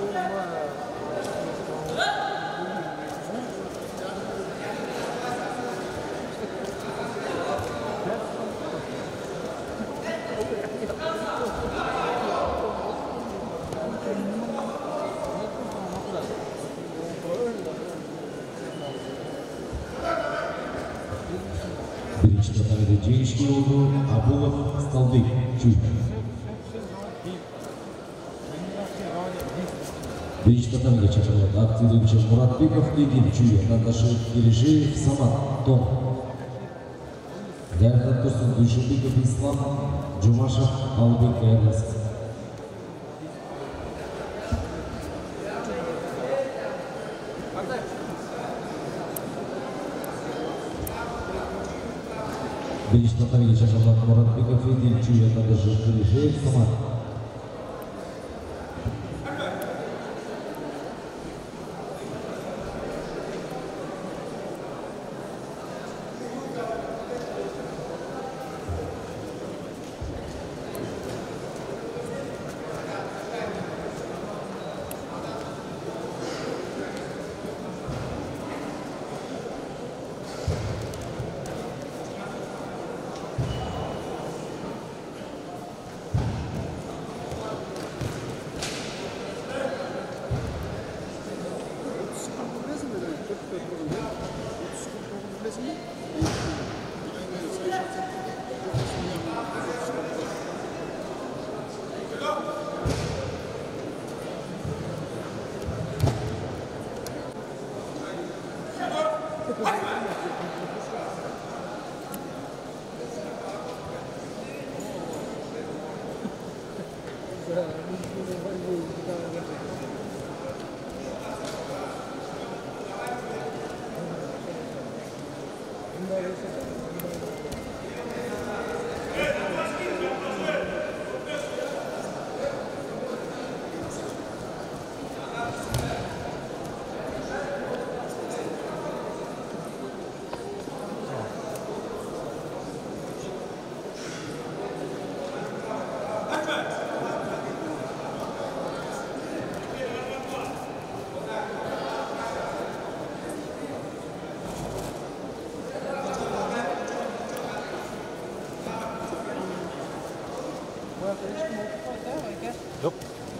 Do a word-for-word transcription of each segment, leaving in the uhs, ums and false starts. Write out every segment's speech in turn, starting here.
Birinchi tatamiga jeyishga oldu Abulov Stolbek Chuy. Birinchi tatamiga chaqiriladi aktivlovchi Muratbekov Egin Chuy, vatandashi Kelishevich Samat Tom. Dayardan tursin Dushanbekov Islom, Jumashov Albek Ayarlasi. Birinchi tatamiga chaqiriladi Muratbekov Egin Chuy, vatandashi Kelishevich Samat. Yok.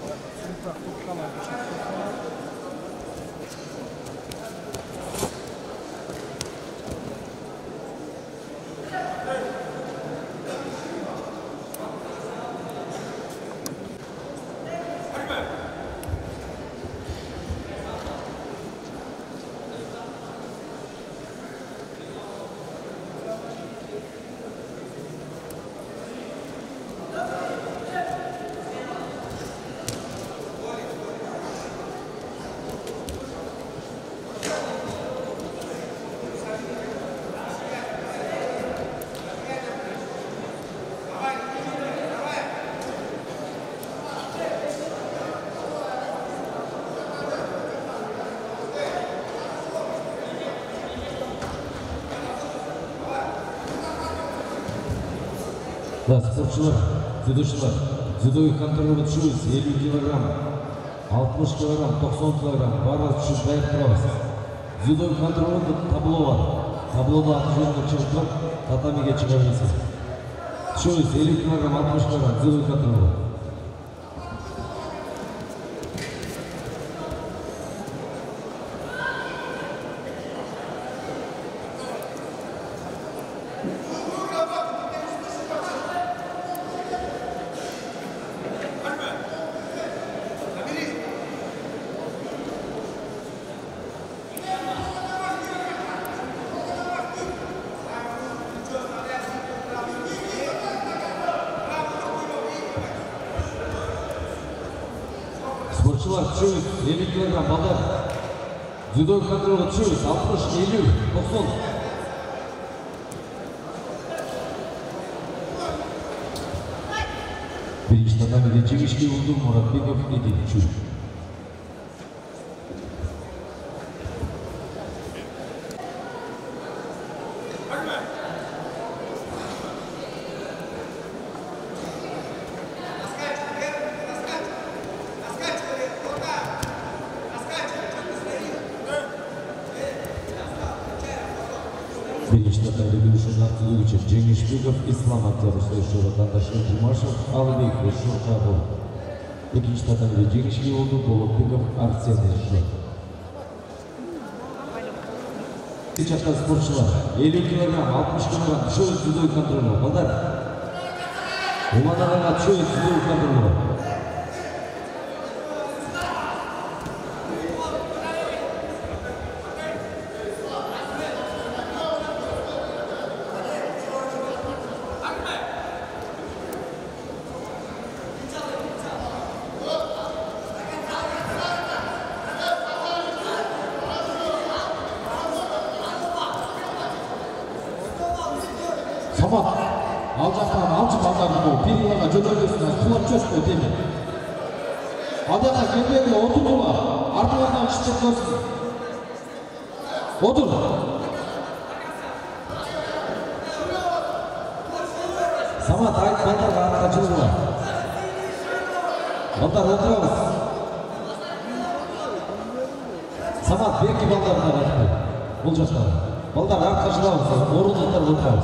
Да, спортшылар, дзюдошылар, дзюдоyu контроль düşürüz, elli kilogram, altmış kilogram, doksan kilogram, barаз үшін дайыр тұрамыз. Дзюдоyu контролында табло бар. Таблода аты жөнінде шығып тұрып, татамиге шыға бересіз. Düşürüz, elli kilogram, altmış kilogram, дзюдоyu контролы. Спортшылар düşürüz, elli kilogram балдар. Дзюдоyu контролы düşürüz, altmış, elli, doksan. Birinci tatamiga jegishga urdi Muratbekov Egin Chuy. Birinci tataylı görüşün aktığı için Cengişbekov İslam Aktörü Sayışı Vatandaşı Cumashov Alibek ve Şurkabov. İkinci tataylı Cengişbekov oldu Bolotbekov Arsenal Şur. Çatta sporçular elli kilogram, altmış kilogram düşüyor judo kontrolü. Balдар. Ulanlarına düşüyor judo kontrolü. Samat, alçaktan alçı baldarını bu, bir yılaga cödölüsünden kulak çöz bu demi. Adana gelmekle oturdular, arkalarından şiddet olsun. Otur. Samat ait baldarga arkacılığı var. Baldar oturamaz. Samat belki baldarına bakıyor. Bulacaklar. Baldar arkacılığı var. Orunluklar oturamaz.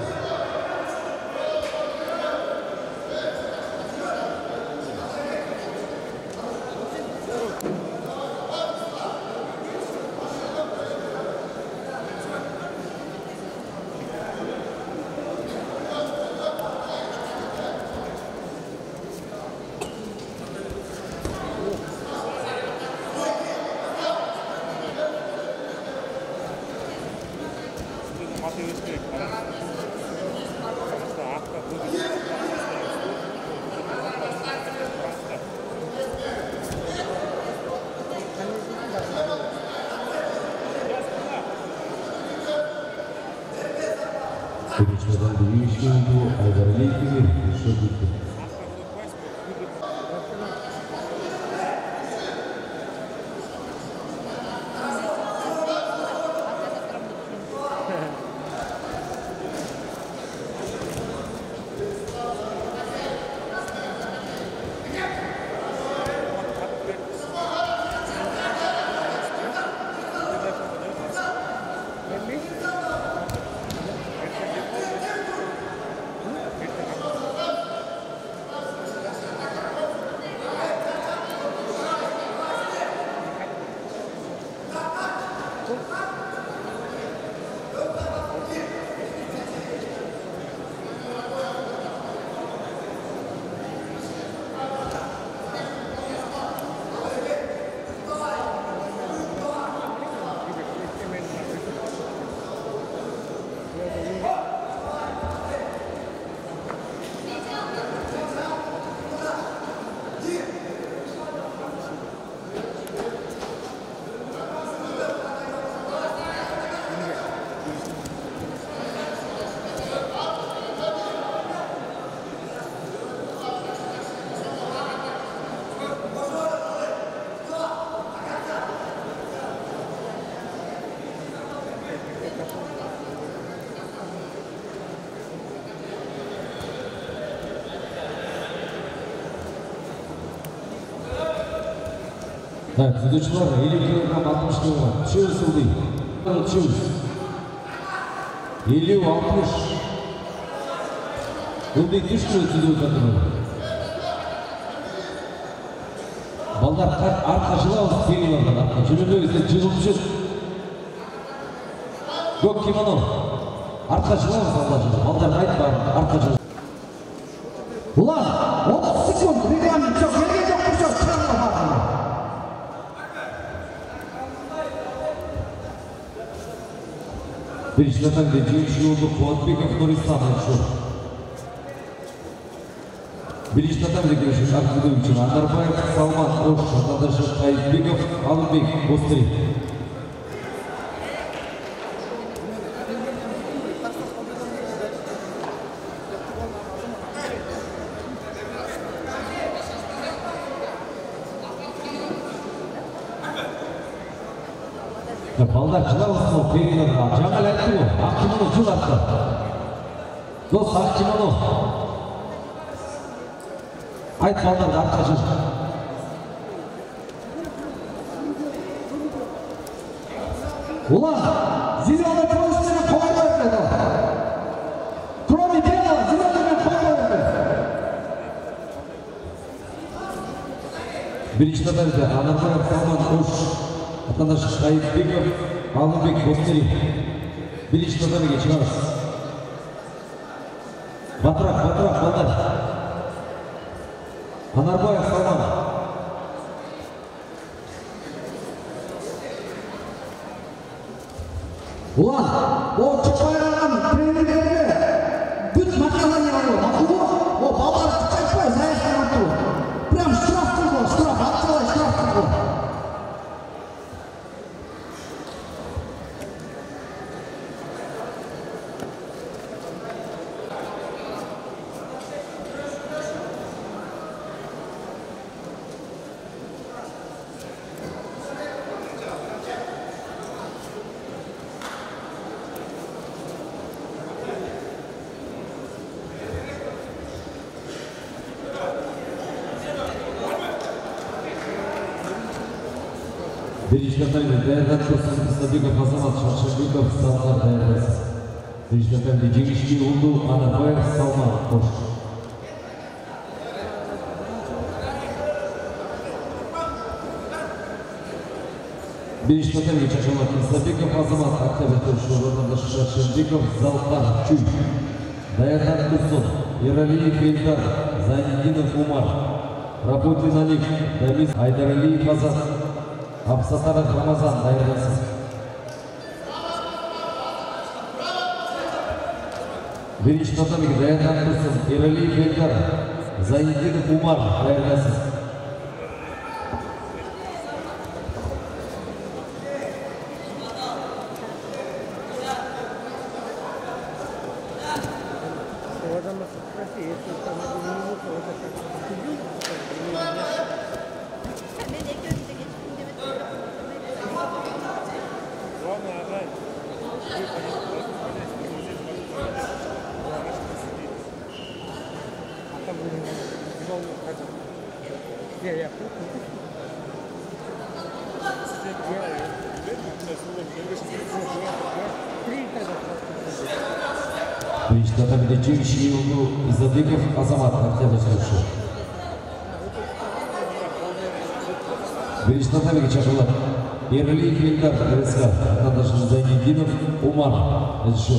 Birinçlerden biri işi oldu, Aydar'la ilgili bir şey bitti. Evet, judoçular elli kilogram, altmış kilogram. Çığız ıldı. Çığız. elli altmış. Ildı iki kilo judo kadını. Balдар arkacılağız seriyalardan arka. Cümlede cılımcız. Gök kimono. Arkacılağız Baldar'cılığı. Balдар ait var arkacılığı. Ulan, otuz sekund, reglamент çok, yerine çok bir çok, çıkarma var. Birinci tataylı Cengişbekov oldu Polatbekov Nuristan Şur. Birinci tataylı görüşün aktığı için Andarbayev Salman Oş, vatandaşı Tayyipbekov Alibek Bostri. Balдар çılarsın o perilerine. Cemal etti o. Akçımını çılarsın. Dost Akçımını. Ait Baldar'da arkacı. Ulan! Zilyalı polisleri koymayın. Birinci tatavide Anarbayev Salman Koş, vatandaş Tayyip Bekov, Alınbek Bosteri. Birinci tatavide çıkarız. Батырақ, батырақ, балдар. Анарбаев Салман. Ulan, o çıkmayan trenilerine büt makineleri alıyor. Bakın bu, o ballar çıkmaya zayıflar atıyor. Прям штраф tuttu, штраф, atçılar штраф tuttu. Birinci tatavide Dayandan Kursun Sabikov Азамат Шаршабеков Салман Dayandas. Birinci tatavide Жеңишки Улду Анарбаев Салман Koş. Birinci tatavide Чачалов Sabikov Азамат Октябрь Turşu vatandaş Шаршабеков Залхан Чуй. Dayandan Kursun Ералиев Эльдар Зайнидинов Умар. Работин Алик Дамис Айдаралиев Азат. Абсатаров Рамазан Dayandas. Birinci tatavide Dayandan Kursun Ералиев Эльдар Зайнидинов Умар Dayandas. Birinci tatavide Жеңишки Улду Изадыков Азамат Октябрь Turşu. Birinci tatavide Чачалов Ералиев Эльдар РСК vatandaş Зайнидинов Умар Turşu.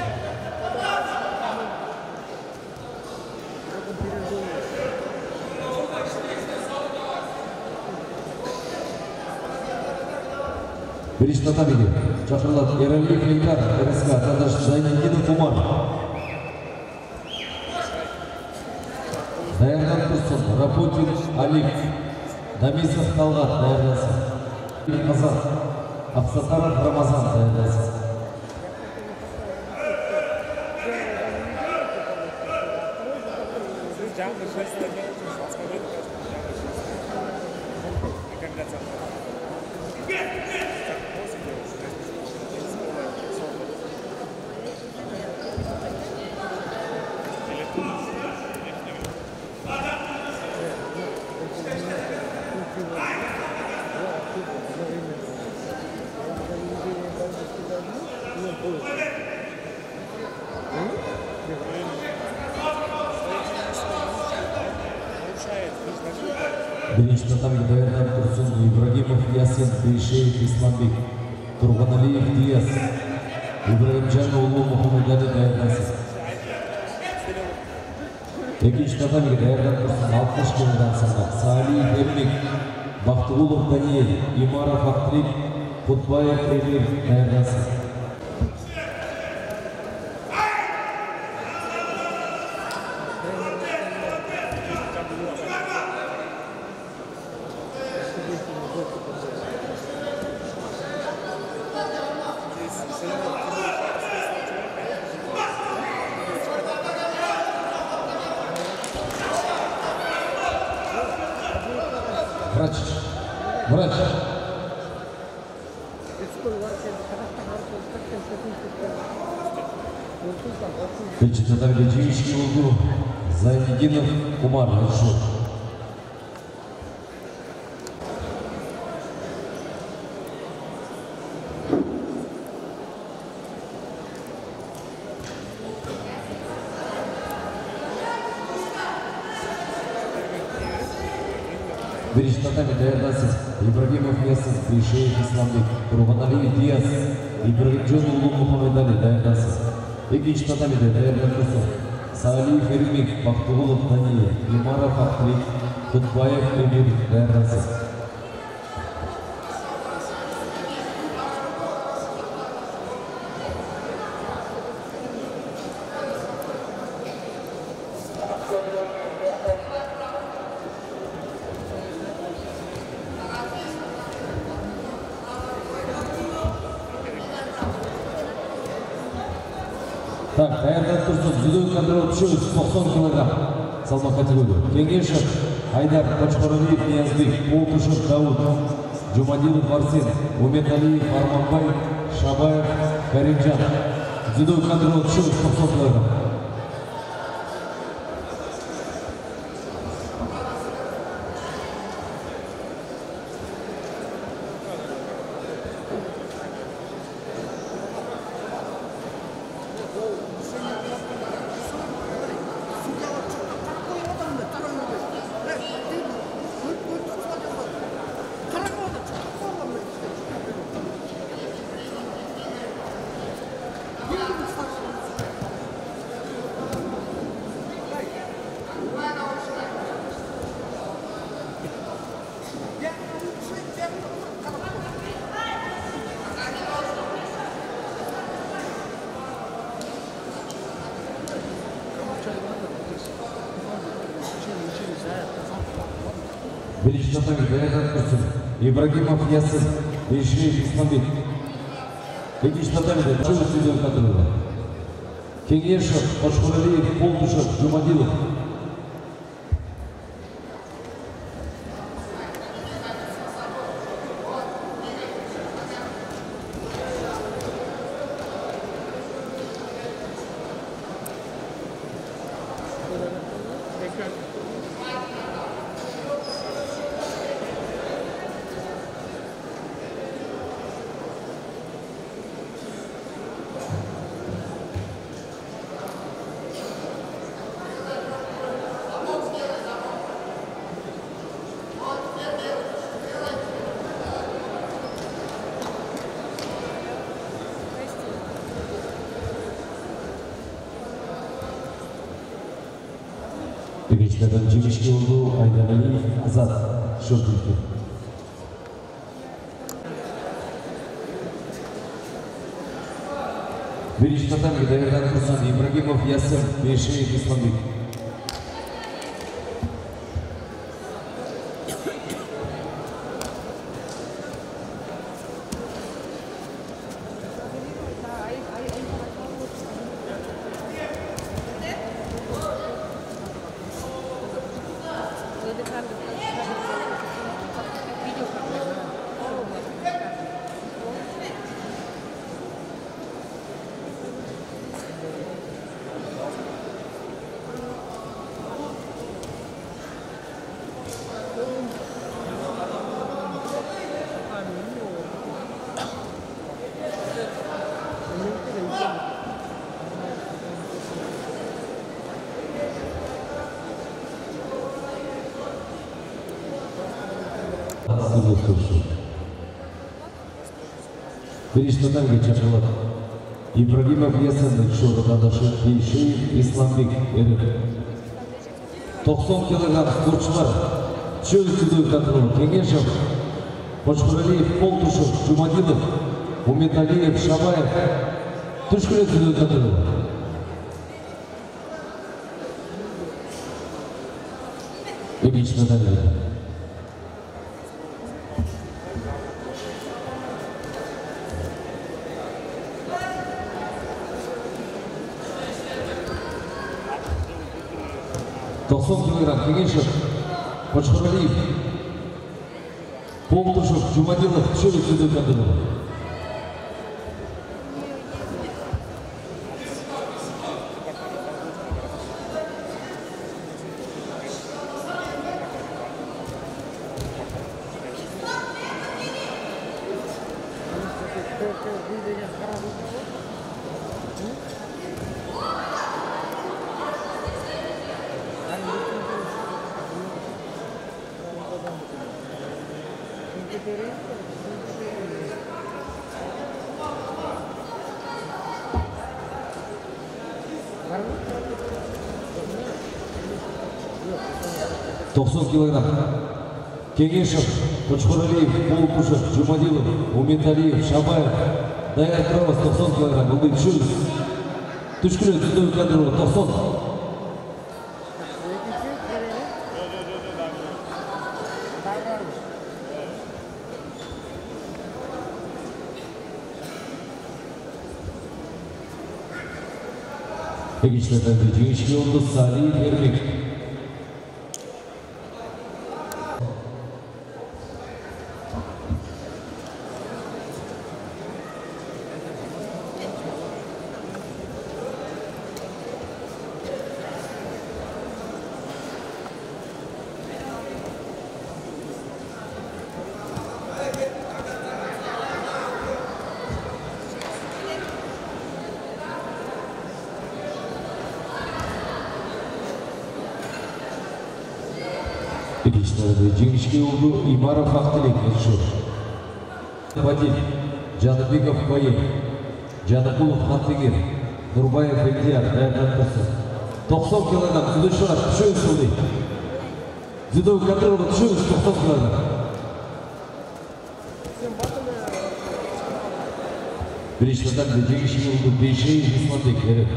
Birinci tatavide Чачалов Ералиев Эльдар РСК vatandaş Зайнидинов Умар. Dayandan Kursun Работин Алик Дамисов Талғат Dayandas. Азат Абсатаров Рамазан Dayandas. Birinci tatavide Dayandan Kursun Ibragimov Yasin Beyşeyev İslamбек Turg'unaliyev Diyas Ibrahimjon Ulu Muhammadali Dayandas. Ikinci tatavide Dayandan Kursun altmış kilodan salmak Salih Emlik Baxtығұлов Daniel Imarov Aktrik Kutbayev Emir Dayandas. Врач. Врач. Birinci tatavide Жеңишки Улду Зайнидинов Умар Turşu. Birinchi tatami tayyorlansiz. Ibragimov Yassiz, Bisheyev Islombek, Turg'unaliyev Diyaz, Ibragimjon Muhammadali tayyorlansiz. Ikkinchi tatamida tayyorlanasiz. Saliyev Erimik, Baxtigulov Daniyev, Imarov Ahmedov, Qutbayev Emir tayyorlansiz. Так, тayyorlanib tursin. Judo kontrol tushirish to'qson kilogramm salmoq kategoriya. Kengeshov Haydar Qo'chqoraliyev Niyozbek, Poltushev Davud, Jumadilov Arsen, Umetaliyev Farmonbay, Shabayev Karimjon. Judo kontrol tushirish to'qson kilogramm. Birinchi tatami tayyorlanib tursin. Ibragimov Yassiz, Bisheyev Islombek. Ikkinchi tatamida Chulis judo kontroli. Kengeshov Qo'chqoraliyev, Poltushev, Jumadilov. Birleşmeden Cimişki olduğu Aydanali Azat Şokültü. Birinchi tatamiga tayyorlanib tursin. Ibragimov Yassiz, Bisheyev Islombek. Birinchi tatamiga chaqiriladi. Ibragimov Yassiz, Sho'rxonadoshi Bisheyev Islombek eri. to'qson kilogramm sportchilar Chulis judo kontroli. Kengeshov Qo'chqoraliyev, Poltushev, Jumadilov, Umetaliyev, Shabayev. Tushkunlik judo kontroli. Ikkinchi tatamiga to'qson kilogramm Kengeshov Qo'chqoraliyev, Poltushev, Jumadilov, Chulis judo kontroli. Thank you. тоқсан килограмм. Кеңешев, Қочқаралиев, Полпушев, Жумадилов, Уметалиев, Шабаев. Даяр тұрабыз тоқсан килограмм. Бұлды үшіміз. Түшкілі түзді өкендірі тоқсан. Екіншілерді жеңішке олды Сали Ермек. Екіншілерді жеңішке олды Имаров Ақтелек Елшор. Вадим, Жаныбеков Байен, Жаныкулов Хантегер, Нұрбаев Эльдияр, Дайырдан тұрсын. тоқсан килограмм, зүдішілер, түшеуіз олды. Зүдеу контролы түшеуіз тоқсан килограмм. Біріншілерді жеңішке олды Бейшей Исмандек Ерек.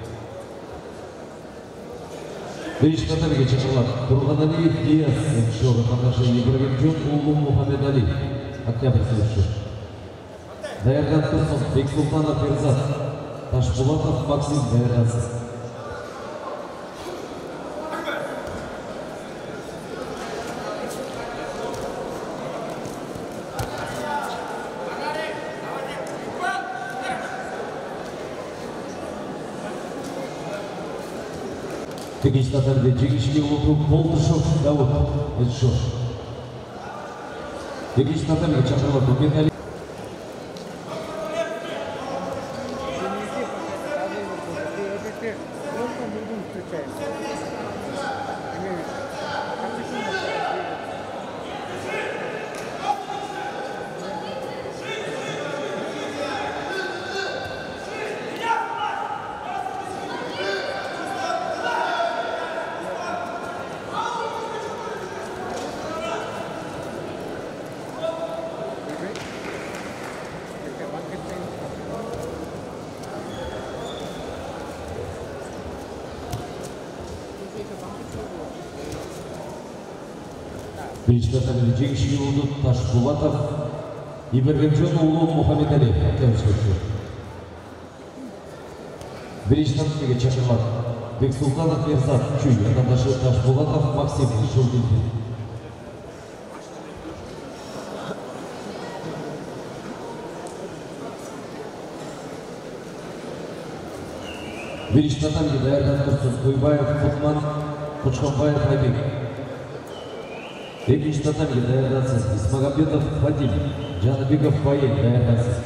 Бірінші қатарге чықылады. Тұрғаналиев Диас, Шоғы қандашы Ибрагимжон Улу Мұхаммедали, Октябрь сөзші. Дайырдан тұрсын, Бексултанов Ерзат, Ташпулатов Максим Дайырдансыз. Екінші қатарда жеңішке олды Болдышов Дауыт Елшор. Екінші қатарда чақырылады Уметалиев. Бірінші қатарда жеңішке олды Ташпулатов, Ибрагимжон Улу Мұхаммедали, Октябрь сөзші. Бірінші қатарда чақырылады. Бексултанов Ерзат, Чуй, отандашы Ташпулатов Максим Шолдинфин. Бірінші қатарда Дайырдан тұрсын Қойбаев Құтман, Қочқанбаев Айбек. Екінші татамге дайырдансыз Исмағамбетов Вадим, Жаныбеков Байен дайырдансыз.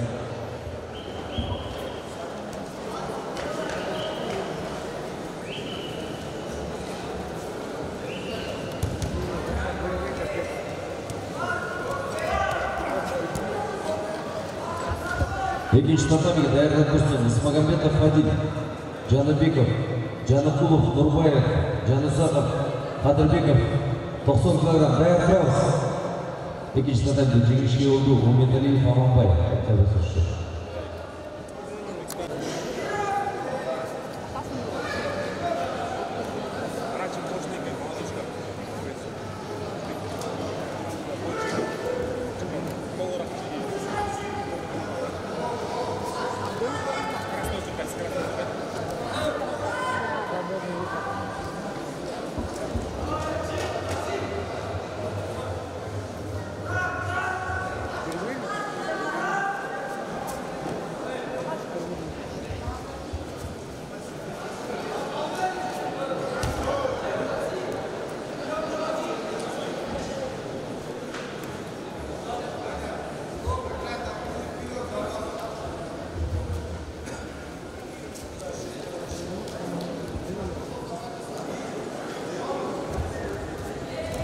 Екінші татамге дайырдан тұрсын Исмағамбетов Вадим, Жаныбеков, Жаныкулов Нұрбаев, Жанызақов, Қадырбеков. тоқсан килограмм даяр тұрабыз. Екінші татамда жеңішке олды Уметалиев Аманбай, Октябрь сөзші.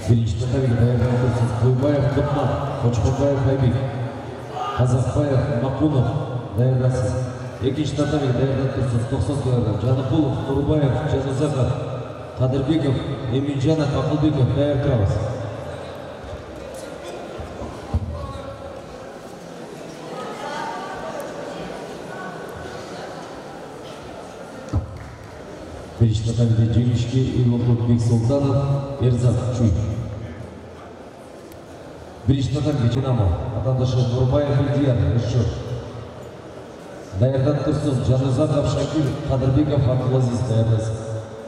Birinci tabii dayanıklısınız. Kuybayev Kutman, Koçkunbayev Kaybik, Kazakbayev Makunov dayanıklısınız. İkinci tabii dayanıklısınız. doksan kilogram. Canıkulov, Nurbayev, Canuzakov, Kadirbekov, Eminjanov, Akılbekov dayanıklısınız. Birinci tabii Cemişki, İlokul Beksultanov, Erzak Çuy. Birinci tabii Dinamo, vatandaşı Nurbayev Bildiyan, Rüşşur. Dayandan Tursuz, Canuzakov Şakir, Kadirbekov, Abdulaziz dayanıklısınız.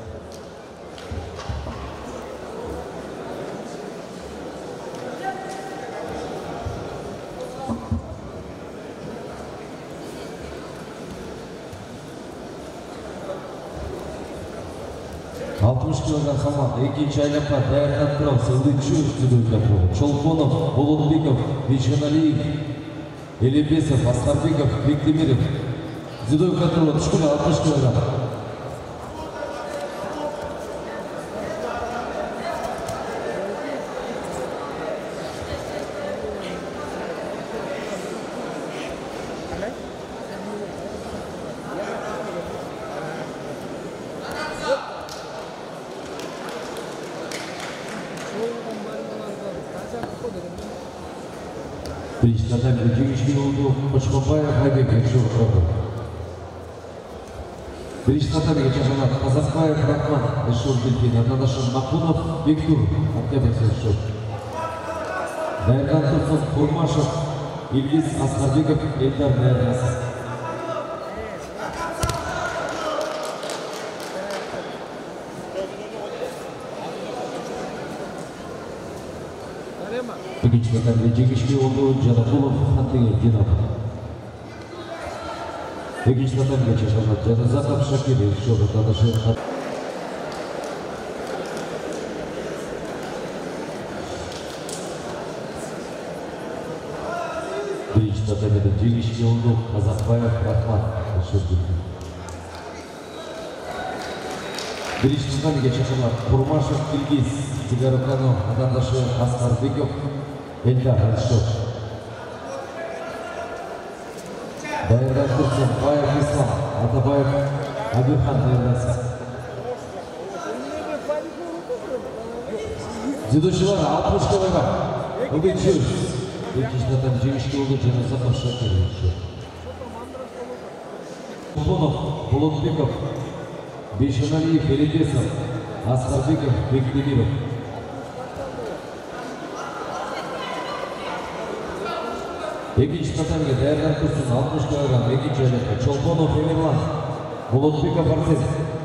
altmış kilogram saman, ikinci aylapka dayandan Kral, Sevdikçi üstünlüğünde yapıyor. Çolponov, Bolotbekov, Vişanaliyev, Elibesov, Askarbekov, Bekdemirov. Zidoy kontrolü düşkün altmış kilogram. Birinci tabii Cemişki oldu, Koçkunbayev Kaybek, Rüşşur kurdu. Birinci tabii geçen Kazakbayev Rakman, Rüşşur Bilpin, vatandaşı Makunov, Bektur, Akdebek Rüşşur. Dayandan Tursuz, Kurmaşov, İlgiz, Askarbekov, Eldar dayanıklısınız. İkinci tabii Cemişki oldu, Canıkulov, Hantıgel, Dinamo. İkinci tabii geçen Canuzakov, Şakir, Rüşşur, vatandaşı birinci tabii Cemişki oldu, Kazakbayev, Rakman, Rüşşur Bilpin. Birinci tabii geçen Kurmaşov, İlgiz, Zigarokano, vatandaşı Askarbekov, Eldar Rüşşur. Dayandan Tursun, Bayev İslam, Atabayev, Abirhan dayanıklısınız. Zidoşular altmış kilogram. Bugün çöz. İkinci tabii Cemişki oldu, Canuzakov, Şakir, Rüşşur. Kuponov, Bolotbekov, Vişanaliyev, Elibesov, Askarbekov, Bekdemirov. İkinci tabii dayandan Tursun, altmış kilogram. İkinci aylapka Çolponov, Emirlan, Bolotbekov, Arsez.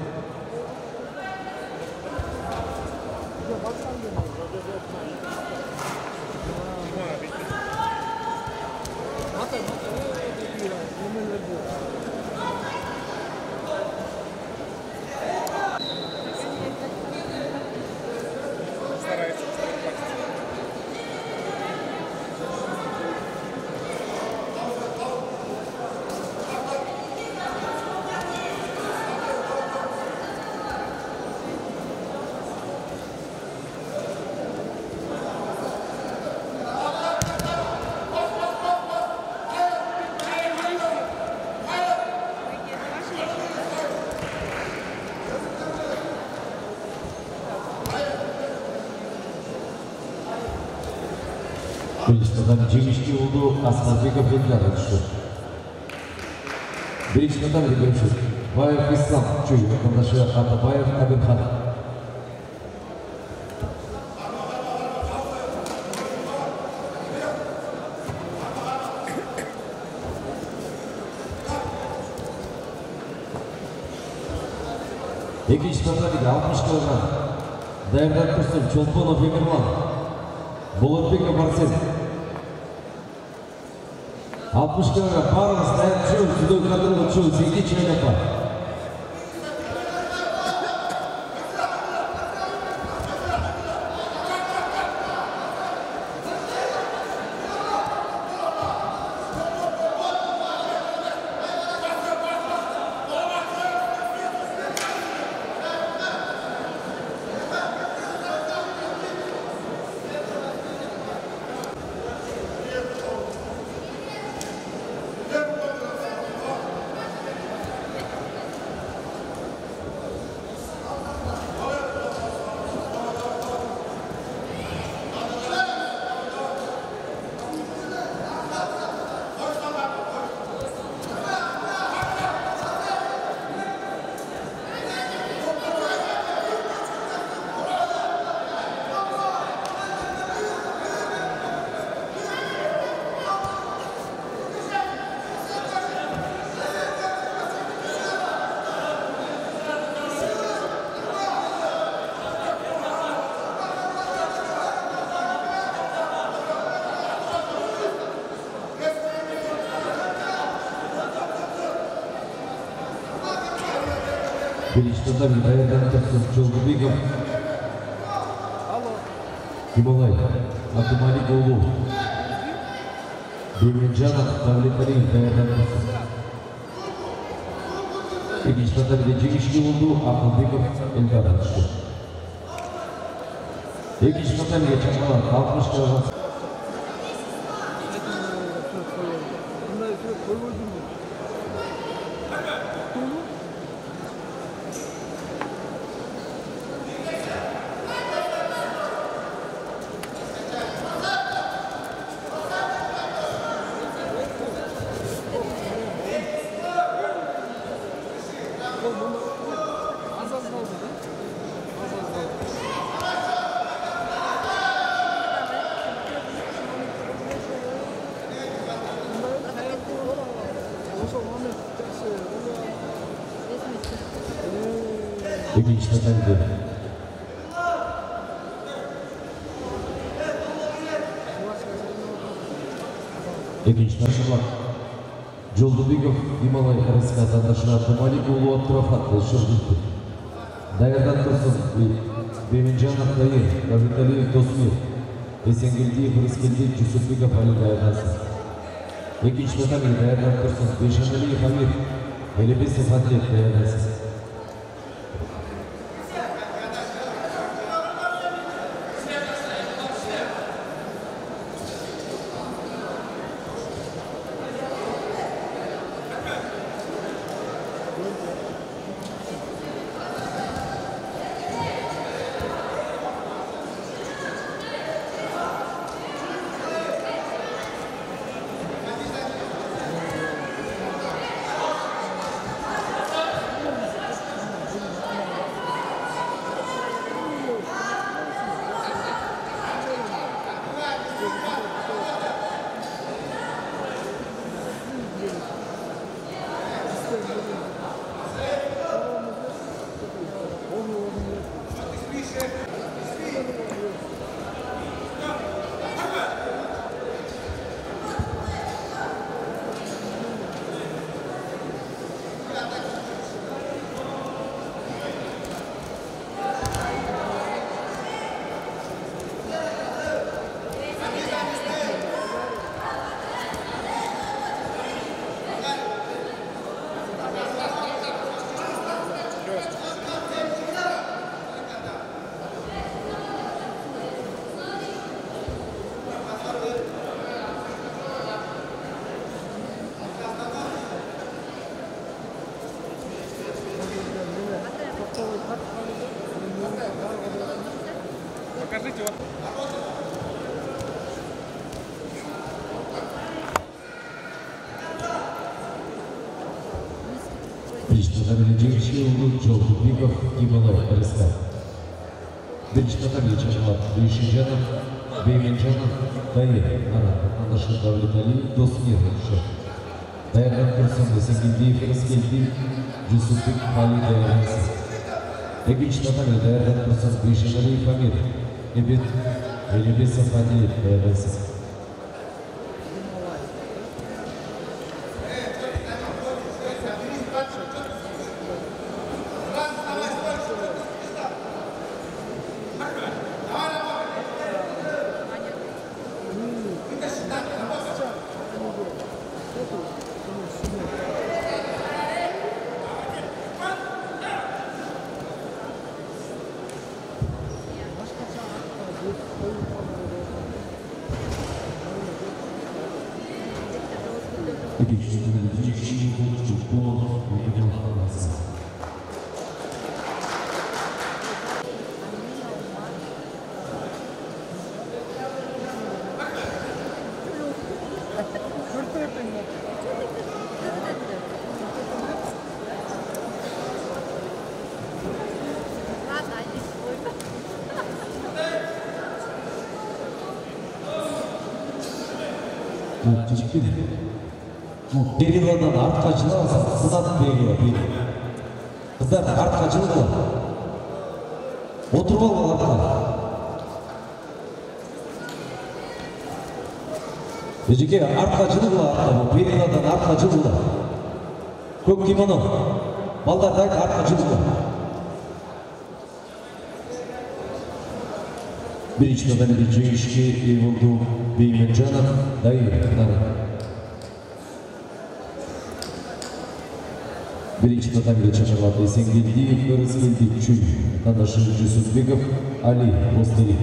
Birinci tabii Cemişki oldu, Askarbekov, Eldar Rüşşur. Birinci tabii görüşürüz. Bayev İslam, Çuy, vatandaşı Atabayev, Abirhan. İkinci tabii altmış kilogram. Dayandan Tursun, Çolponov, Emirlan, Bolotbekov, Arsez. altmış kilogram. Barnes, dayanıklısınız. Zidoy kontrolü çöz. İkinci aylapka. Birinci tatami dayandan tutsun Jolgubekov. Himolay, Abdumalik oğlu. Bemenjanov, Davlet Aliyev dayandan tutsun. İkinci tatamide jеңишке oldu Akılbekov Eldar düştü. İkinci tatamiga chaqalar altmış kilogram. İkinci tatamide. İkinci taşımak. Jolgubekov Himolay R S K vatandaşı Abdumalik oğlu Abdurafat Şırгызды. Dayandan tutsun Bemenjanov dayı, Davlet Aliyev Dosmir, Esengildiyev Rıskildiyev Jusupbekov Ali dayandansın. İkinci tatamide dayandan tutsun Beshemaliyev Amir, Elebesov Atlet dayandansın. Покажите его. Birinci tatamide jеңишке oldu Jolgubekov Himolay R S K. Birinci tatamiga chaqalar Bemenjanov, Bemenjanov dayı, vatandaşı Davlet Aliyev Dosmir düştü. Dayandan tutsun Esengildiyev Rıskildiyev Jusupbekov Ali dayandansın. İkinci tatamide dayandan tutsun Beshemaliyev Amir, Elebesov Atlet dayandansın. İkinci tatamide jеңишке oldu Jolgubekov Derivadan артқа жыласа, сынатын белгілі бейді. Қыздар артқа жылғы. Отырып алға артқа. Ежеке артқа жылғы артқа, Дerivaдан артқа жылғы. Көк кимоно. Балдар дайын артқа жылғы. Birinchi tatamiga jengishga ega bo'ldi Beymenjanov Dair. Birinchi tatamiga chaqirgan Esengeliyev O'rozgeliyev Chuy, tandoshi Jusufbekov Ali O'zteri.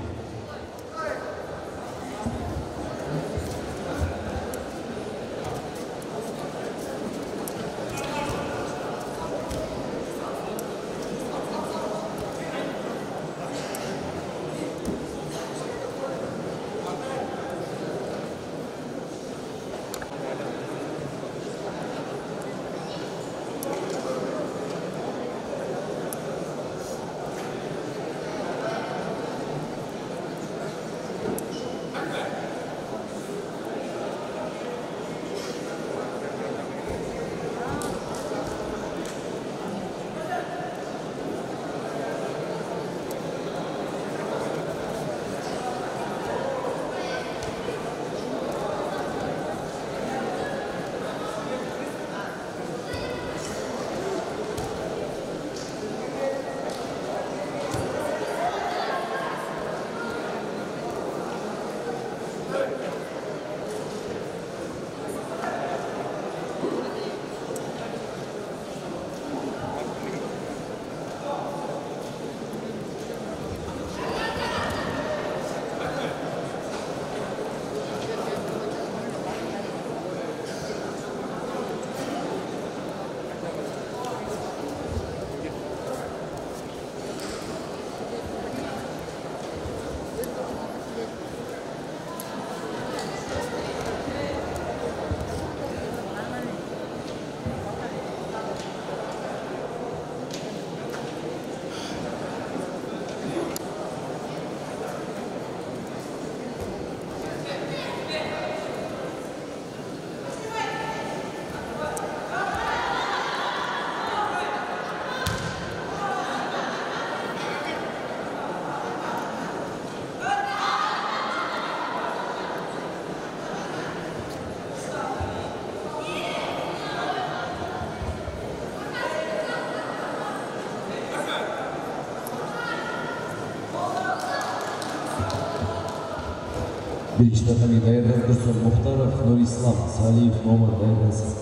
Birinchi tatamiga Dairdan Tursun Muxtarov, Nurislam Saliyev nomor dairasi.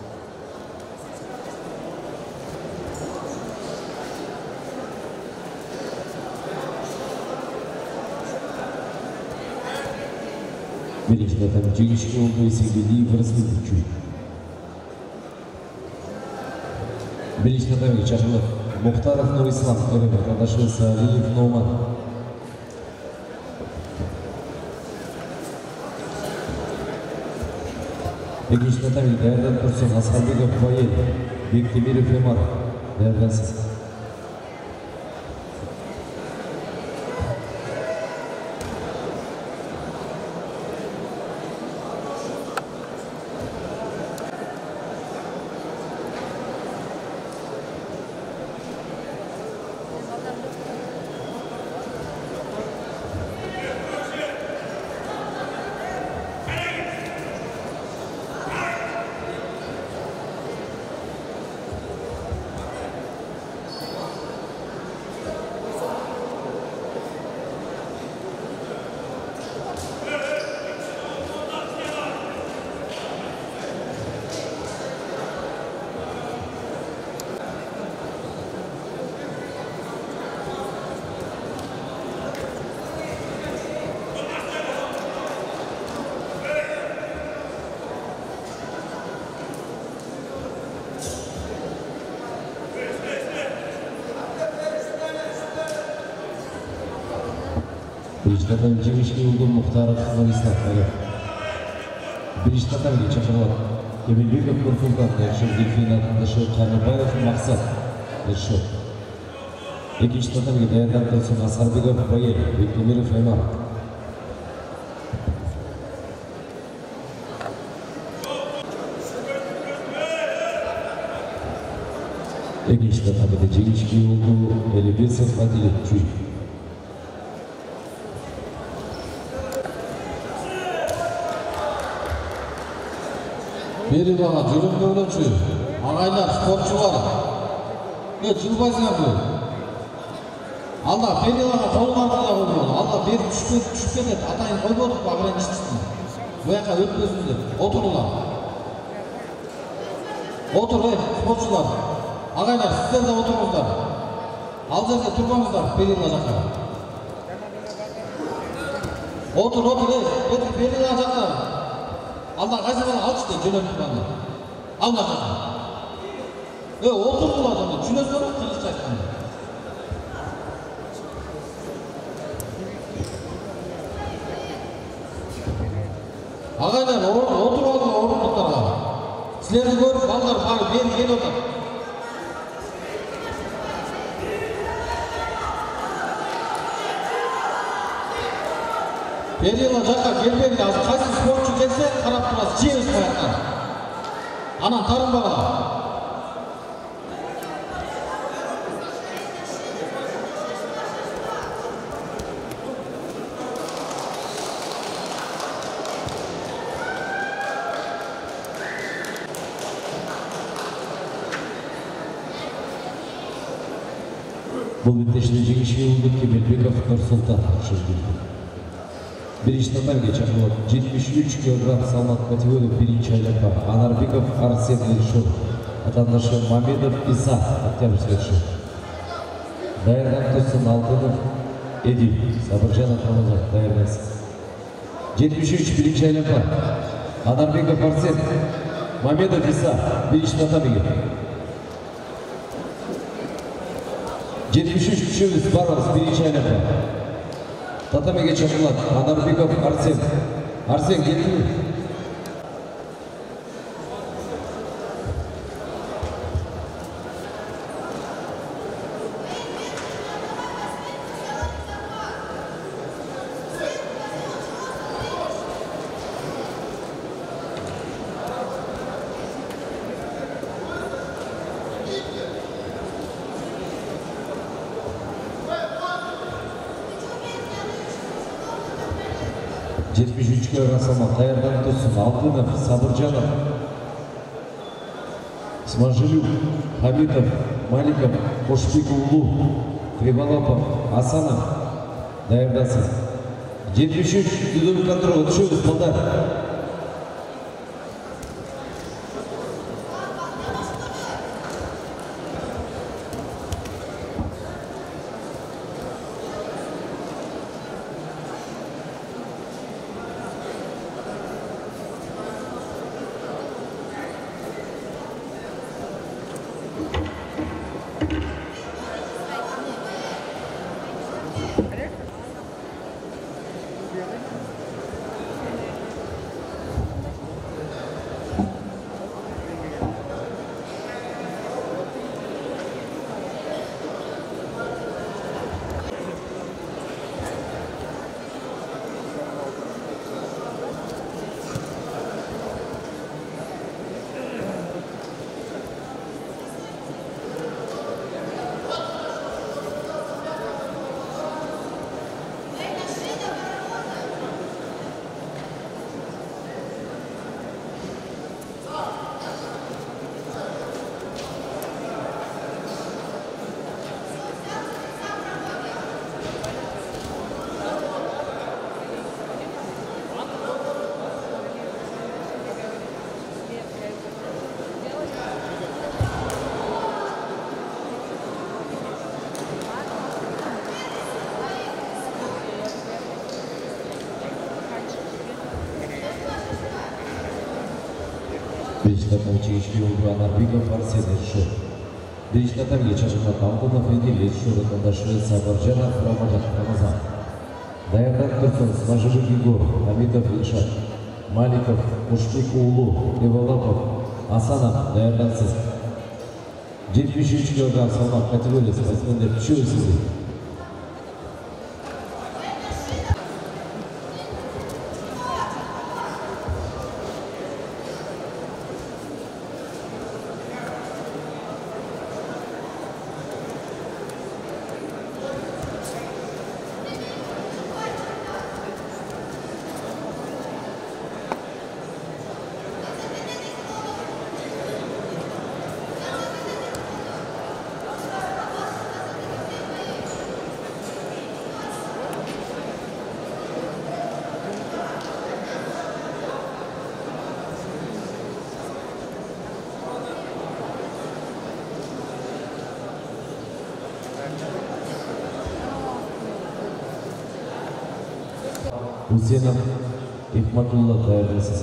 Birinchi tatamiga jengishga oldi Esengeliyev O'rozgeliyev Chuy. Birinchi tatamiga chaqirilib Muxtarov Nurislam, vatandoshi Saliyev nomor. Birinchi tatamiga Dairdan Tursun Asqarbekov Boyel, Bektemirov Emar dairasiz. Birinchi tatamiga jengishga oldi Muxtarov Nurislam. Birinchi tatamiga chaqirilib Emilbekov Nursulton, Delfin vatandoshi Qanibayev Maqsad Ershod. Ikkinchi tatamiga Dairdan Tursun Asqarbekov Boyel, Bektemirov Emar. Ikkinchi tatamiga jengishga oldi Elibesov Fadilov Chuy. Beri bana cülüm dövlümçü, ağaylar, sporçular. Ne cülbazyan bu? Алда Перилаға толғарды да қойды. Алда беріп түшіп кетеді. Атайын қойып отырып ограничествоны. Бұл жаққа өтпесін деп. Отыр ұлар. Отыр, ей, спортшылар. Ағайлар, сіздер де отырыңыздар. Ал жерде тұрмаңыздар Перила жаққа. Отыр, отыр, ей, Перила жаққа. Алда қайсы бала алшы де жөніп тұрғанды. Алда жаққа. Ей, отыр ұлар жаңа. Жүнесі бар, қылышты айтқанды. Ағайлар, отыр алды орындықтарға. Сілерді көріп, балдар бары бері кел отыр. Перила жаққа келбейді. Қайсы спортшы келсе, қарап тұрасыз, жеңіз қаяқтан. Анан тарын бағала. Бұл беттешілі жеңішке ұлды Кемелбеков Нұрсұлтан жүргізді. Бірінші татамге чақырылып, жетимиш үч килограмм салмақ категория бірінші айлапқа Анарбеков Арсен Елшов, атандашы Мамедов Иса Октябрьский шу. Дайырдан тұрсын Алтынов Эдил, Сабыржанов Рамазан дайырдасы. жетимиш үч бірінші айлапқа Анарбеков Арсен, Мамедов Иса бірінші татамге. жетимиш үч үшеуіз барымыз бірінші айлапқа. Татамеге чақырылады. Анарбеков Арсен. Арсен келді. жетимиш үч килограмм салмақ Дайырдан тұрсын Алтынов, Сабыржанов, Смажелюк, Хамитов, Маликов, Қошбекұлы, Трибалапов, Асанов дайырдасы. жетимиш үч дүділік контрол үшеуіз балдар. Бірінші татамге жеңішке ұлды Анарбеков Арсен Елшов. Бірінші татамге чақырылады. Алтынов Эдил, Елшов атандашы Сабыржанов Рамазан. Дайырдан тұрсын Смажелюк Егор, Хамитов Ильшат, Маликов, Қошбекұлы, Трибалапов, Асанов дайырдансыз. жетимиш үч килограмм салмақ категориясы спортсмендер үшеуісінде. Усенов Ихматулла даярдайсыз.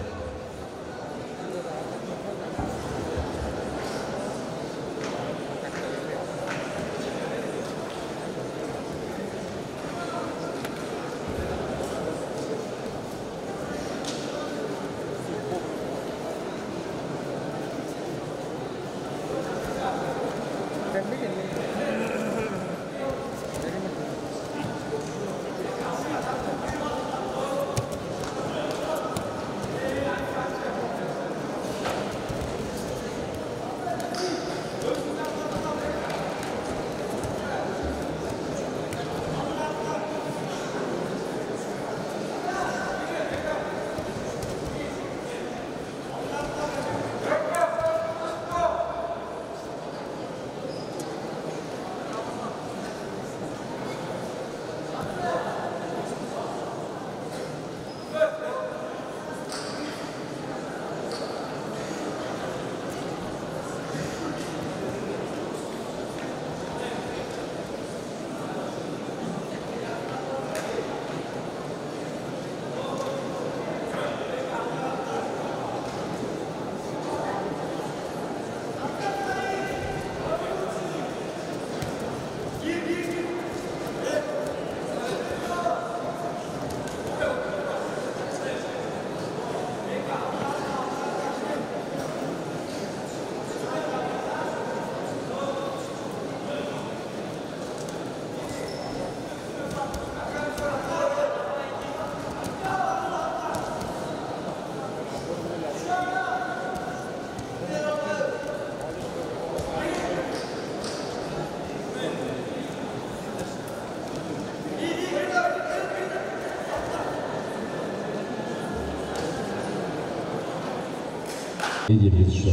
Эдил Ильичев.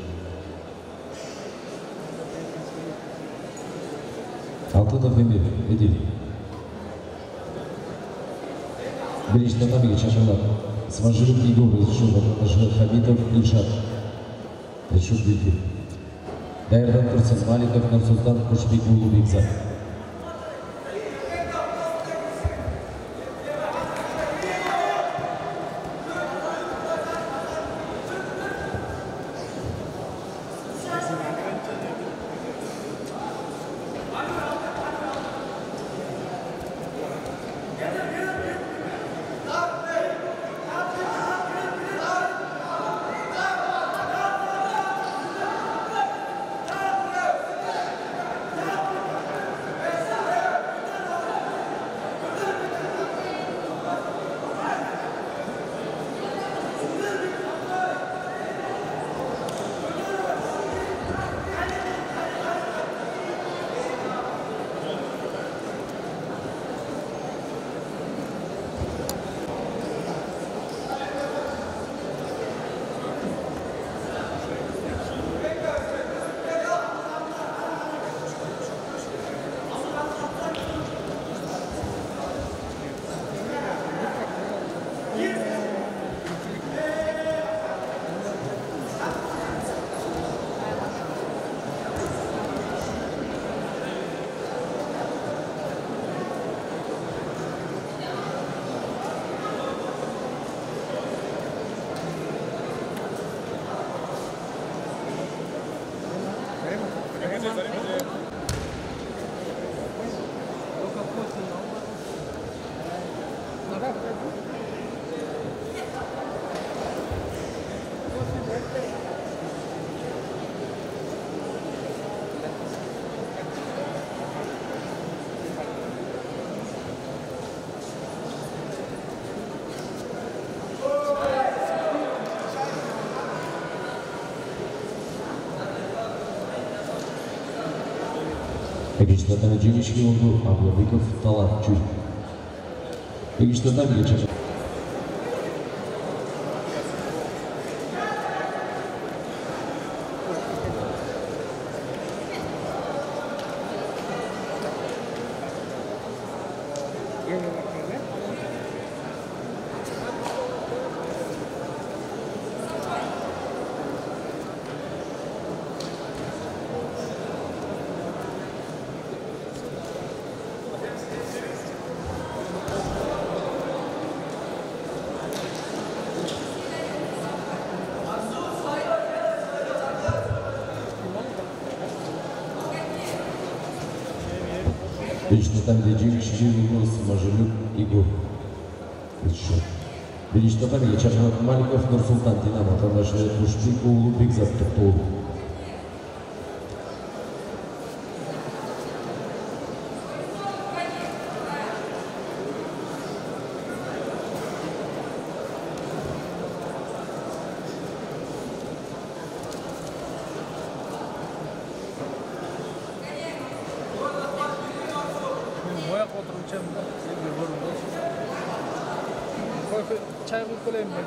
Алтынов Эмир, Эдил. Бірінші татамиге шақырылады. Смажиров Егор Ильичев, Жы Хамитов Ильшат. Ильшат Бельгин. Даярдан тұрсын Маликов Нұрсұлтан Құшбек Улы Бекзат. Екінші татамиге жеңішке олды Абылбеков Талат Чуй. Екінші татамиге шақырылады. Бірінші татамиде жеңіші жеңілмес Мажылюк Игорь. Бірінші татамиге Чаханат Маликов Нұрсұлтан Динамо Танашев Кушбек Улу Бекзат Тоқтоğlu. Çay koyayım mı?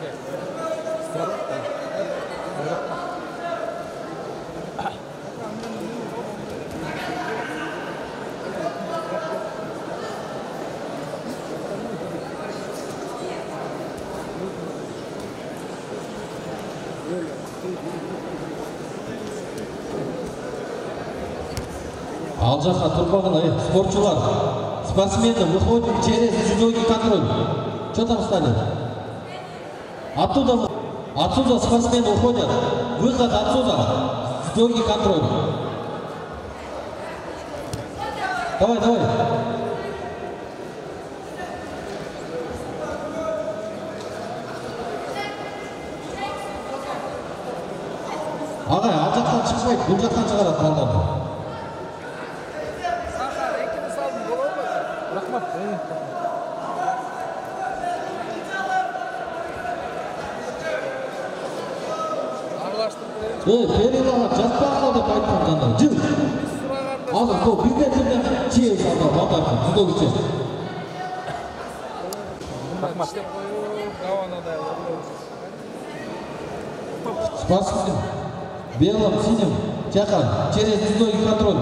Ал жаққа тұрмағын, спортшылар, спортсмены выходим через чужой контроль. Что там стали? Оттуда, отсюда спортсмены уходят. Выход отсюда. Строгий контроль. Давай, давай. Ағай, ал жақтан шықпайды, бұл жақтан шығарады балдарды. Ey, перилаға жатпағына деп айтқан жанда. Жыл. Азыр, сол бізден бірден чейін салды, балдарды, жүзді өтсе. Спортсмен. Белым, синим, Чахан, через жүздой контроль.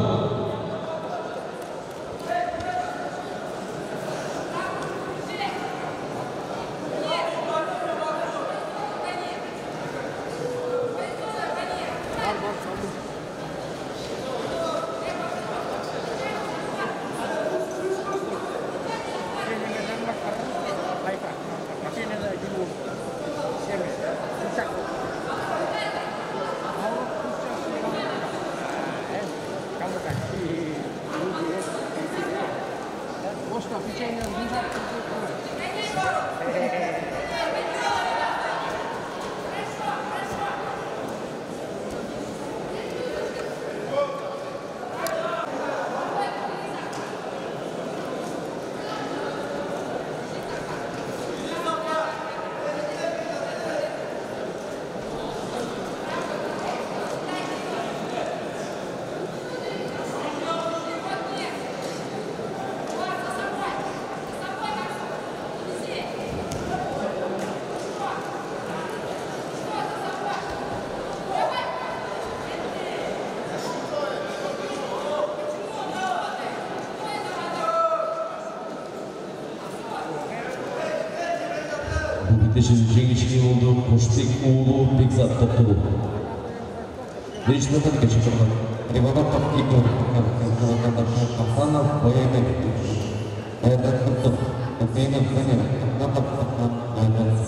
Жеңішке олды Кушбек Улу Бекзат Тоқтоğlu. Бірінші татамиге Чаханат Иванов Игорь Хамсанов Баянов Айдатов Хусейнов Санев Айдатов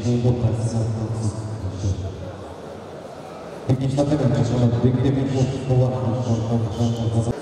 공부 발사하고 백이십삼회는 정말 백대백오 보완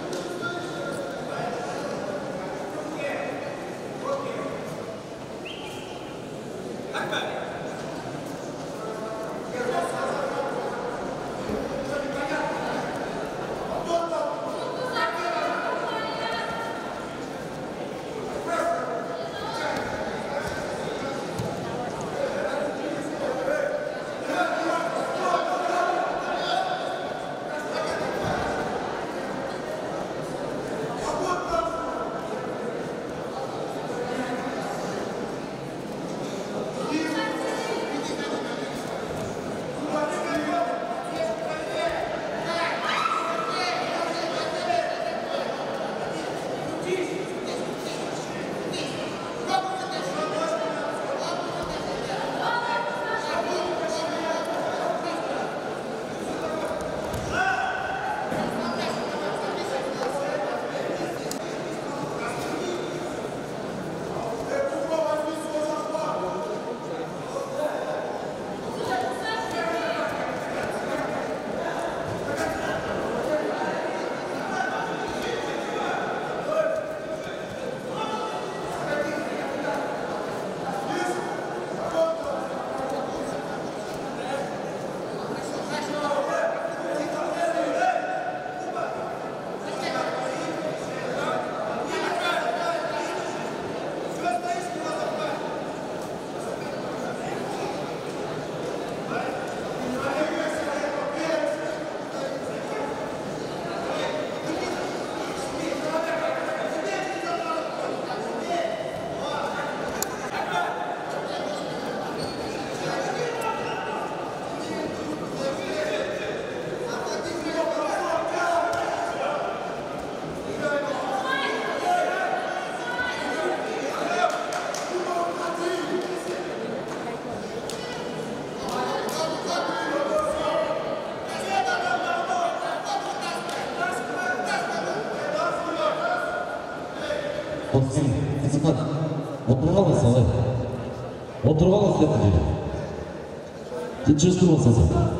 Bossin, kızıklar. Oturgan ısınlar. Oturgan ısınlar dedi. Geçirsin olsa sen.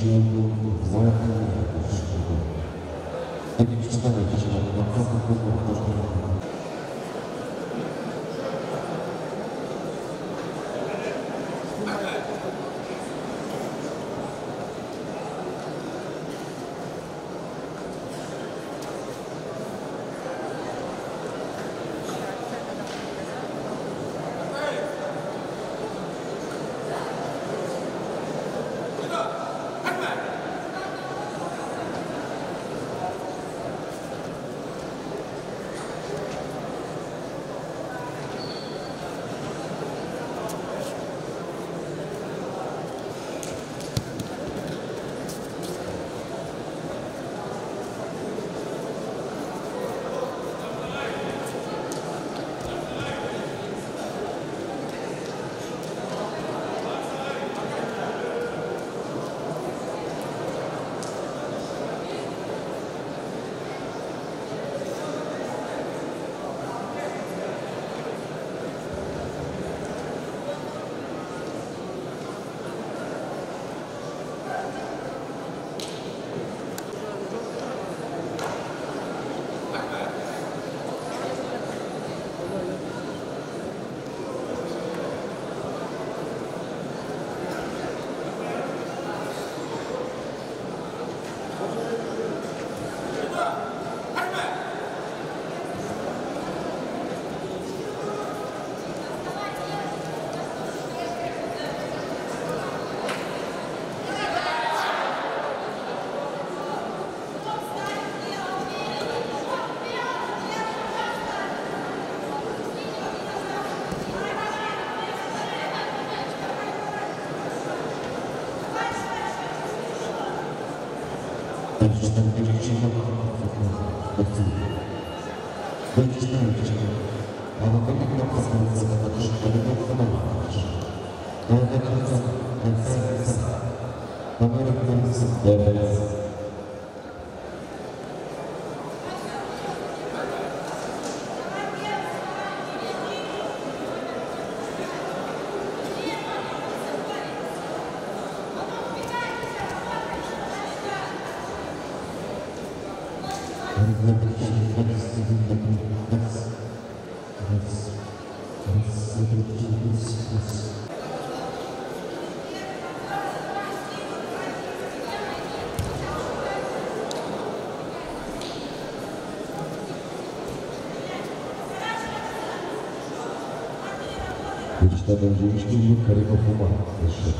Birleştirden Cemişkinlik Kariko Puma eşi.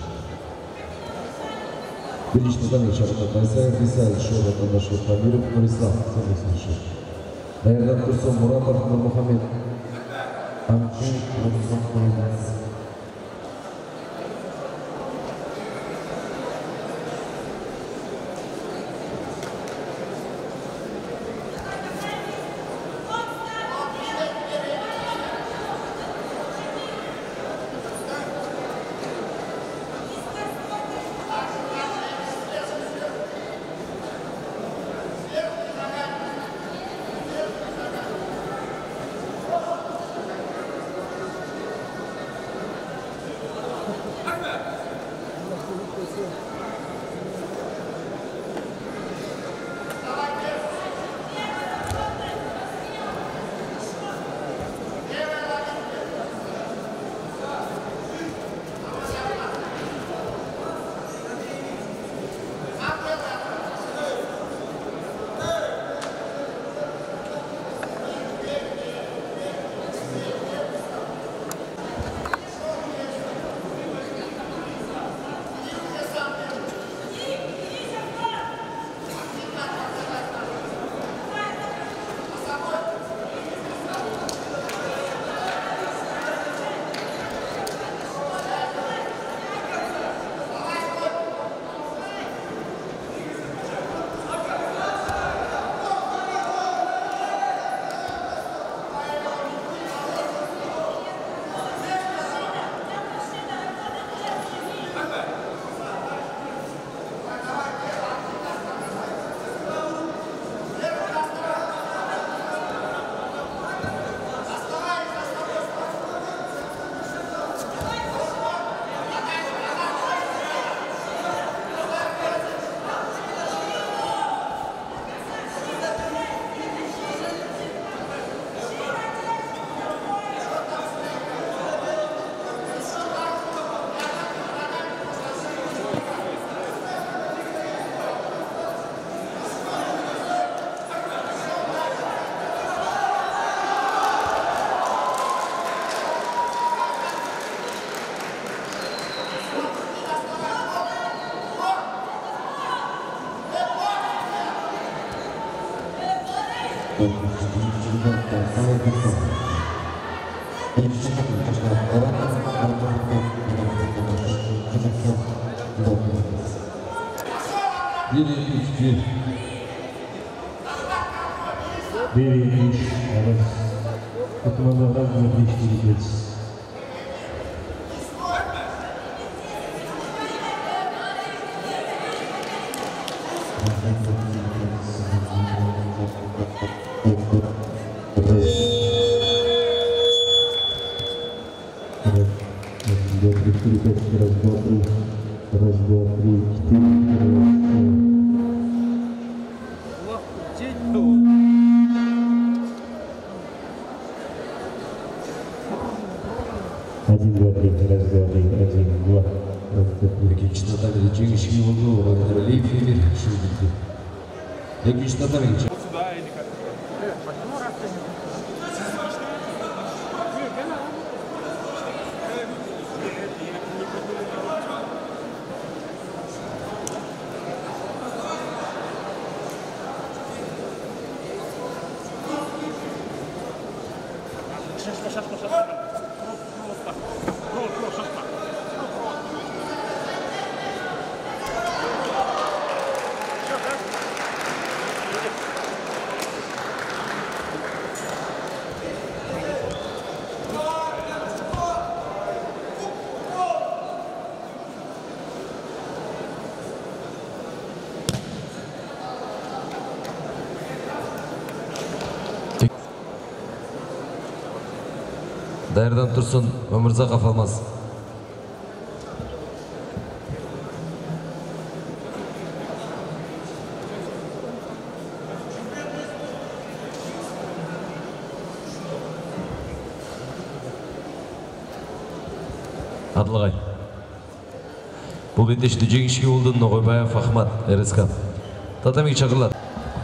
Birleştirden yaşamında Kayseri Risal işi vatandaşı Tamirov Nurislam sevgisi işi. Değerden Dursun Muratov Nur Muhammed Amçı Ramazan Koyunaz. bir. Bir iş, evet. Tutmalardan bir iş diyeceğiz. Раз, два, три, раз, два, три, четыре, один, два, три, раз, два, три, один, два, раз, два, три. İkinci tatavide jеңишке болду. Ралиев Эмир шилдирди. Экинчи татавиде Даярдан турсун Өмүрзаков Алмаз. Адылгай. Бул беттешти жеңишке болду Ногойбаев Ахмат РСК. Татамиге чакырылат.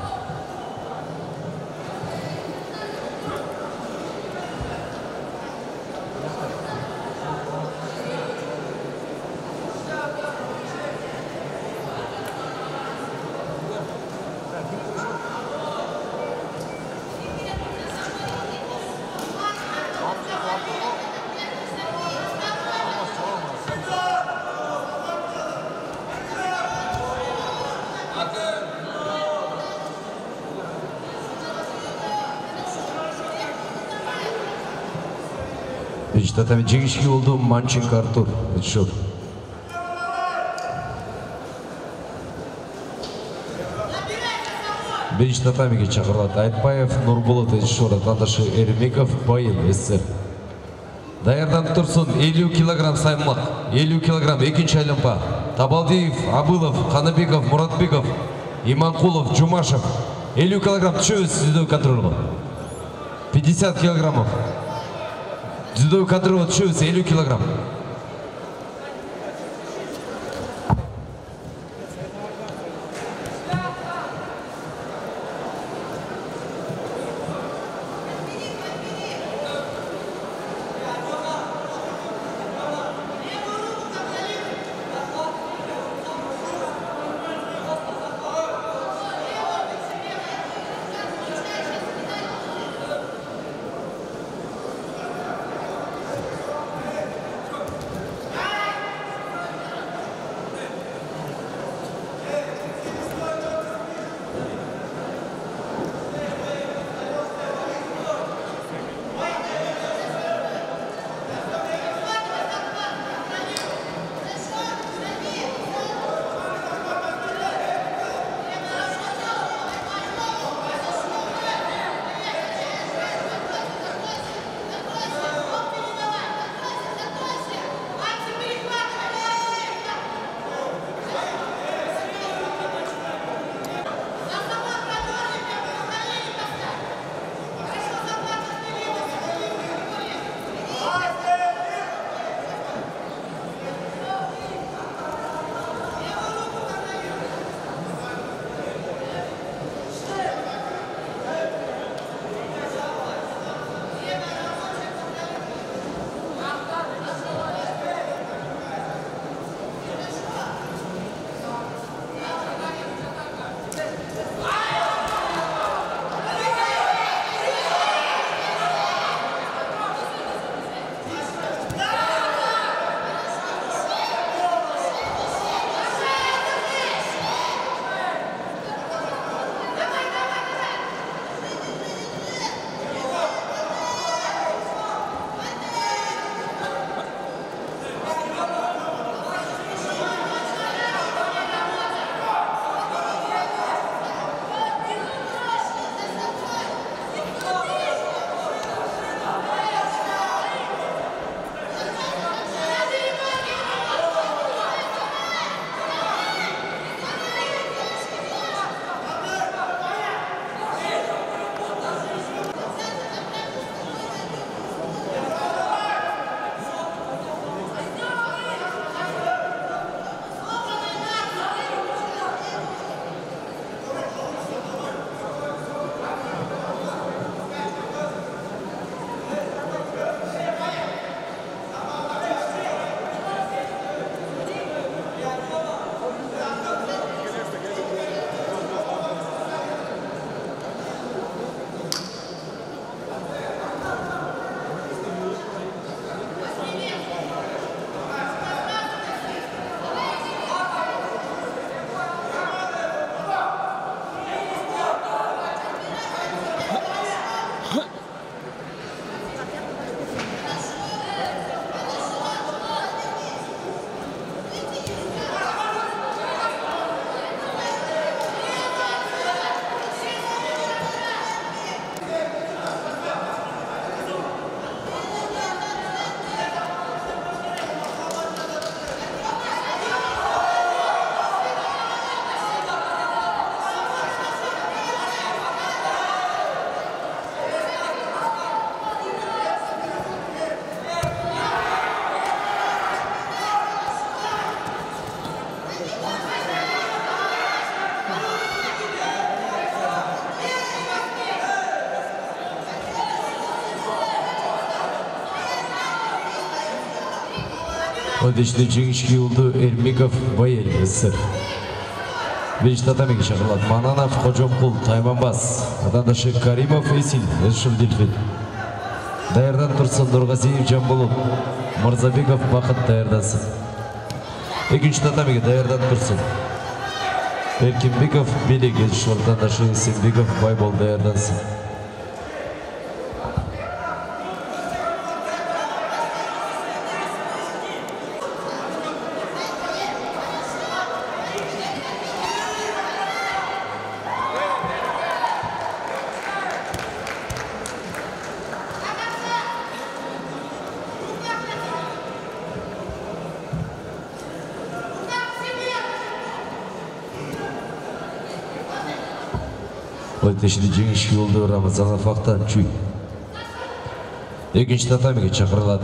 Татами жеңишке болду Манченко Артур. Шур. Биринчи татамиге чакырылат Айтбаев Нурболот Эжишор, атандашы Эрмеков Байыл СССР. Даярдан турсун элүү килограмм саймак, элүү килограмм экинчи айланпа. Табалдиев, Абылов, Канабеков, Муратбеков, Иманкулов, Жумашев. элүү килограмм түшөбүз сүздөй контролго. пятьдесят килограммов. Дзюдо контроль түшөбүз элүү килограмм. Ödeşli жеңишке oldu Ermikov Bayel СССР. Birinci tatamiga çağrıldı. Mananov Qo'jomqul Taymanbas. Vatandaşı Karimov Esil Eshil Dilfin. Dayardan Tursun Nurg'aziyev Jambulut. Mirzabekov Baqit tayyorlansin. Ikkinchi tatamiga Dayardan Tursun. Erkinbekov Belik Eshil vatandaşı Esenbekov Baybol tayyorlansin. Öteşli жеңишке oldu Ramazanov Aktan Çuy. Ekінші tatamiga çağrıldı.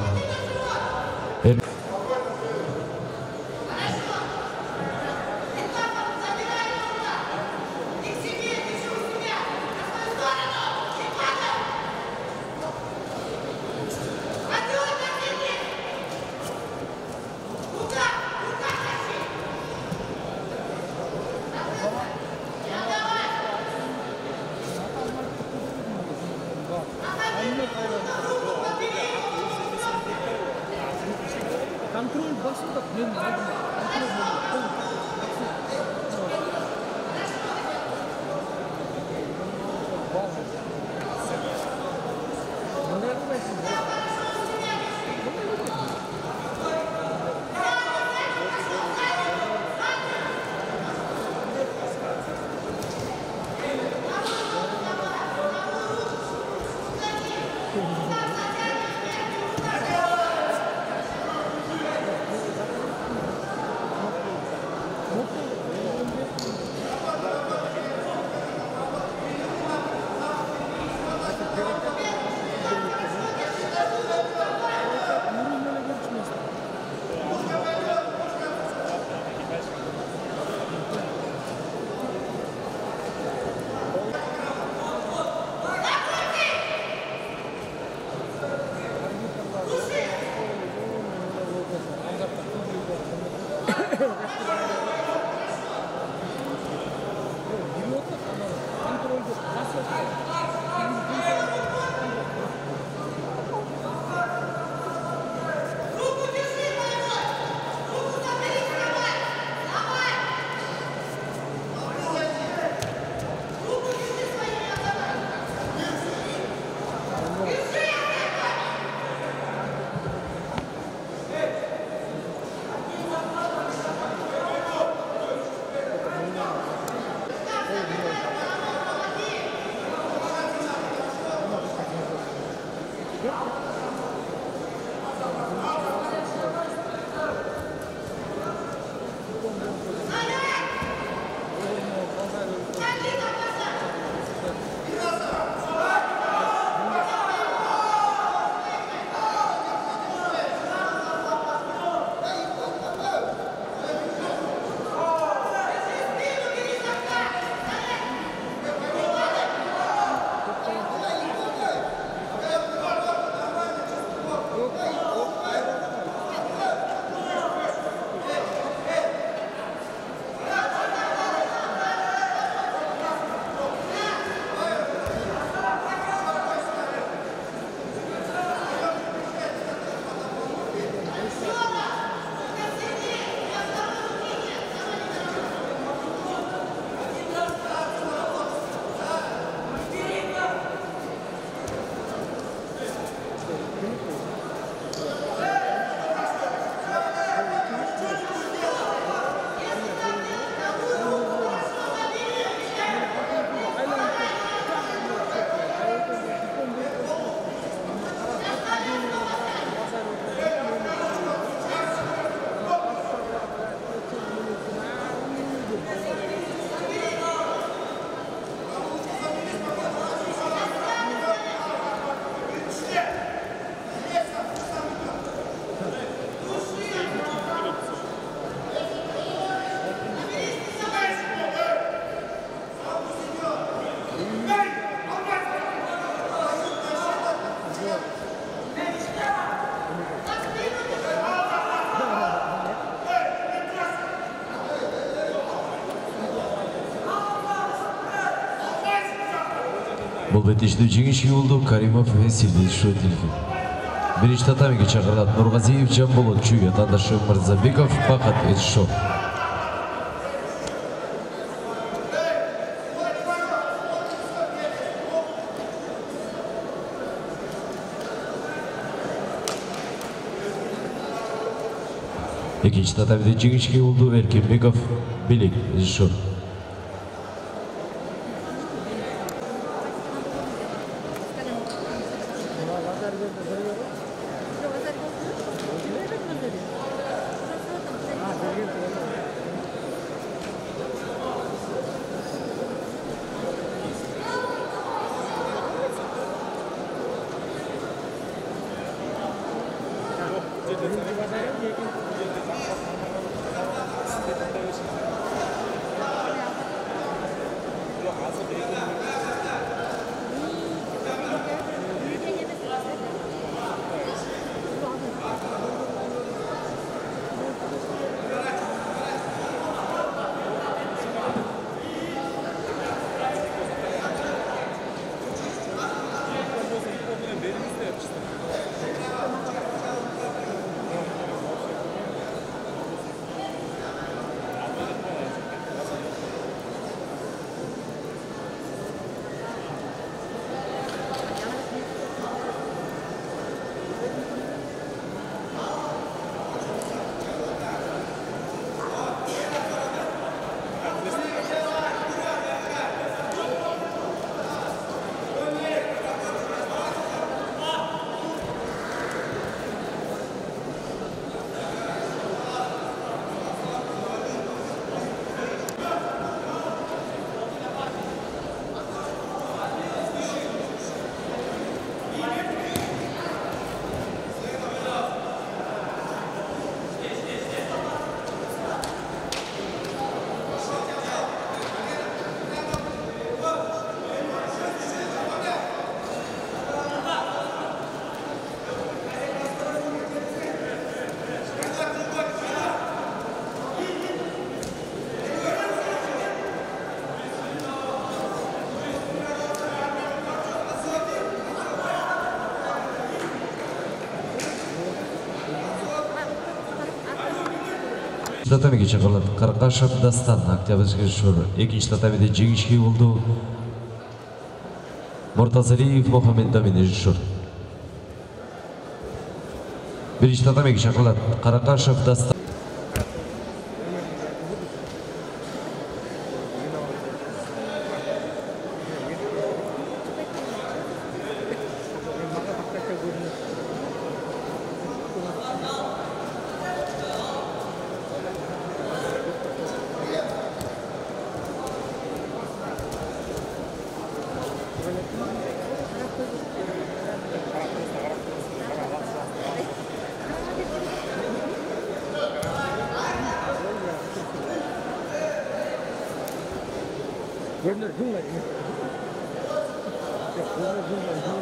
Контроль басында мен Бұл бетешті жеңішке болды Каримов Весилдей Шөтілген. Бірінші татамиге шақырылады Нұрғазиев Жамболот Чуй, атандашы Мырзабеков Бақат Эдшо. Екінші татамиде жеңішке болды Эркенбеков Белек Эдшо. Татамиге шақырылады Қарқашев Дастан Октябрьский шоры. Екінші татамиде жеңішке болды Мұртазалиев Мохамед Дамин режиссер. Бірінші татамиге шақырылады Қарқашев Дастан. Görünür bunlar. Yok, görünür bunlar.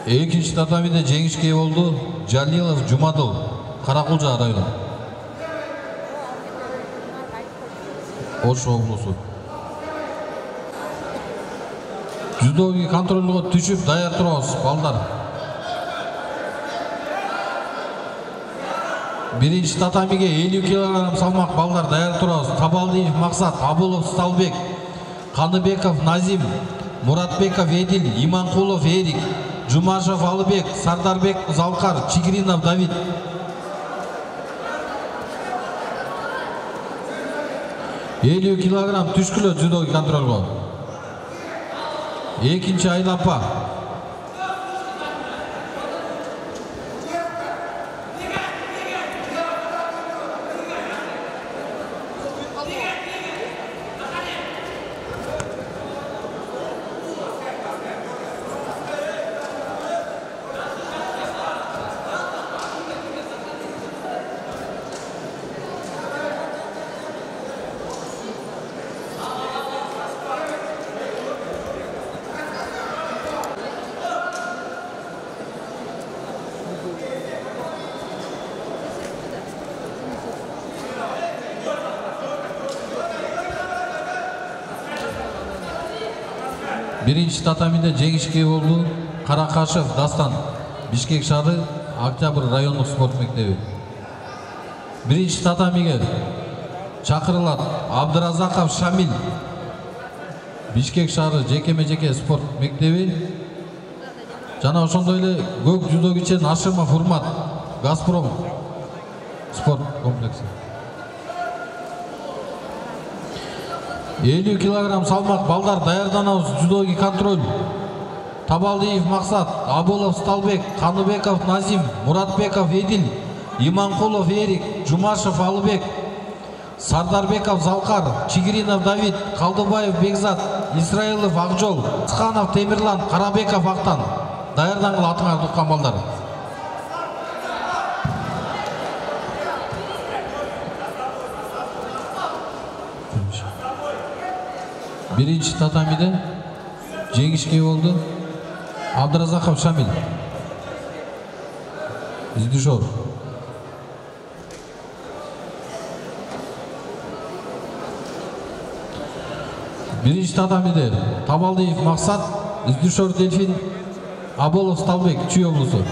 Экинчи татамиде жеңишке ээ болду Жалилов Жумадыл, Каракулжа району. Ош облусу. Жүздөги контролго түшүп даяр турабыз, балдар. Биринчи татамиге элүү килограмм салмак балдар даяр турабыз. Табалдиев Максат, Абулов Сталбек, Каныбеков Назим, Муратбеков Эдил, Иманкулов Эрик, Жумашев Алыбек, Сардарбек Залкар, Чигиринов Давид. элүү килограмм түшкүлө жүздөги контролго. Экинчи айлампа. Биринчи татамиде жеңишке болду Каракашев Дастан, Бишкек шаары, Октябрь райондук спорт мектеби. Биринчи татамиге чакырылат Абдыразаков Шамил, Бишкек шаары жекеме-жеке спорт мектеби. Жана ошондой эле көк жүзөгүчен Ашимов Урмат, Газпром спорт комплекси. элүү килограмм салмак балдар даярданабыз, жүздөги контроль. Табалдиев Максат, Абулов Сталбек, Каныбеков Назим, Муратбеков Эдил, Иманкулов Эрик, Жумашев Алыбек, Сардарбеков Залкар, Чигиринов Давид, Калдыбаев Бекзат, Исраилов Акжол, Сханов Темирлан, Карабеков Актан. Даярдангыл, атыңарды уккан балдар. Биринчи татамиде жеңишке болду Абдыразаков Шамил, Издишор. Биринчи татамиде Табалдиев Максат, Издишор Дельфин, Аболов Сталбек, Чүй облусу.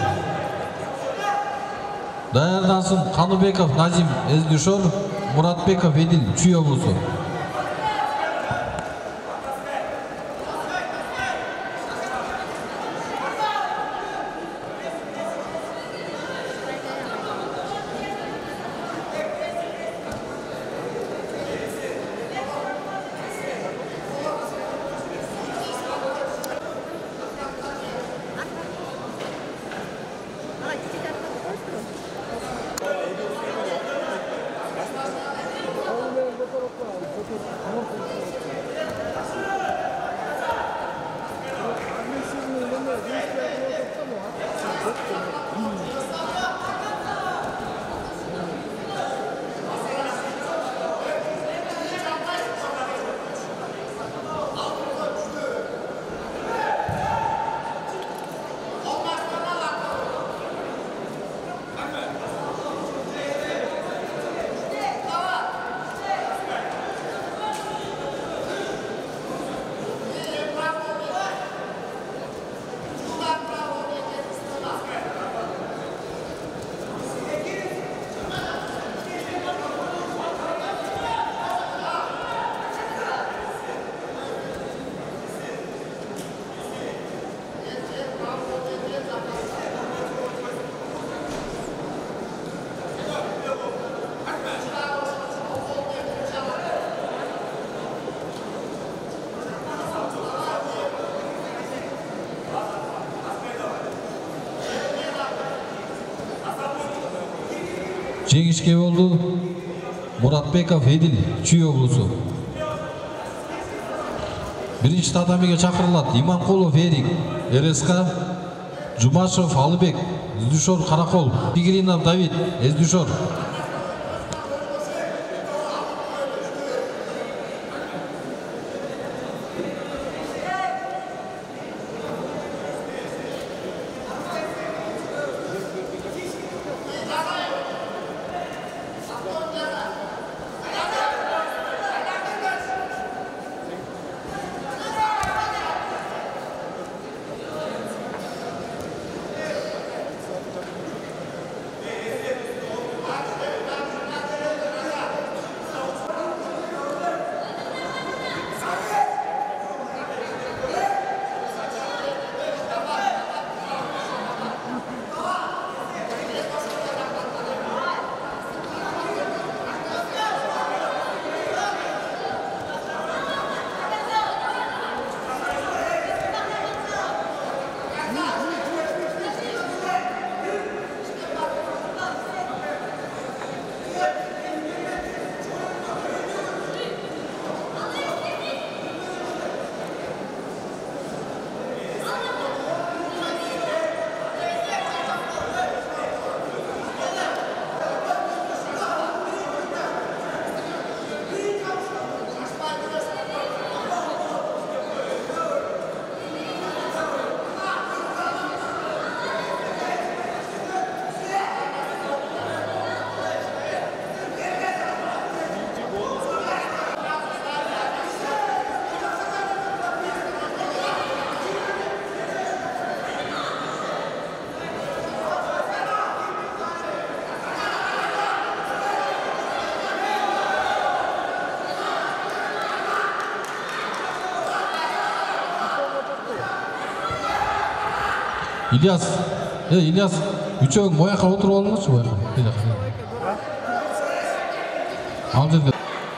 Даярдансын Каныбеков Назим, Издишор, Муратбеков Эдил, Чүй облусу. Жеңишке болду Муратбеков Эдил, Чүй облусу. Биринчи татамиге чакырылат Иманкулов Эрик, РСК, Жумашев Алыбек, Издишор Каракол, Чигиринов Давид, Издишор. İlyas, e İlyas, üçöğün bu yaka oturup alınırsa bu yaka. Bir dakika. Al жерге.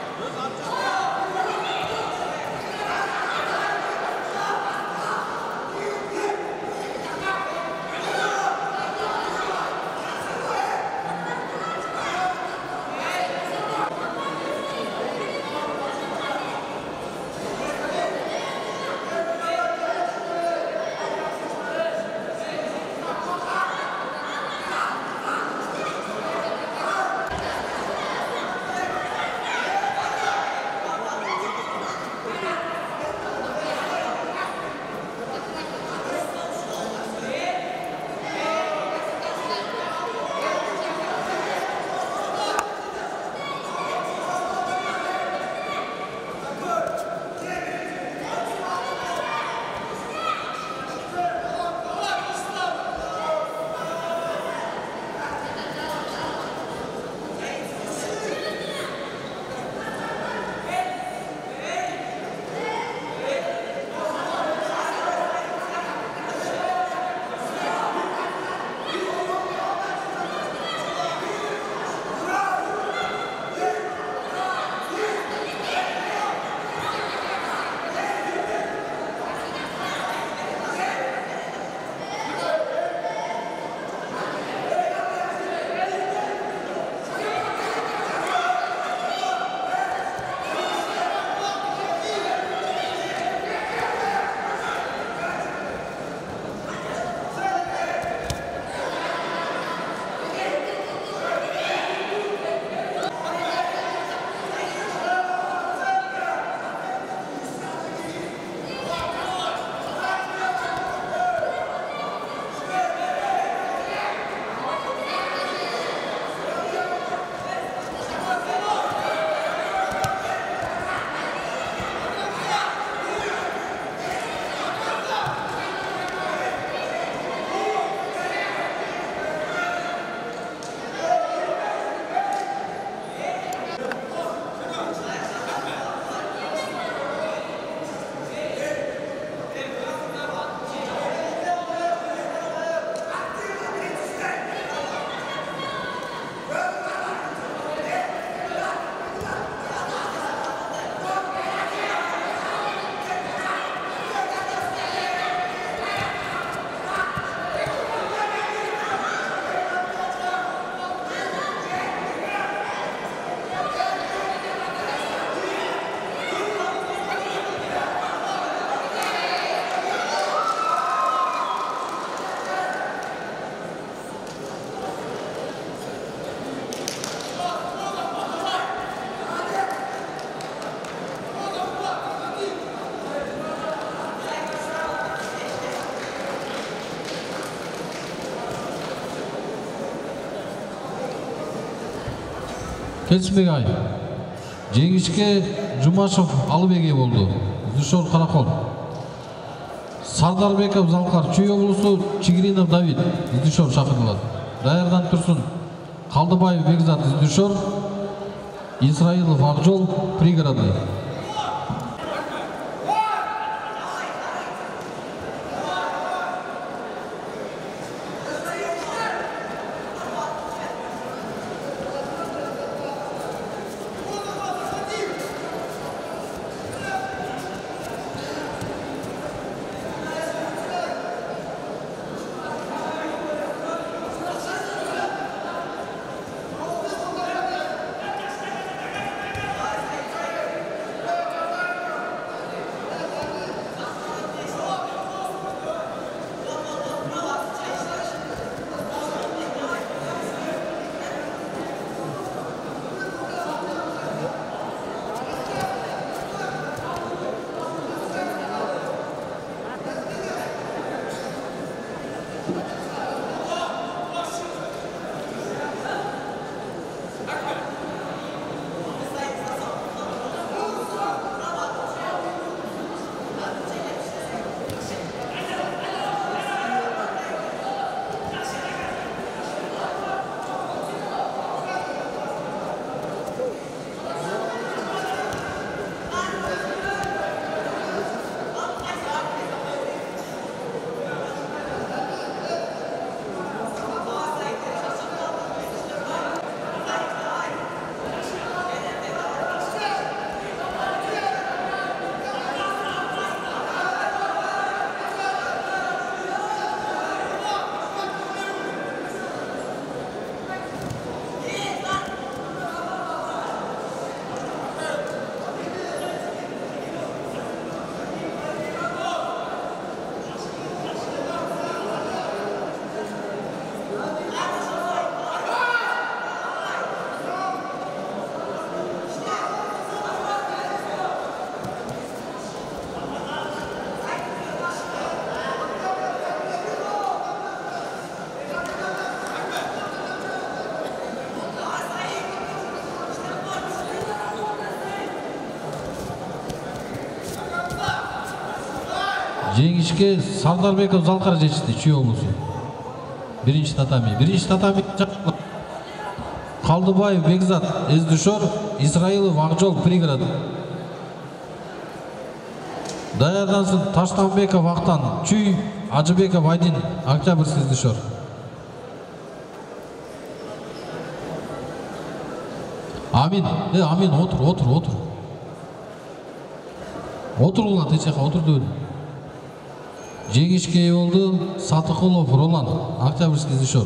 Kesmek ay. Жеңишке Жумашев Алыбеге болду. Зушор Каракол. Сардарбеков Залкар Чүй облусу Чигиринов Давид Издишор шақырылады. Даярдан Турсун Қалдыбаев Бекзат Издишор, Исраилов Акжол пригородный. Жеңишке Сардарбеков Залкар жетишти, Чүй облусу. Биринчи татами. Биринчи татами Калдыбаев Бекзат Эздүшөр, Исраилов Акжол пригород. Даярдансын Таштанбеков Актан Чүй, Ажыбеков Айдин Октябрьский Эздүшөр. Амин, э, Амин, отур, отур, отур. Отур улан, течеха, отур дөбүн. Жеңишке ээ болду Сатыкулов Ролан, Октябрьский Эздүшөр.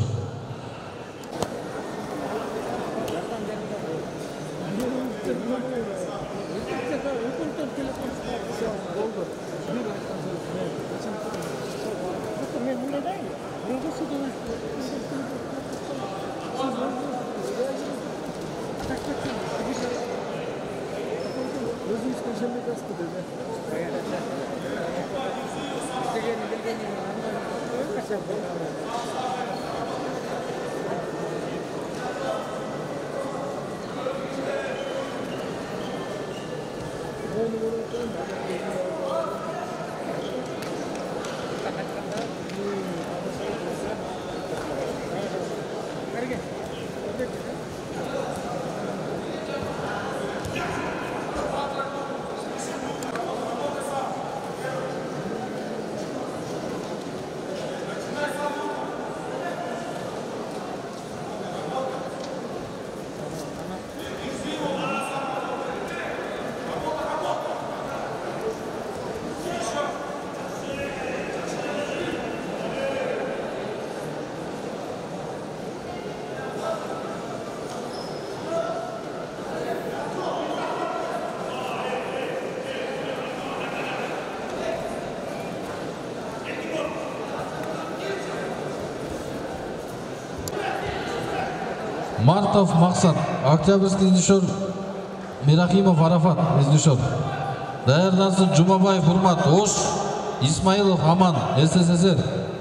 Мартов Максат, Октябрьский Эздүшөр, Мирахимов Арафат Эздүшөр. Даярдансын Жумабаев Урмат Ош, Исмаилов Аман СССР.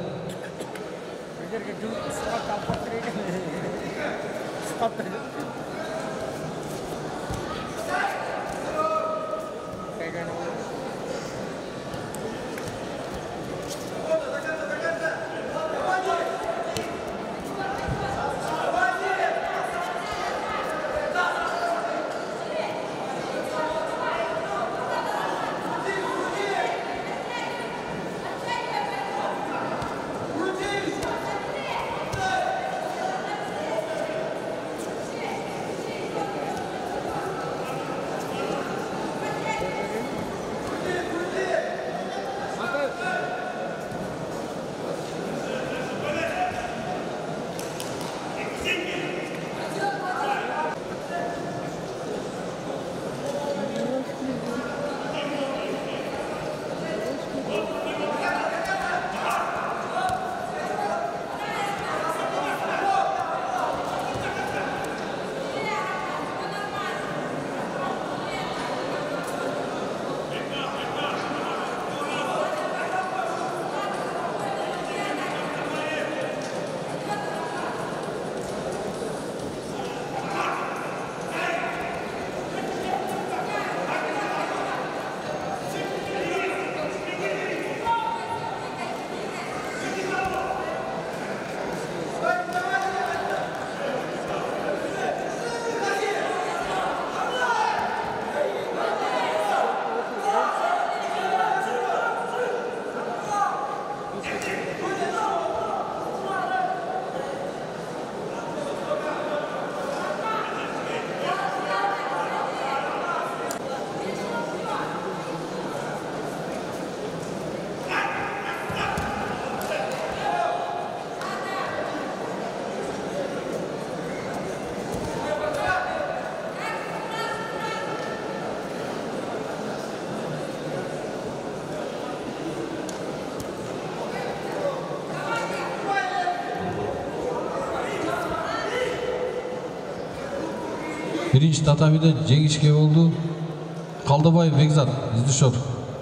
Биринчи татамиде жеңишке болду Калдыбаев Бекзат Эздүшөр.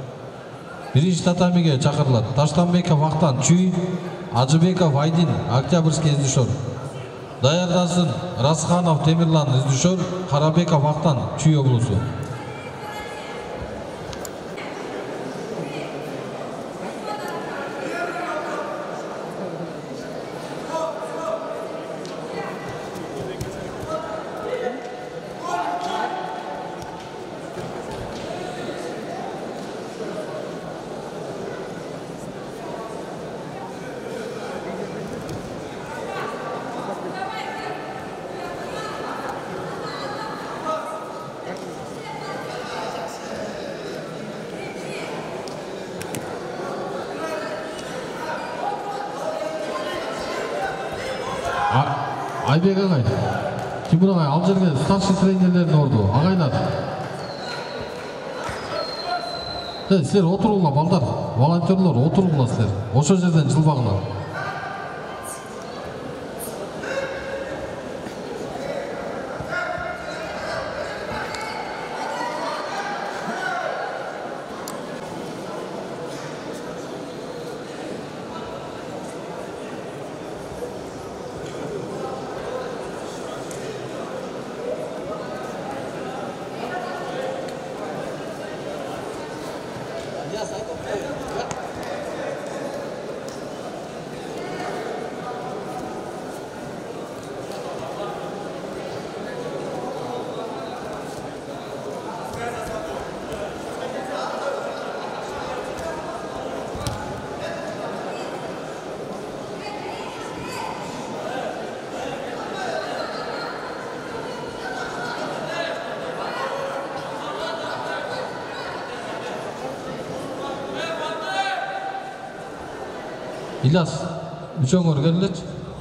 Биринчи татамиге чакырылат Таштанбеков Актан Чүй, Ажыбеков Айдин Октябрьский Эздүшөр. Даярдансын Расханов Темирлан Эздүшөр, Карабеков Актан Чүй облусу. Айбек ағай, Тимур ағай, ал жерге старший тренерлерін орды, ағайлар. Сілер отыруғыла, балдар, волонтерлер, отыруғыла сілер. Ошо жерден жылбағыла. İlyas, üçüncü geldi.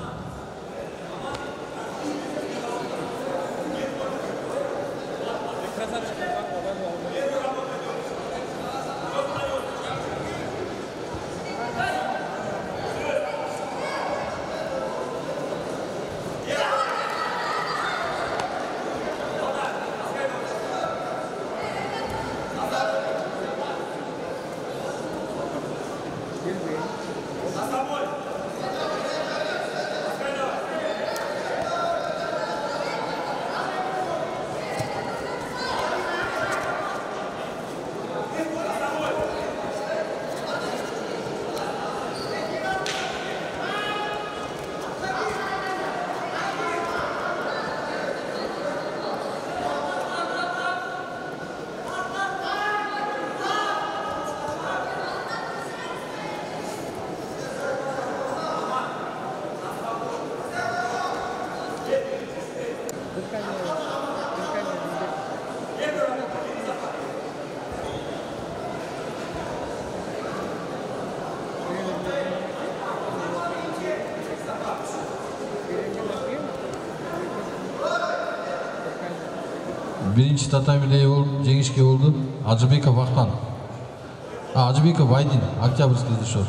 Birinci tatamiyle жеңишке oldu. Acıbekov Aktan. Acıbekov Aydin, Октябрьский düşüyor.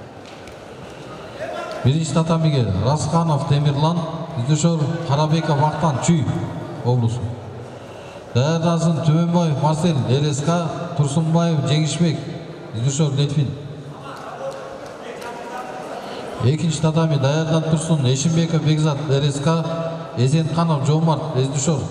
Birinci tatamiге Raskanov Demirlan, düşüyor. Karabekov Aktan, Çuy oblusu. Dayaдасын Түменбаев Марсель, ЛСК, Турсунбаев Жеңишбек, düşüyor Летвин. Экинчи татами Даярдан Турсун, Эшимбеков Бекзат, ЛСК, Эзенканов Жомарт, düşüyor.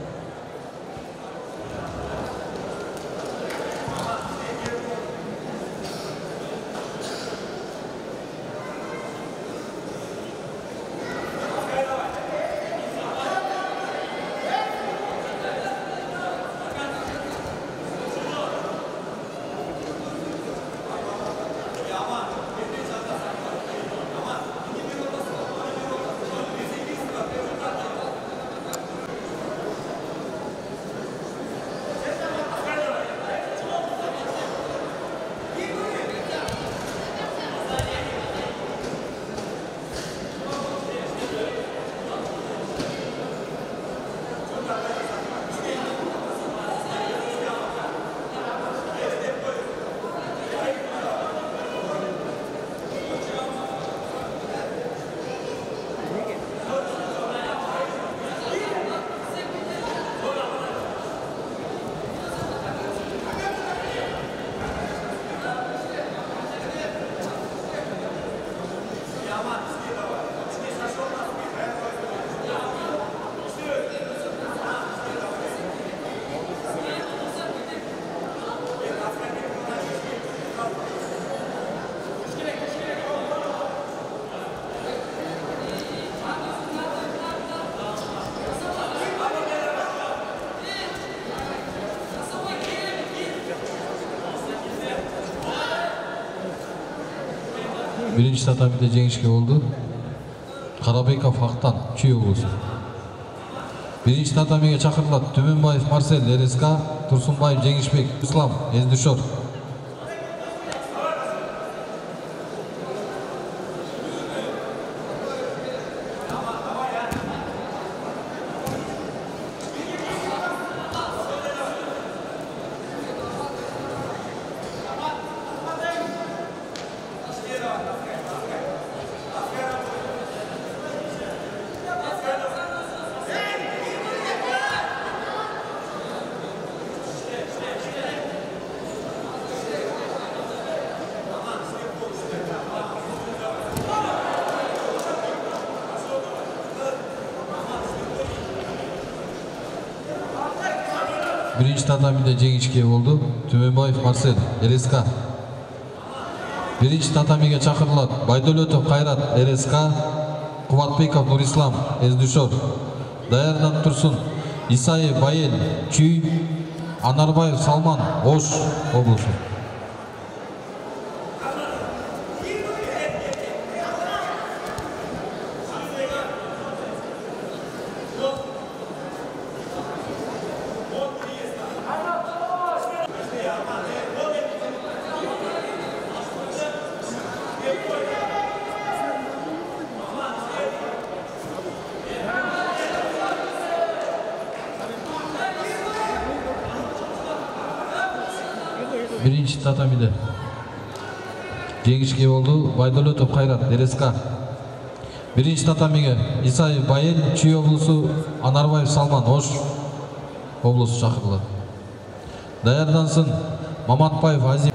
Birinci tatamide жеңишке oldu. Karabekov Aktan, Çuy oblusu. Birinci tatamiге çakırılады. Түменбаев Марсель, ЛСК, Турсунбаев Жеңишбек, Ислам, düşüyor. Биринчи татамиде жеңишке болду. Түмөнбаев Марсель, РСК. Биринчи татамиге чакырылат Байдөлөтов Кайрат, РСК, Кубатбеков Нурислам, Эздүшөр. Даярданып турсун Исаев Байел, Чүй, Анарбаев Салман, Ош облусу. Биринчи татамиде жеңишке болду Байдөлөтов Кайрат, РСК. Биринчи татамиге Исаев Байел, Чүй облусу, Анарбаев Салман, Ош облусу чакырылат. Даярдансын Маматбаев Азим.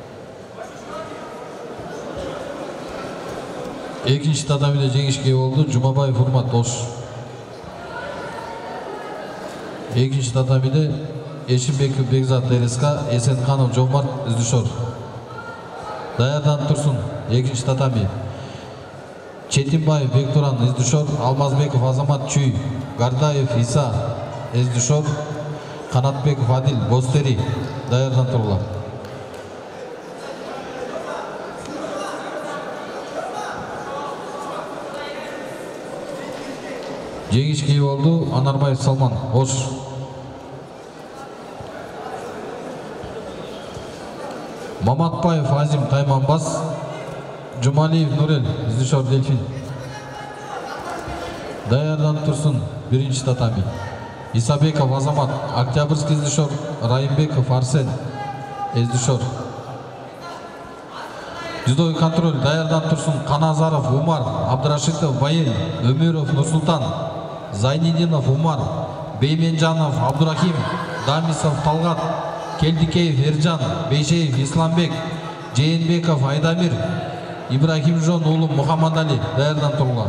Экинчи татамиде жеңишке болду Жумабаев Урмат, Ош. Экинчи татамиде Эшимбеков Бекзат, РСК, Эсенханов Жомарт, Эздүшөр. Даярданып турсун экинчи татами. Четимбаев Бектуран, Эздүшөр, Алмазбеков Азамат, Чүй, Гардаев Иса, Эздүшөр, Канатбеков Адил, Бостери. Даярданып тургула. Жеңишке болду Анарбаев Салман, Ош. Маматбаев Азим, Тайманбас, Жумалиев Нурел, Эздүшөр Дельфин. Даярданып турсун биринчи татами. Исабеков Азамат, Октябрьский, Эздүшөр, Райымбеков Арсен, Эздүшөр. Жүздөй контроль даярданып турсун Каназаров Умар, Абдрашитов Байел, Өмүров Нурсултан, Зайнидинов Умар, Бейменжанов Абдурахим, Дамисов Талгат, Келдикеев Эржан, Бейшеев Исламбек, Жээнбеков Айдамир, Ибрахимжон уулу Мухаммадали. Даярданып тургула.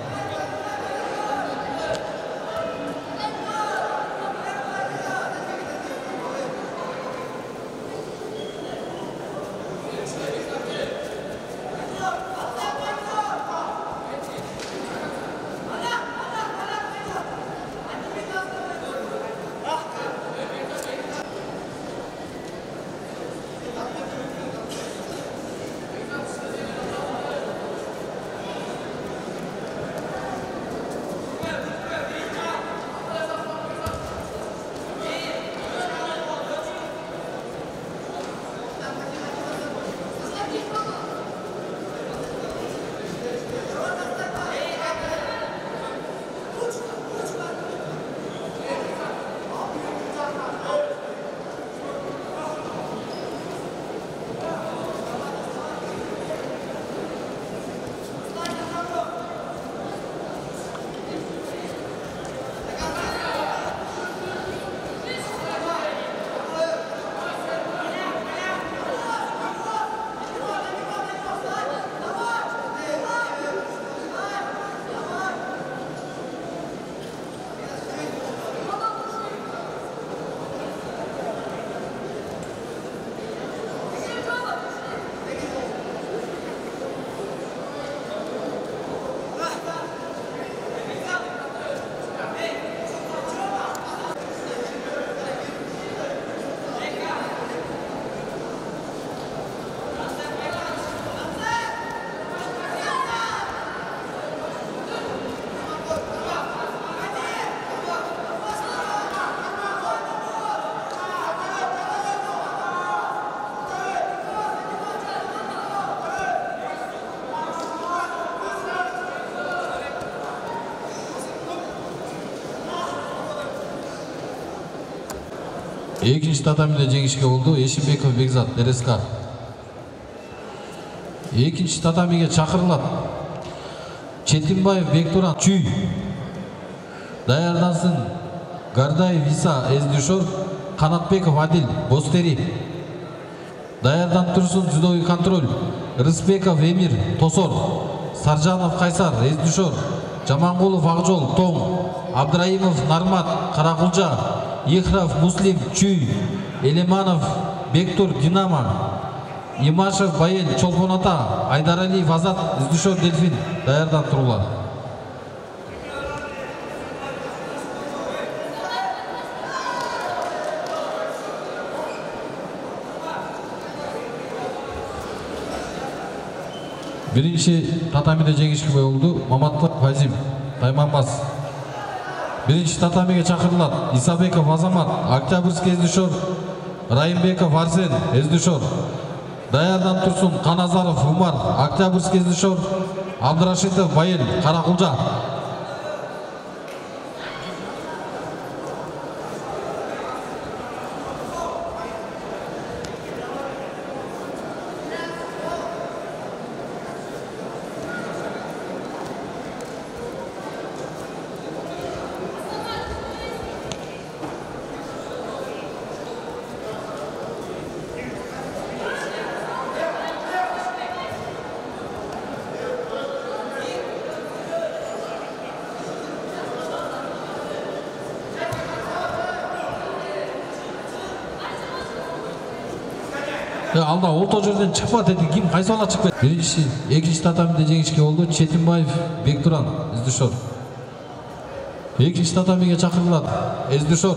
Экинчи татамиде жеңишке болду Эшимбеков Бекзат, РСК. Экинчи татамиге чакырылат Четимбаев Бектуран, Чүй. Даярдансын Гардаев Иса, Эздүшөр, Канатбеков Адил, Бостери. Даярданып турсун жүздөй контроль Рысбеков Эмир, Тосор, Саржанов Кайсар, Эздүшөр, Жамангулов Акжол, Тоң, Абдраимов Нармат, Каракулжа, Ихров Муслим Чүй, Элеманов Бектур Динамо, Имашев Байел Чолпон Ата, Айдаралиев Азат Издүшөр Дельфин даярдан турулат. Birinci tatamide жеңишке болду Маматлык Фазим Тайманбас. Birinci tatamiге чакырылат Исабеков Азамат, Октябрьский Эздүшөр, Райымбеков Арсен Эздүшөр. Даярдан турсун Каназаров Умар, Октябрьский Эздүшөр, Абдрашитов Байел Каракулжа. Алда ото жерден чыкпат эди, ким кайсы бала чыкпайт. Биринчи, экинчи татамиде жеңишке болду Четинбаев Бектуран Эздүшөр. Экинчи татамиге чакырылат Эздүшөр.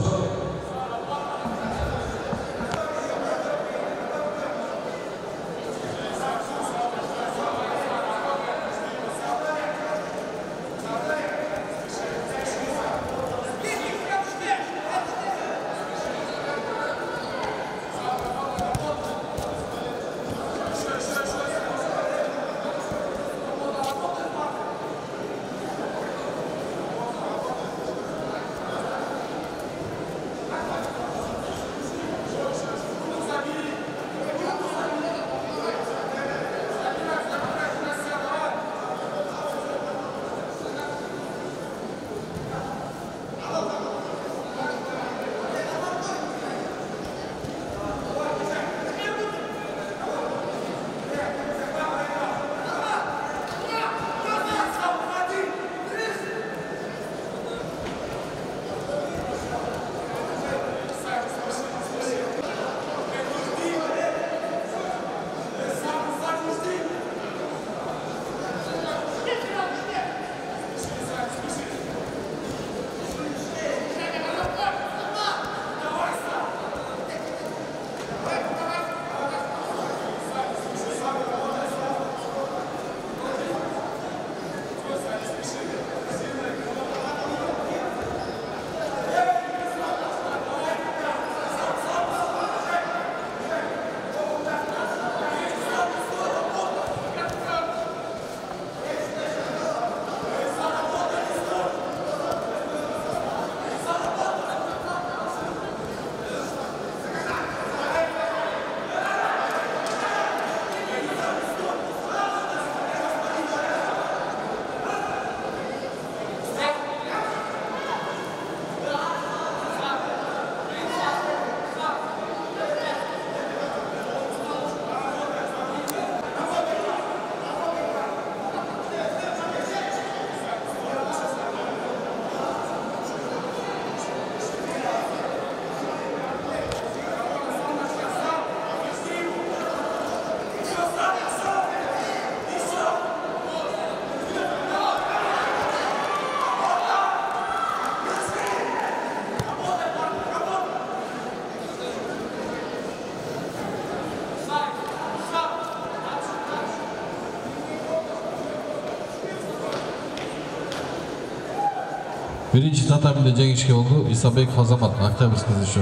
Birinci tatamide жеңишке болду Исабеков Азамат, Октябрьский Эздүшөр.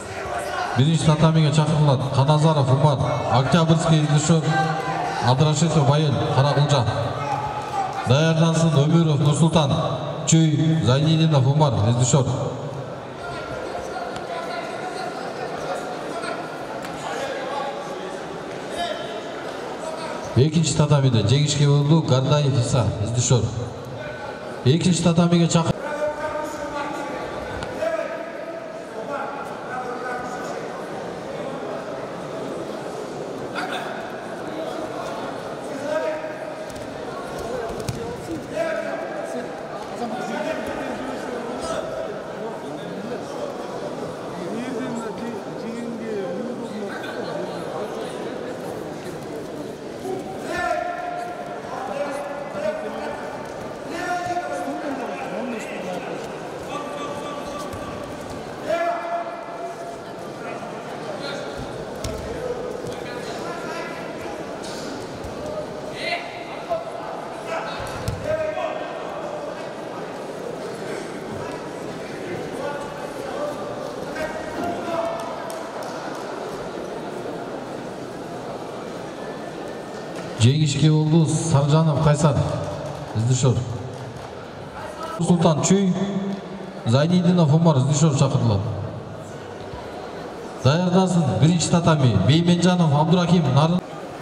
Birinci татамиге чакырылат Каназаров Умар, Октябрьский Эздүшөр, Абдрашитов Байел Каракулжа. Даярдансын Өмүров Нурсултан, Чүй Зайнидинов Умар Эздүшөр. Экинчи татамиде жеңишке болду Гардаев Иса Эздүшөр. Экинчи татамиге чакыр Жеңишке болду Саржанов Кайсар. Издишор. Султан Чүй, Зайнидинов Умар издишор чакырылат. Даярдансын биринчи татами Бейменжанов Абдурахим Нарын.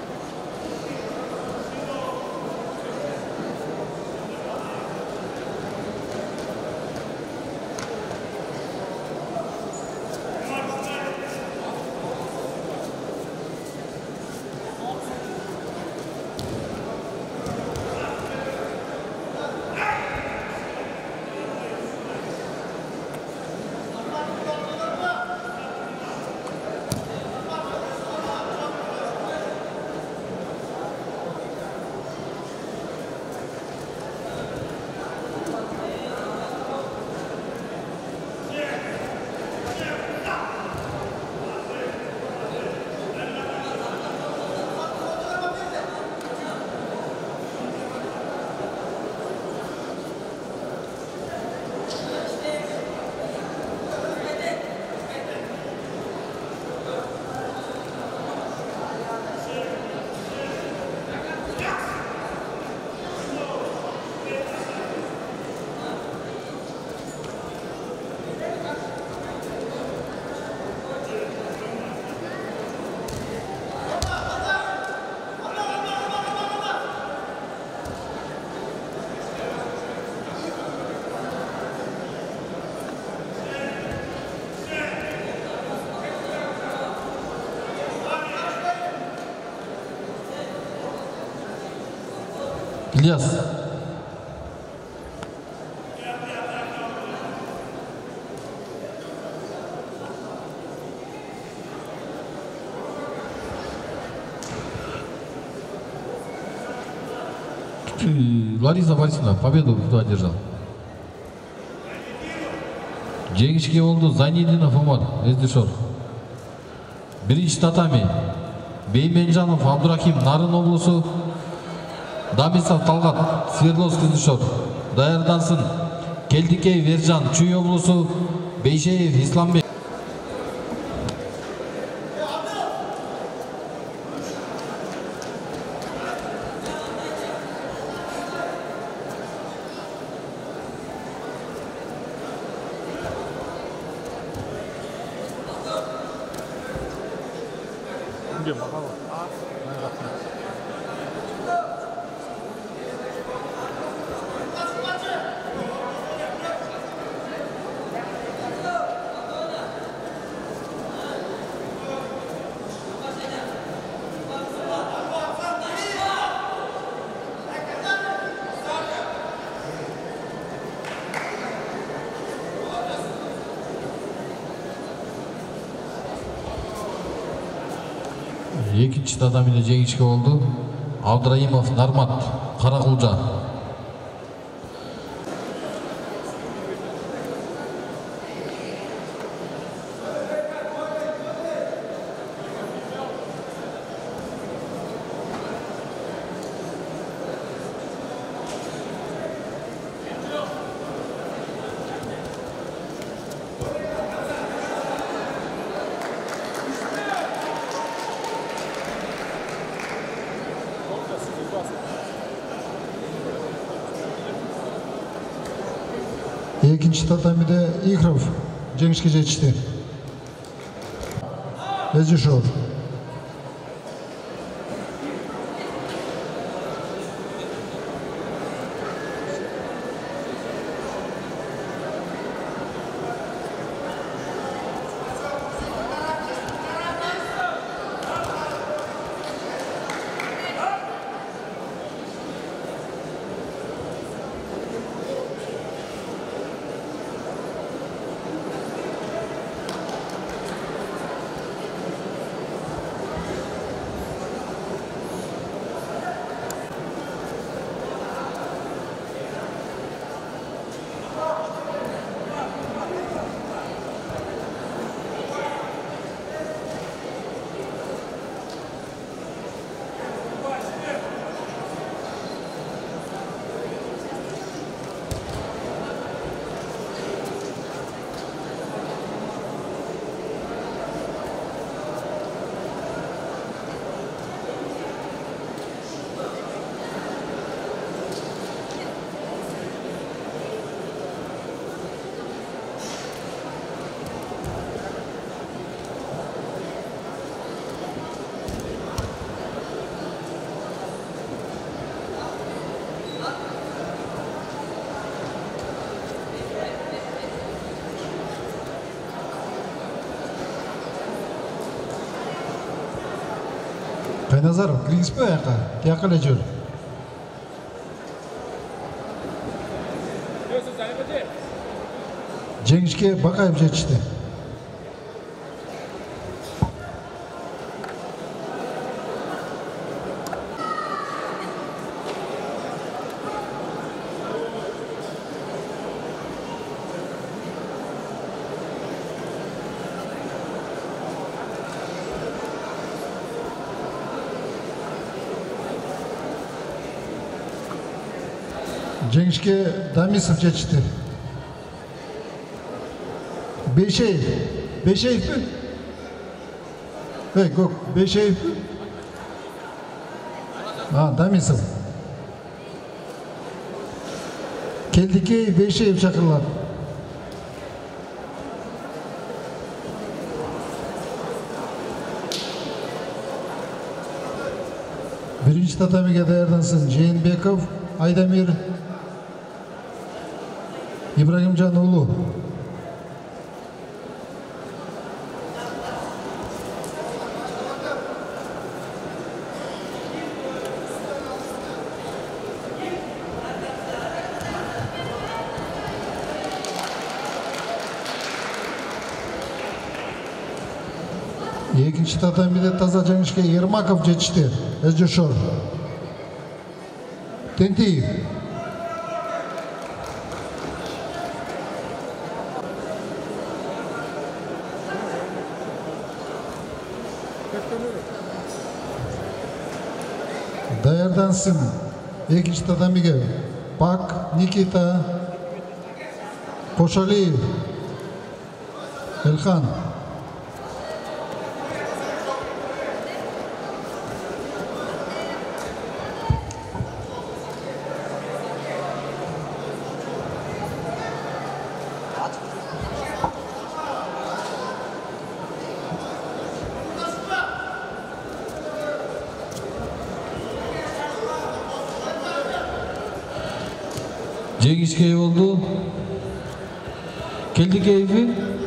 İlyas. Лариса Борисовна победу кто одержал? Жеңишке болду Зайнидинов Умар Эздишор. Биринчи татами Бейменжанов Абдурахим Нарын облусу, Дамисов Талгат Свердловский Эздишор. Даярдансын Келдикеев Ержан Чүй облусу, Бейшеев Исламбек. Экинчи татамиде жеңишке болду Абдраимов Нармат Каракулжа. Экинчи татамиде Ихров жеңишке жетишти. Эздишор. Байназаров, кіргізбе аяққа, тияққа эле жүр. Жеңішке Бақаев жетішті. Жеңішке Дамисов жетішті. Бейшеев. Бейшеев пі? Эй, көк, Бейшеев пі? А, Дамисов. Келдікей Бейшеев шақырылады. Бірінші татамиге даярдансын Жээнбеков, Айдамир, Ибрагимжан Улу. Екінші татамиде таза жеңішке Ермаков жетішті. Эждешор. Тентиев. Даярдансын екінші татамиге Пак, Никита, Кошалиев, Элхан. Жеңішке oldu. Келдікеев mi?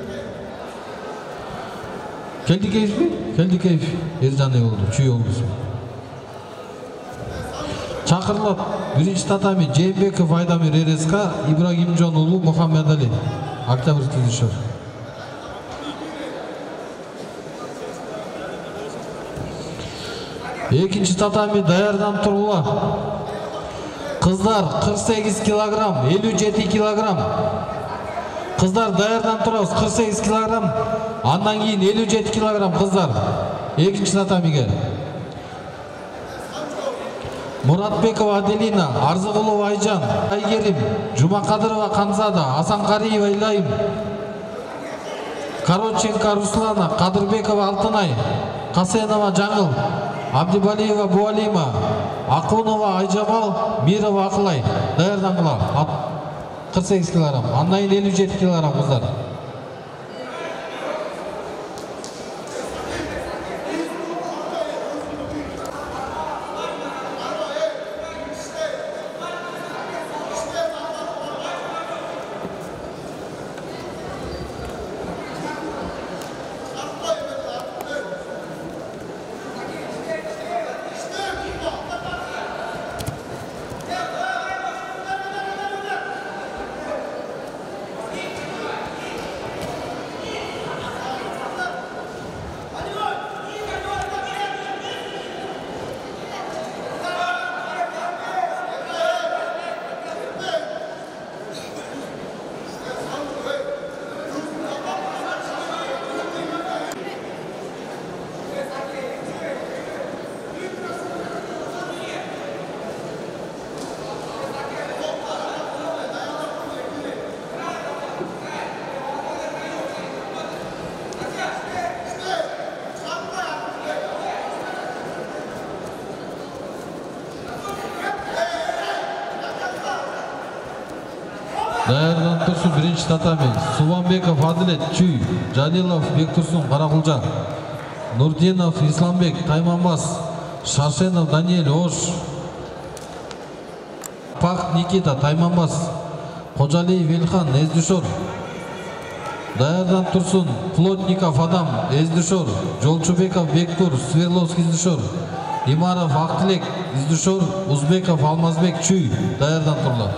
Келдікеев mi? Келдікеев. Ержаны oldu. Чүй oldu. Чакырылат. Биринчи татами Жээнбеков Айдамир РСК, Ибрагимжан Улу Мухаммедали. Октябрь түзүшөр. Экинчи татами даярданып тургула. Кыздар кырк сегиз килограмм, элүү жети килограмм. Кыздар даярданып турабыз, кырк сегиз килограмм. Андан кийин элүү жети килограмм кыздар. Экинчи татамиге. Муратбекова Аделина, Арзыгулова Айжан, Айгерим, Жумакадырова Канзада, Асанкариева Илайым, Короченко Руслана, Кадырбекова Алтынай, Касенова Жаңыл, Абдибалиева Буалима, Акунова Айжабал, Мирова Акылай. Даярдангыла. кырк сегиз килограмм. Андан кийин элүү жети килограмм кыздар. Даярданып турсун биринчи татами Субанбеков Адилет Чүй, Жалилов Бектурсун Каракулжа, Нурдинов Исламбек Тайманбас, Шаршенов Даниэль Ош, Пак Никита Тайманбас, Кожалиев Элхан Эздүшөр. Даярданып турсун Плотников Адам Эздүшөр, Жолчубеков Бектур Свердловский Эздүшөр, Имаров Актилек, Издушор, Узбеков Алмазбек Чүй даярдан турлар.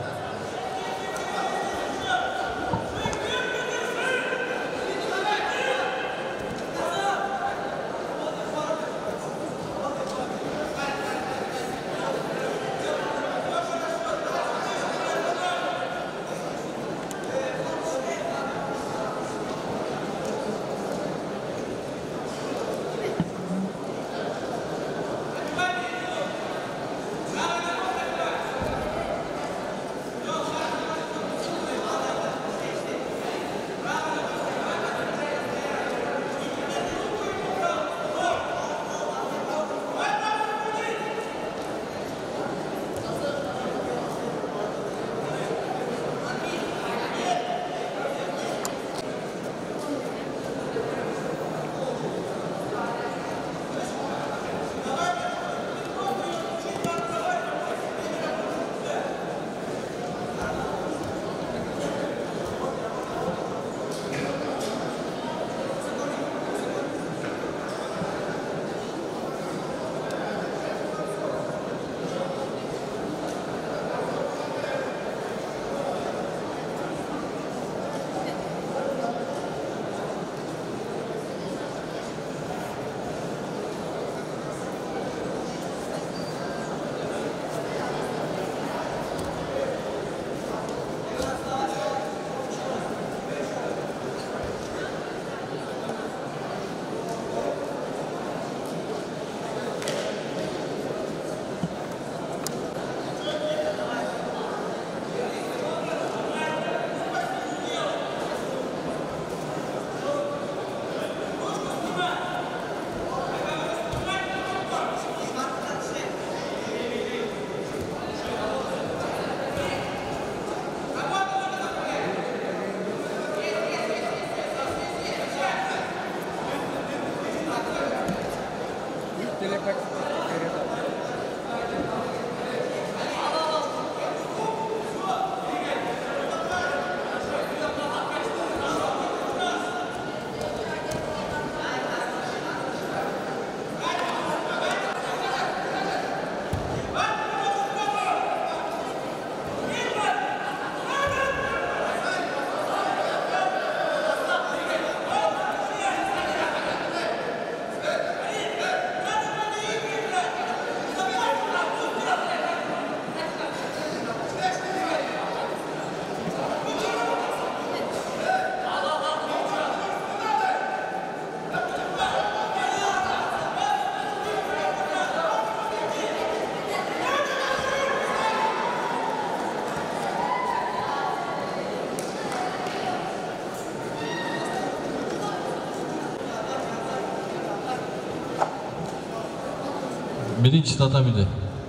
Birinchi tatamide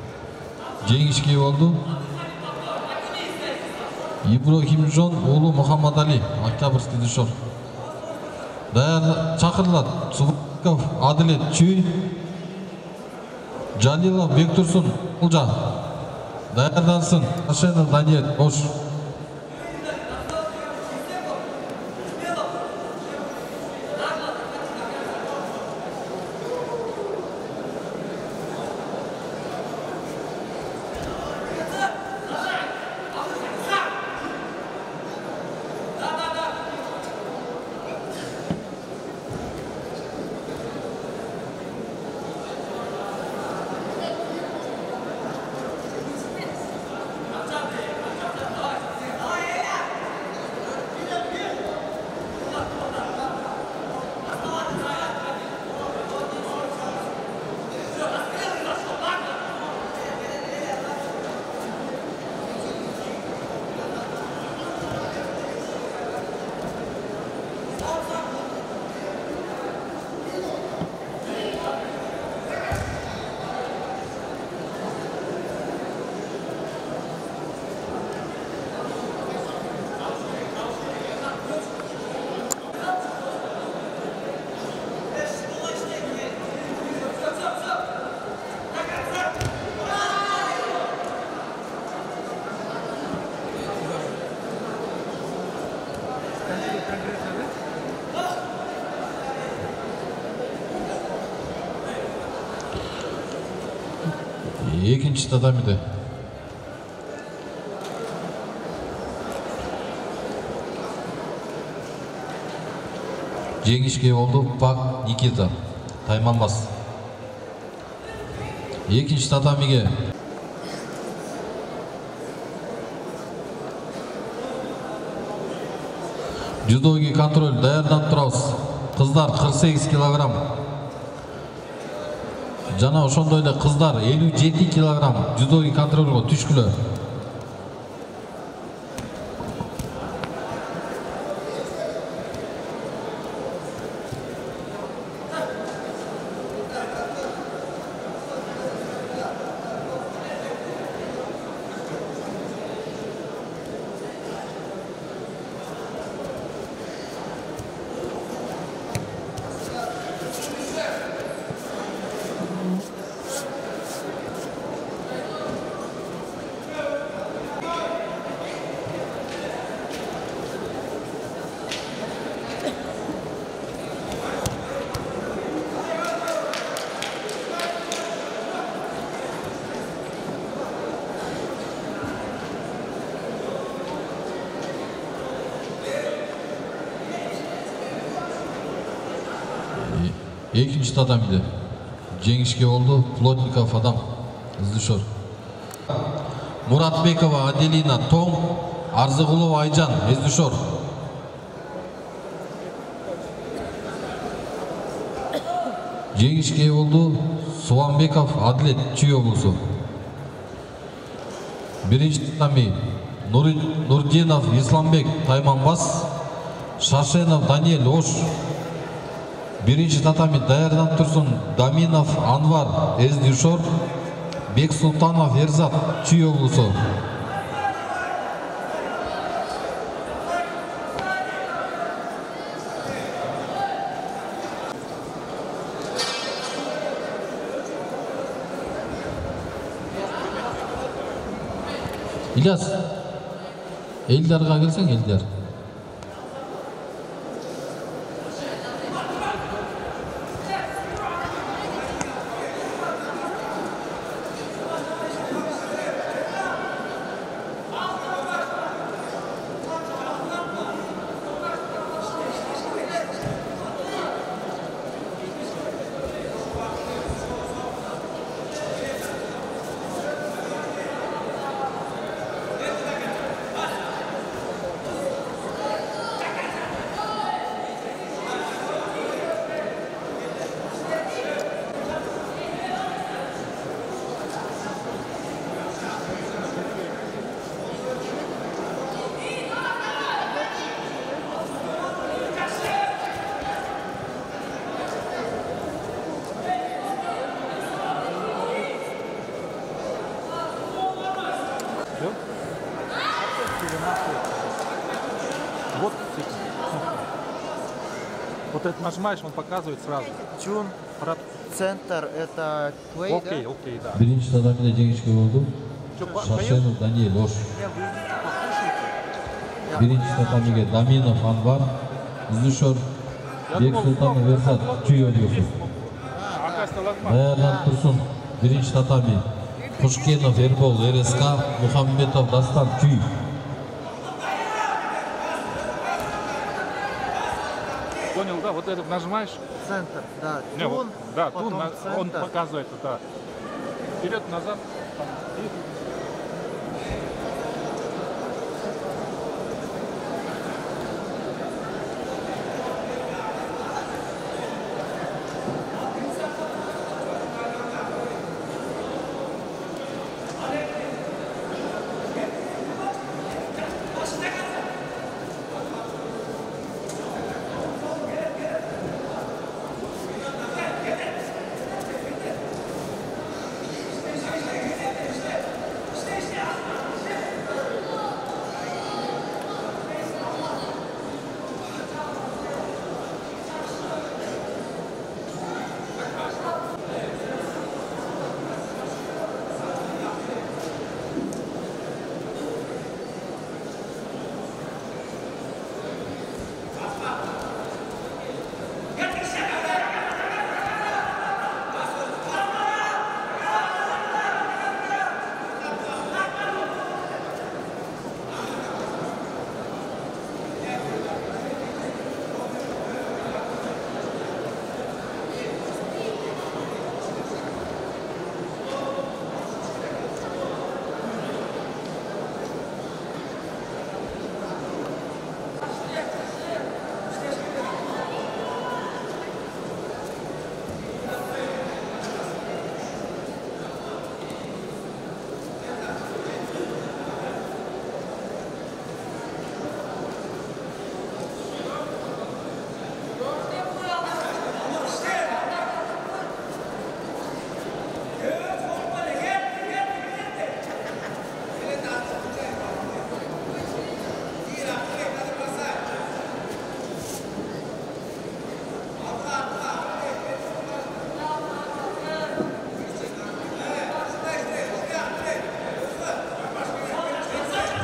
jengishga oldu. Ibrohimjon oğlu Muhammad Ali, Oktyabrskiy Dishor. Dayar chaqirilat Subakov Adilet Chuy, Jalilov Bektursun Ulja. Dayardansın Ashenov Daniel Bosh. Экинчи татамиде жеңишке болду Пак Никита Тайманбас. Экинчи татамиге Жүдоги контроль даярданып турабыз. Кыздар кырк сегиз килограмм. Жана ошондой эле кыздар элүү жети килограмм жүдоги контролго түшкүлө. Экинчи татамиде жеңишке болду Плотников Адам Издишор. Муратбекова Аделина Тоң, Арзыгулова Айжан Издишор. Жеңишке болду Суванбеков Адлет Чүй облусу. Биринчи татами Нурдинов Исламбек Тайманбас, Шашенов Даниэль Ош. Биринчи татами даярданып турсун Даминов Анвар Эздишор, Бексултанов Эрзат Чүй облусу. Ильяс, Элдарга келсең, Элдар. Вот, вот это нажимаешь, он показывает сразу. Чун, Брат. центр, это твей, Окей, да? окей, да. Биринчи татамиде жеңишке болду Чё, по- Шашенов Даниэль Ош. Не, вы идите, покушайте. Я- Биринчи я татамиге Даминов Анвар Издишор, Бексултанов Эрзат Чүй облусу. Оказывается, лазма. Даярданып турсун биринчи татами Кушкенов Эрбол РСК, Мухаммедов Дастан Чүй. Понял, да? Вот этот нажимаешь. Центр, да. Не, вот, Тун, да, потом тун, на- он центр. показывает, да. Вперед, назад. там, и-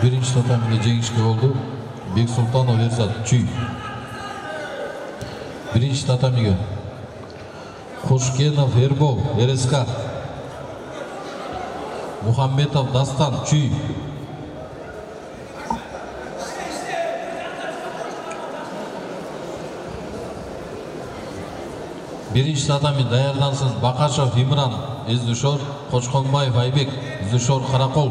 Birinchi tatamiga jengishga oldu. Beksultanov Ersat Чүй. Birinchi tatamiga Qo'shkenov Erbol эр эс ка. Muhammetov Dastan Чүй. Birinchi tatami daярдансын Бакашев Имран Издушор, Qo'chqonbayev Aybek Издушор Qaraqol.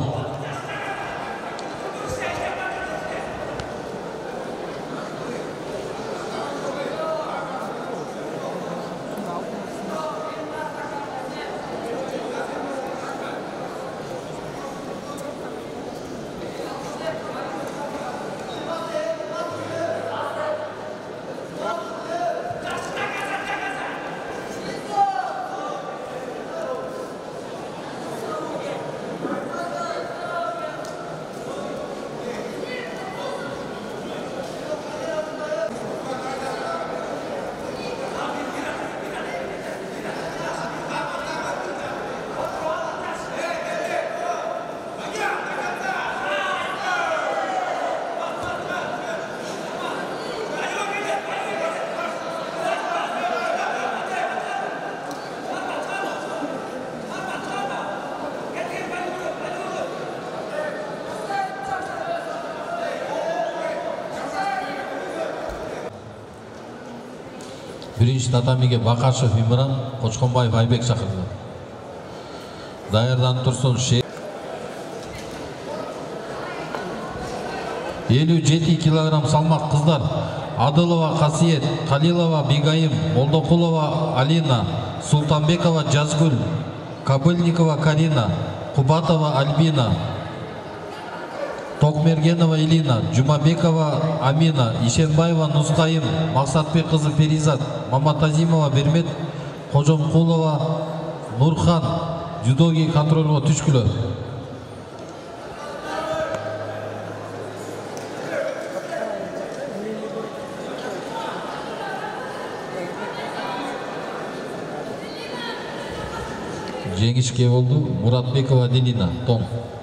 Birinchi tatamiga Baqashev Imron, Qo'chqonbayev Aybek chaqirildi. Daярдан Tursun Shey. elүү жети килограмм салмақ қыздар. Адылова Қасиет, Қалилова Бегайым, Молдоқулова Алина, Султанбекова Жазгүл, Кабыльникова Карина, Кубатова Альбина, Токмергенова Илина, Жумабекова Амина, Ишенбаева Нустайым, Мақсатбекқызы Перизат, Маматазимова Бермет, Қожомкулова Нурхан, Жүдоги контрольға түшкілі. Жеңішке болды Мұратбекова Делина, Том.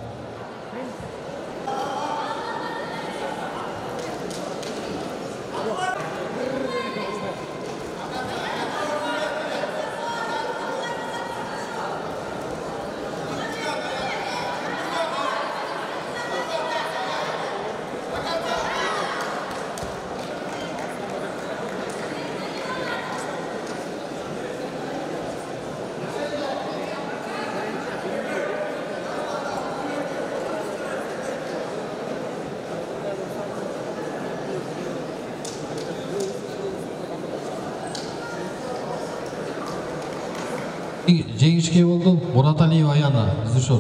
Жеңішке болды Мұраталиева Аяна, Издушор.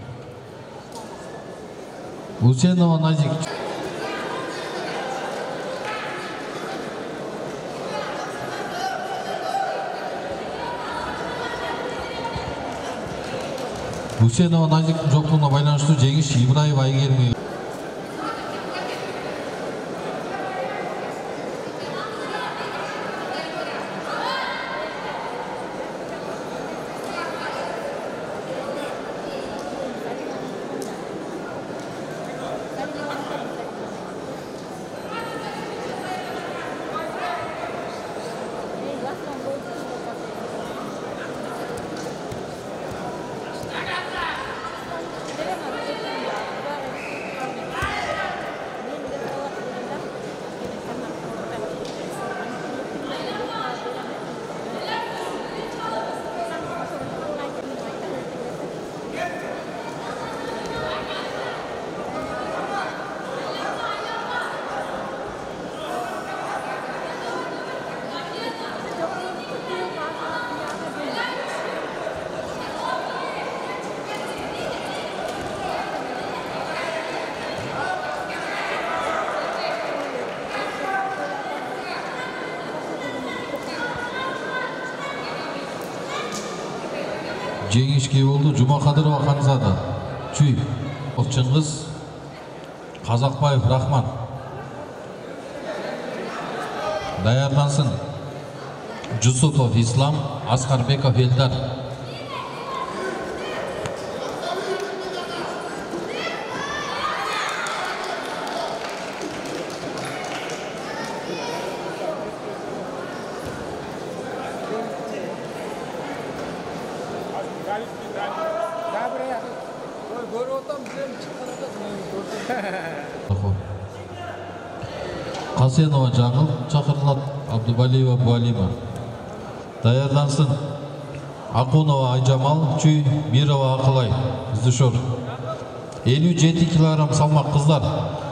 Усенова Назик. Усенова Назиктің жоқтығына байланышты жеңіс Ибраев Айгерімге. Жеңішке болды Жұмақадырова Ханзада, Чүй, Чыңғыз, Қазақбаев Рахман. Daярдансын Жусупов Ислам, Асқарбеков Елдар. Қасенова Жаңыл шақырылады. Абдубалиева Буалима. Даярдансын. Акунова Айжамал, Чүй, Мирова Акылай, Издишор. elүү жети килограмм салмақ қыздар.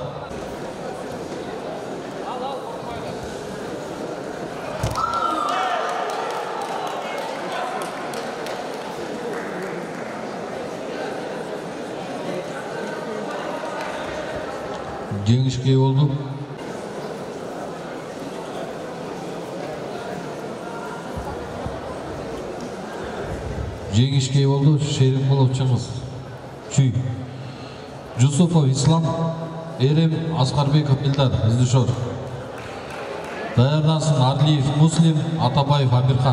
Жеңішке болды. Жеңішке болды. Шерімболов Чыңыз. Чүй. Жусупов Ислам, Эрем Аскарбеков Илдар, Издишор. Даярдансын Арлиев Муслим, Атабаев Амирхан.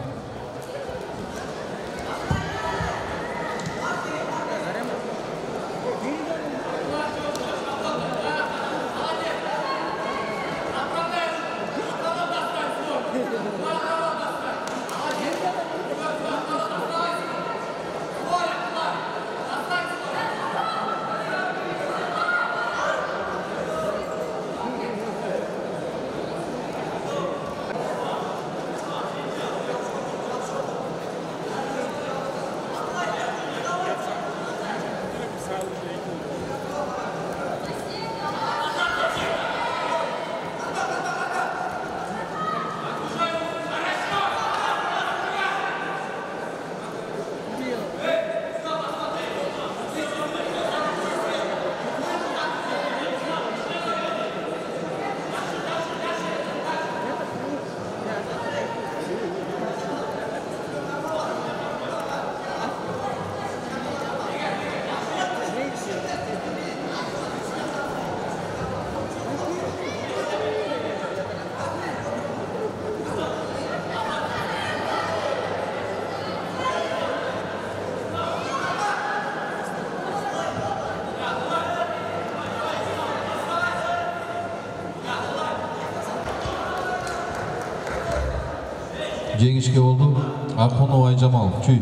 Жеңішке болды. Акунова Айжамал, Чүй.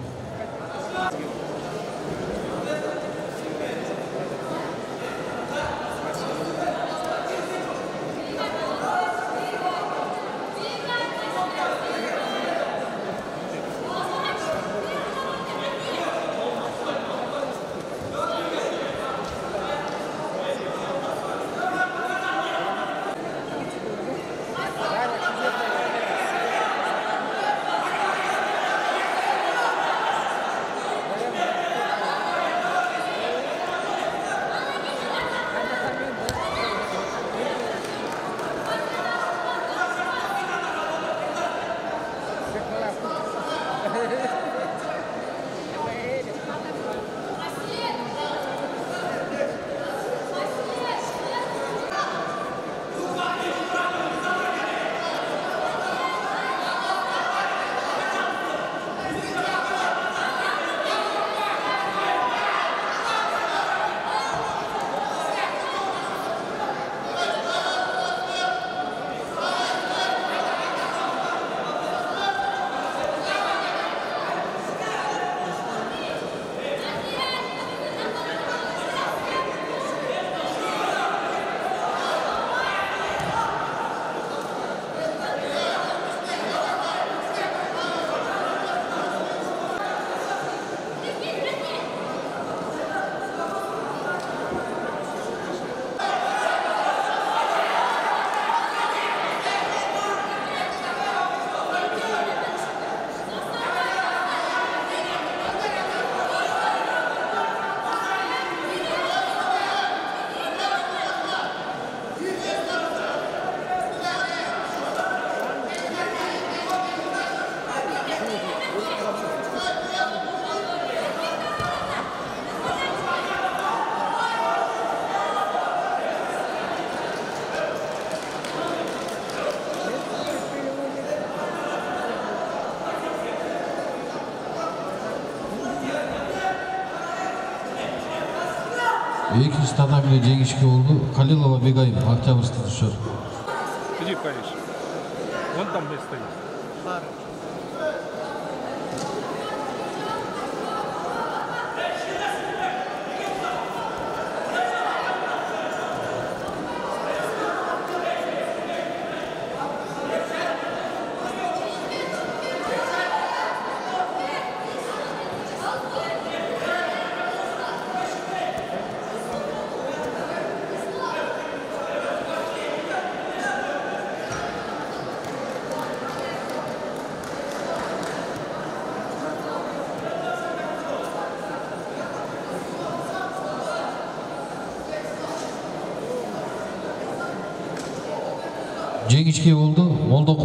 Екінші татамине жеңішке болды. Калилова Бегайым, Октябрьский düşer. Иди, Париж. Вон там где стоит. Жеңишке болду. Молдо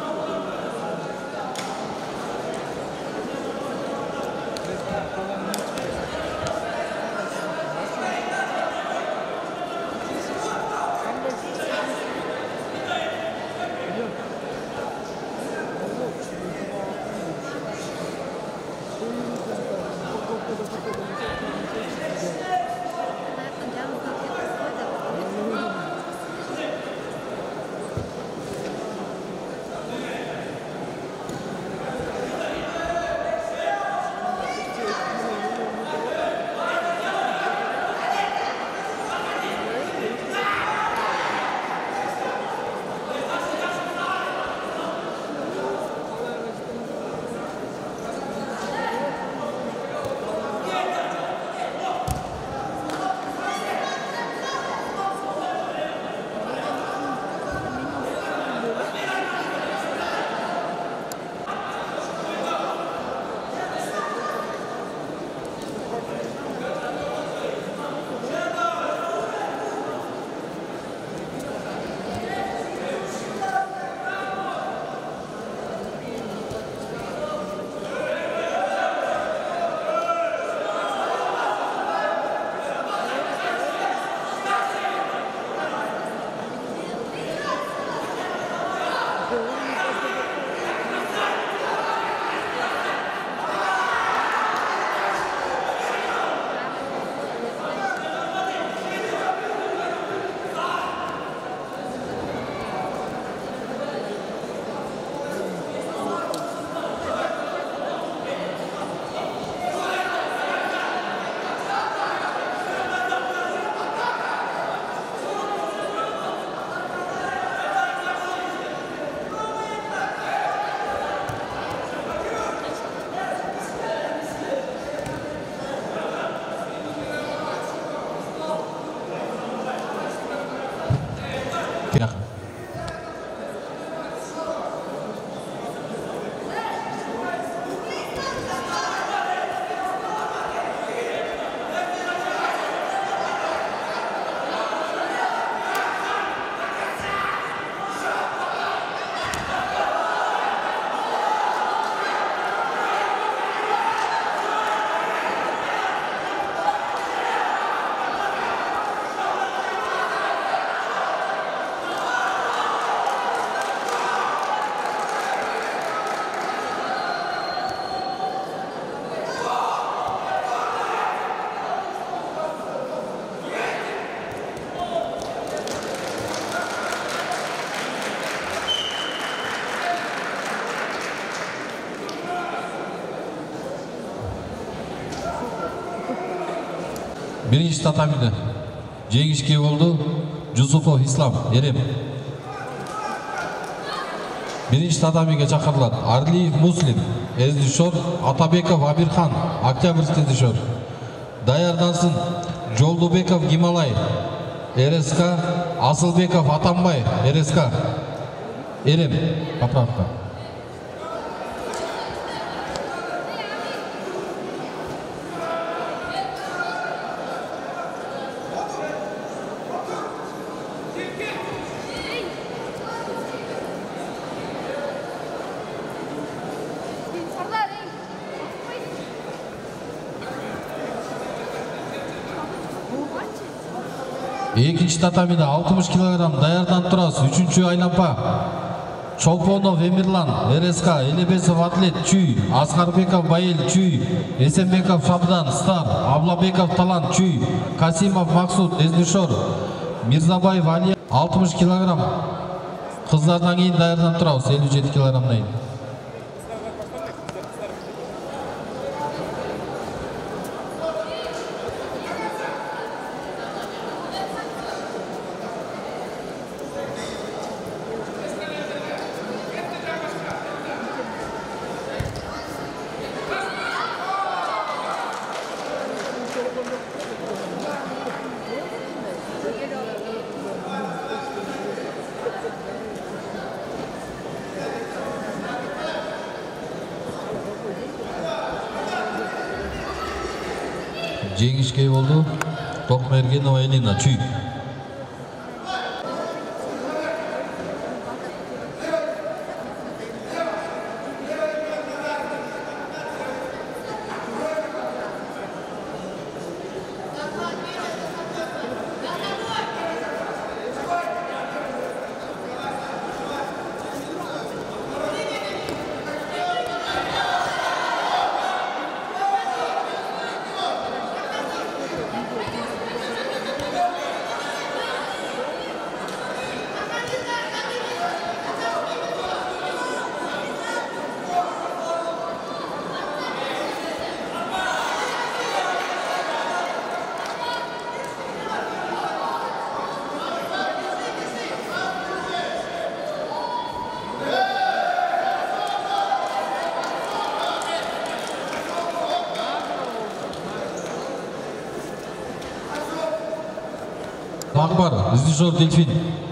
Birinci tatamide жеңишке болду. Жусупов Ислам Ерем. Birinci татамиге чакырылат. Арлиев Муслим, Эздишор, Атабеков Абирхан, Октябрьский Эздишор. Даярдансын Жолдубеков Гималай, РСК, Асылбеков Атамбай, РСК. Ерем, поправка. Экинчи татамиде алтымыш килограмм даярдан турас. Үчүнчү айлампа Чолпонов Эмирлан, РСК, Элебесов Атлет, Чүй, Аскарбеков Байыл, Чүй, Эсенбеков Шабдан, Стар, Аблабеков Талант, Чүй, Касимов Максут, Эздишор, Мирзабаев Али, алтымыш килограмм. Кыздардан кийин даярдан турабыз, элүү жети килограммдан кийин. Жеңишке болду. Токмергенова Элина, Чүй. Акбар, Издишор Дельфин.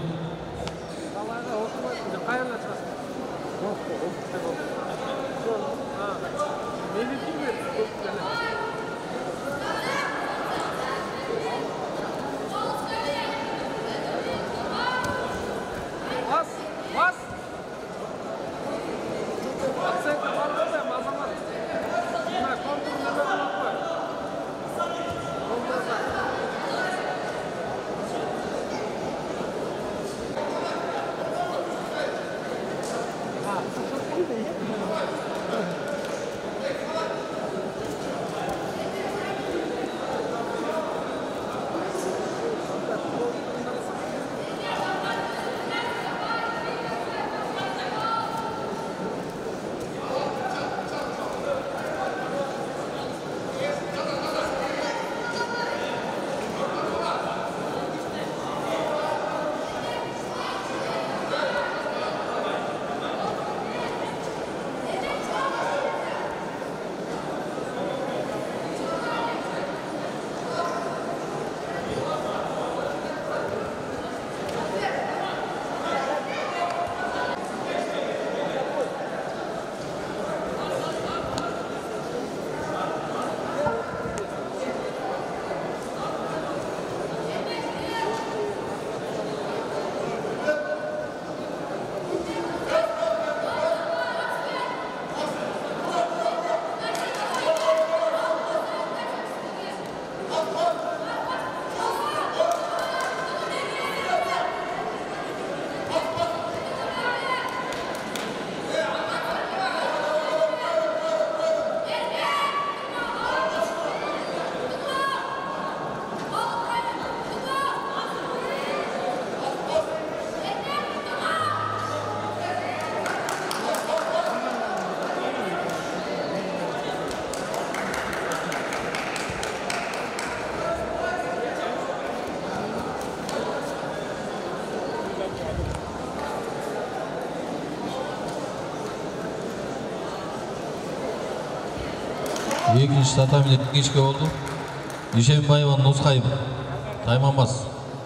Екінші татамиде кешке болды. Дүйшенбаева Нұсқайып. Тайманбас.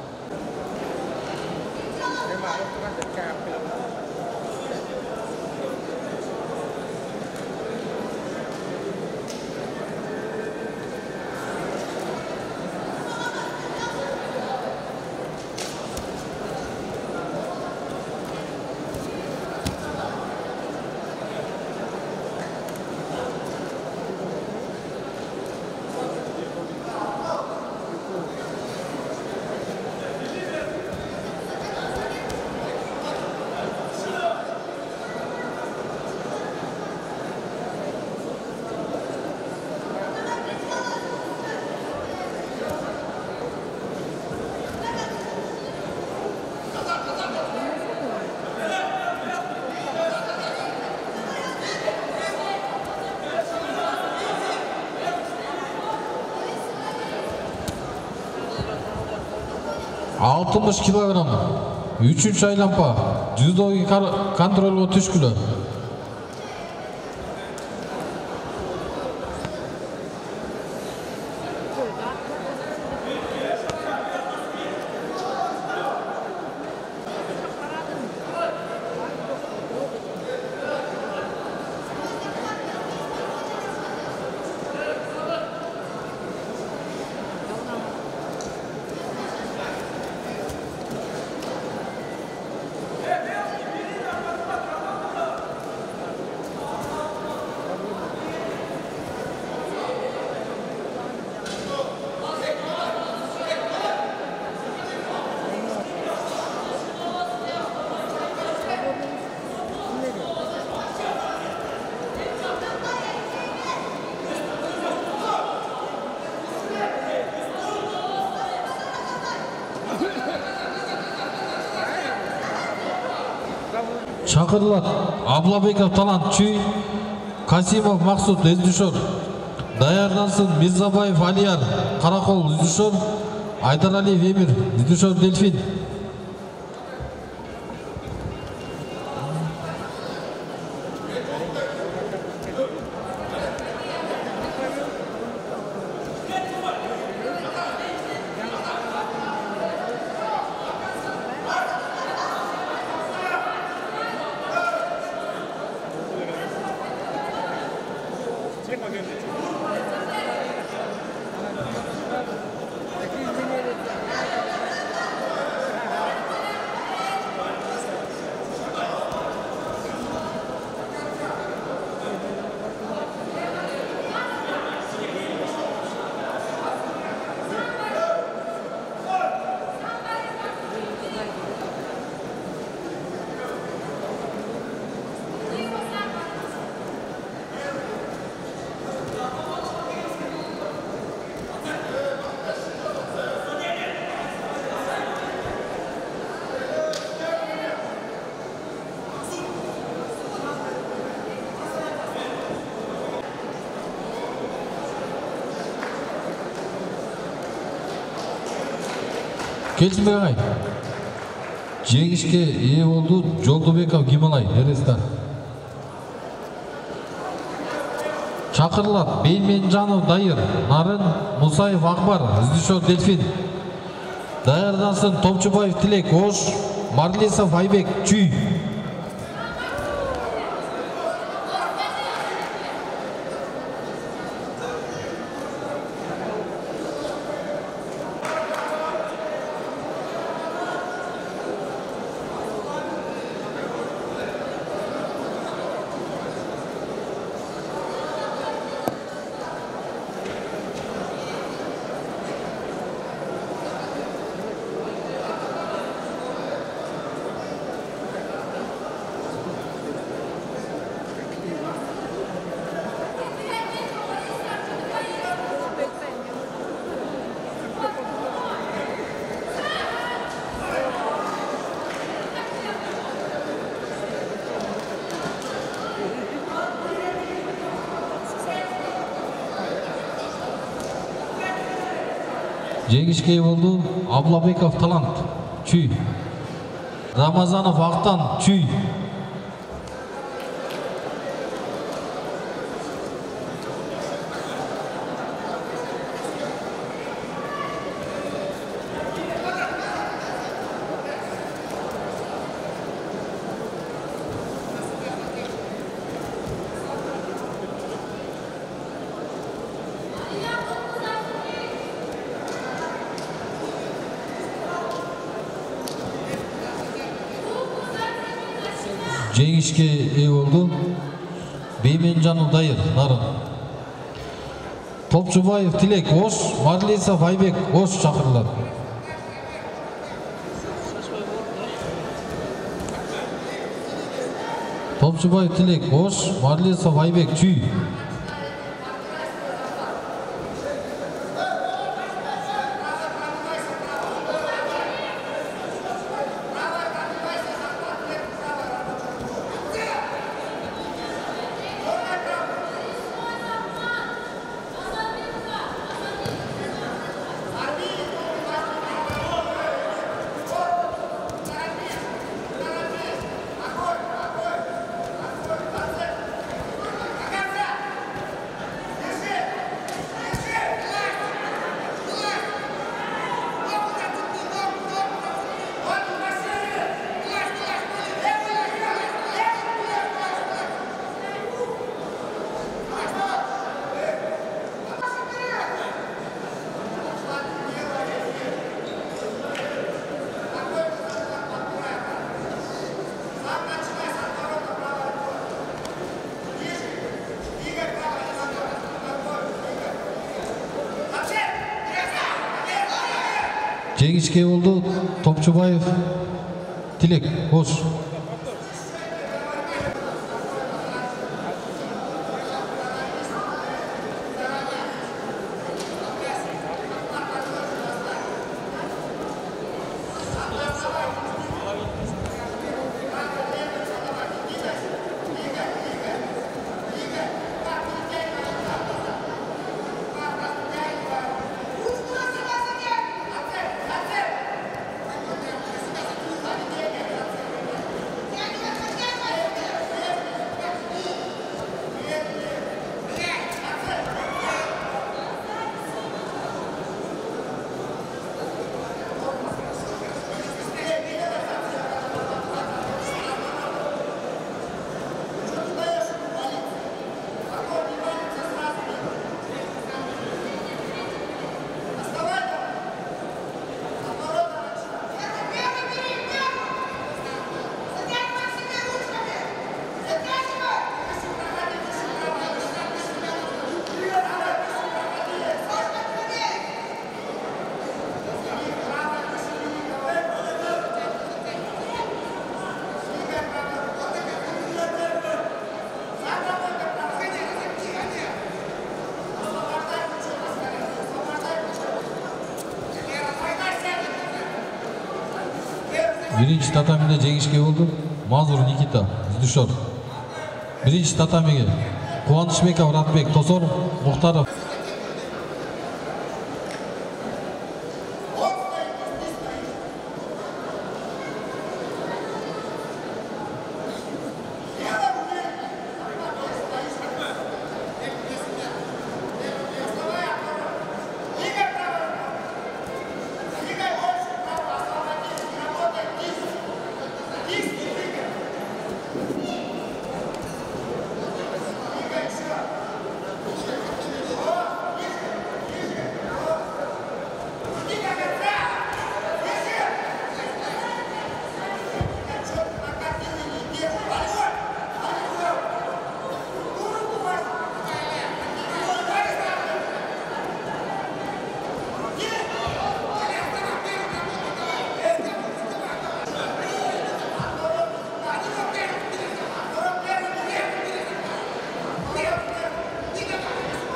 алтымыш килограмм. Üçüncü aylampa. Judogi kontrolga түшкүлө. Шақырылат. Аблабеков Талант Чүй, Касимов Мақсут Эздишор. Даярдансын Мирзабаев Алияр Қарақол Эздишор, Айдаралиев Эмир Эздишор Дельфин. Келсинбек агай. Жеңишке ээ болду Жолдобеков Гималай Эрестар. Чакырылат Бейменжанов Дайыр, Нарын Мусаев Акбар, Издишов Дельфин. Даярдансын Топчубаев Тилек Ош, Марлисов Айбек Чүй. Жеңишке болду Аблабеков Талант Чүй. Рамазанов Актан Чүй. Жеңишке ээ болду Бейменжанов Дайыр Нарын. Топчубаев Тилек Ош, Марлисов Айбек Ош чакырылат. Топчубаев Тилек Ош, Марлисов Айбек Чүй. Жеңишке болду Топчубаев Тилек Ош. Биринчи татамиде жеңишке болду Мазур Никита Издишов. Биринчи татамиге Кубанычбеков Ратбек Тосор Мухтаров.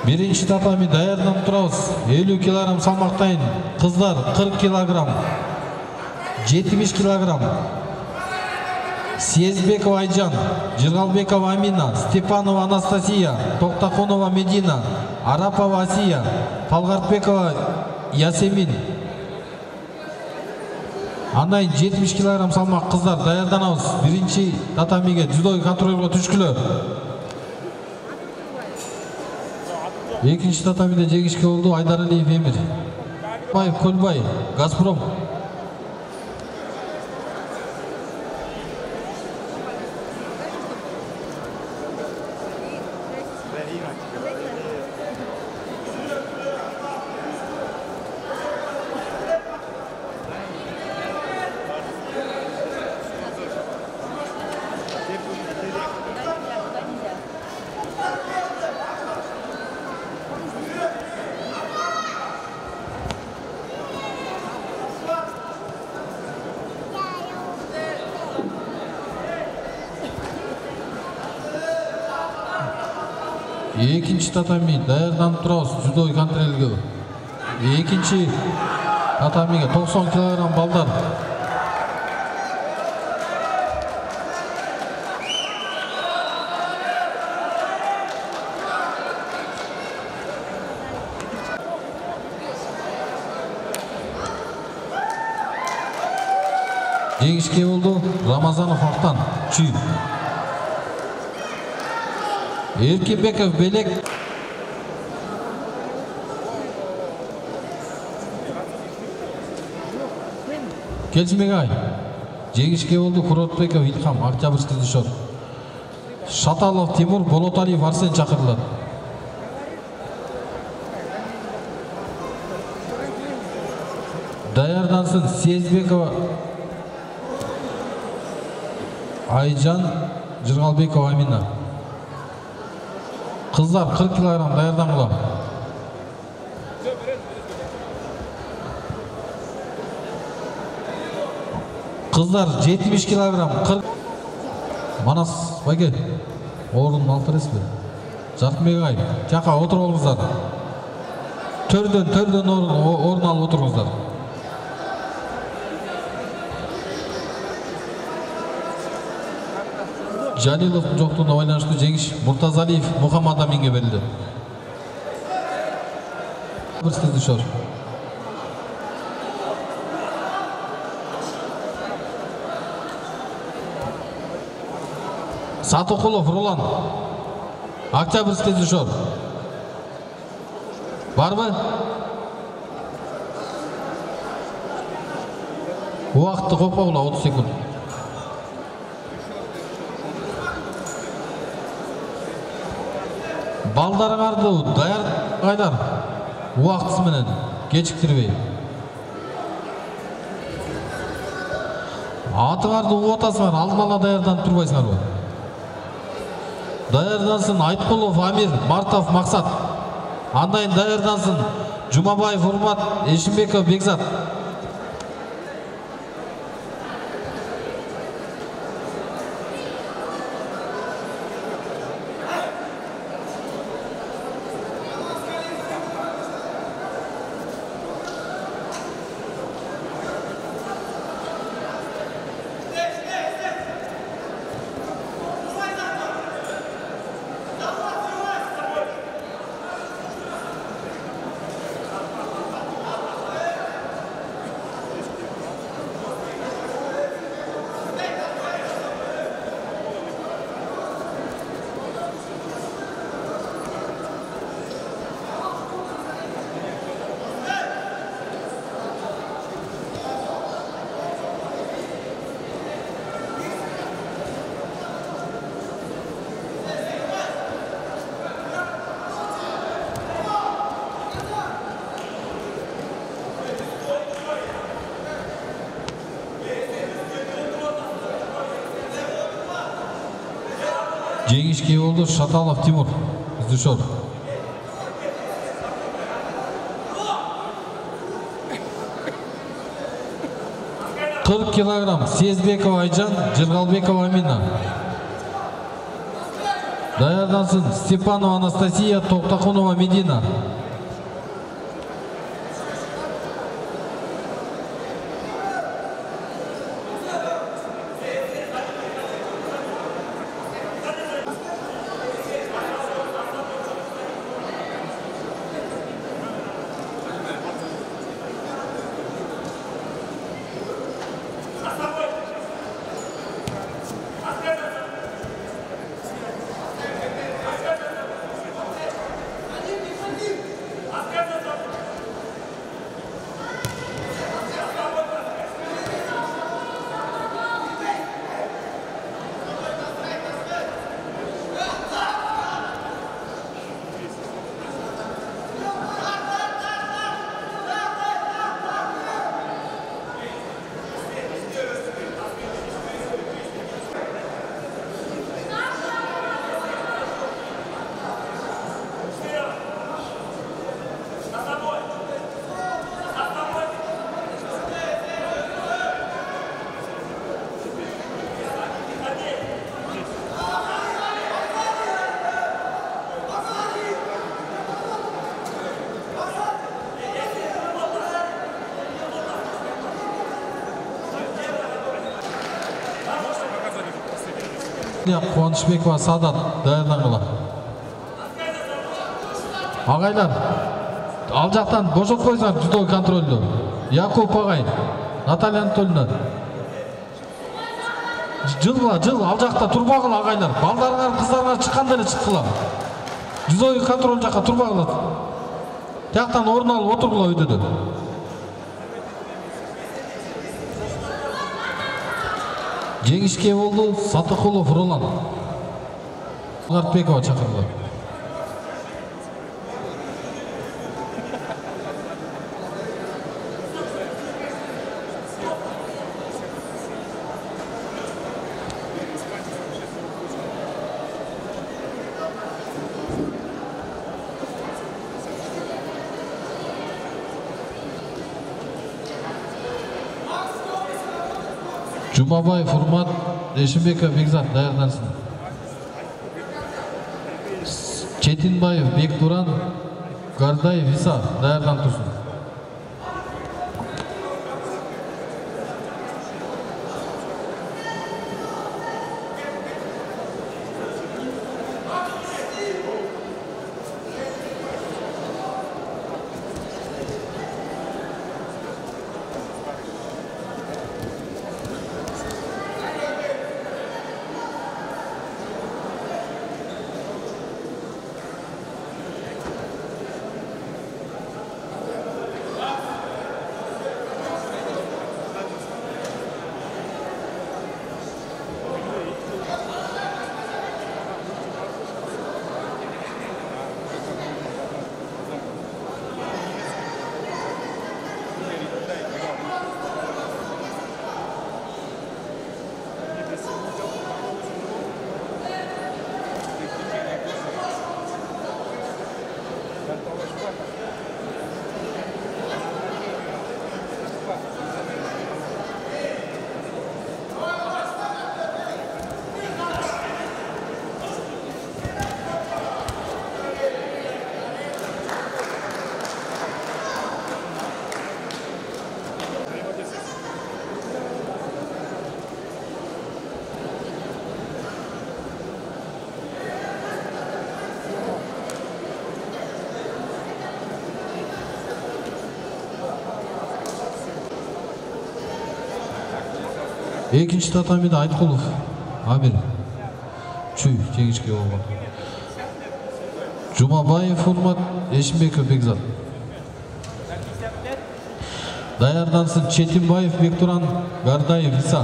Биринчи татами даярданып турабыз. элүү килограмм салмактайын. Кыздар кырк килограмм. жетимиш килограмм. Сезбекова Айжан, Жиргалбекова Амина, Степанова Анастасия, Токтакунова Медина, Арапова Асия, Талгартбекова Ясемин. Андан жетимиш килограмм салмак кыздар даярданабыз. Биринчи татамиге дзюдо контролго түшкүлөр. Экинчи татамиде жеңишке болду Айдаралиев Эмир. Бай Көлбай, Газпром. Экинчи татами даярданып турабыз дзюдо контролго. Экинчи татамиге токсон килограмм балдар. Жеңишке болду Рамазанов Актан Чүй. Эркинбеков Белек. Келсмегай. Жеңишке болду Куротбеков Илхам Октябрьский душор. Шаталов Тимур, Болоталиев Арсен чакырылат. Даярдансын Сезбекова Айжан, Жиргалбекова Амина. Кыздар кырк килограмм даярдангыла. Кыздар жетимиш килограмм. кырк. Манас Багел. Орун алып бересизби? Жаркмегай, жака отуруп алыңыздар. Төрдөн төрдөн орун орун алып отуруңуздар. Жалиловдун жоктугуна байланыштуу жеңиш Муртазалиев Мухаммад Аминге берилди. Бирсиз душор. Сатукулов Рулан. Октябрьский душор. Барбы? Убакытты копогула отуз секунд. Балдарыңарды даяр кайдар. Убактысы менен кечиктирбей. Атыңарды угуп атасыңар, алдын ала даярданып турбайсыңарбы? Даярдансын Айткулов Амир, Мартов Максат. Андайын даярдансын Жумабаев Урмат, Эшимбеков Бекзат. Жеңишке болду Шаталов Тимур, Издушор. кырк килограмм Сезбекова Айжан, Жиргалбекова Амина. Даярдансын Степанова Анастасия, Токтакунова Медина. Қуанышбекова Садат даярдангыла. Ағайлар, ал жақтан бошот қойсаң жүздөгі контрольді. Якуб ағай, Наталья Анатольевна. Жылғыла, жыл, ал жақта тұрбағыла ағайлар. Балдарыңар, қыздарыңар шыққандар шыққыла. Жүздөгі контроль жаққа тұрбағыла. Жақтан орын алып отырғыла өйдеді. Жеңішке болды Сатықұлов Ролан. Артбекова шақырды. Жұмабаев Урмат, Эшімбеков Бекзат даярдансын. Четинбаев Бектуран, Гардаев Иса даярдан тұрсын. Екінші татамиде Айтқұлов Амир Чүй жеңішке болған. Жұмабаев Урмат, Эшімбеков Бекзат. Даярдансын Четинбаев Бектуран, Гардаев Иса.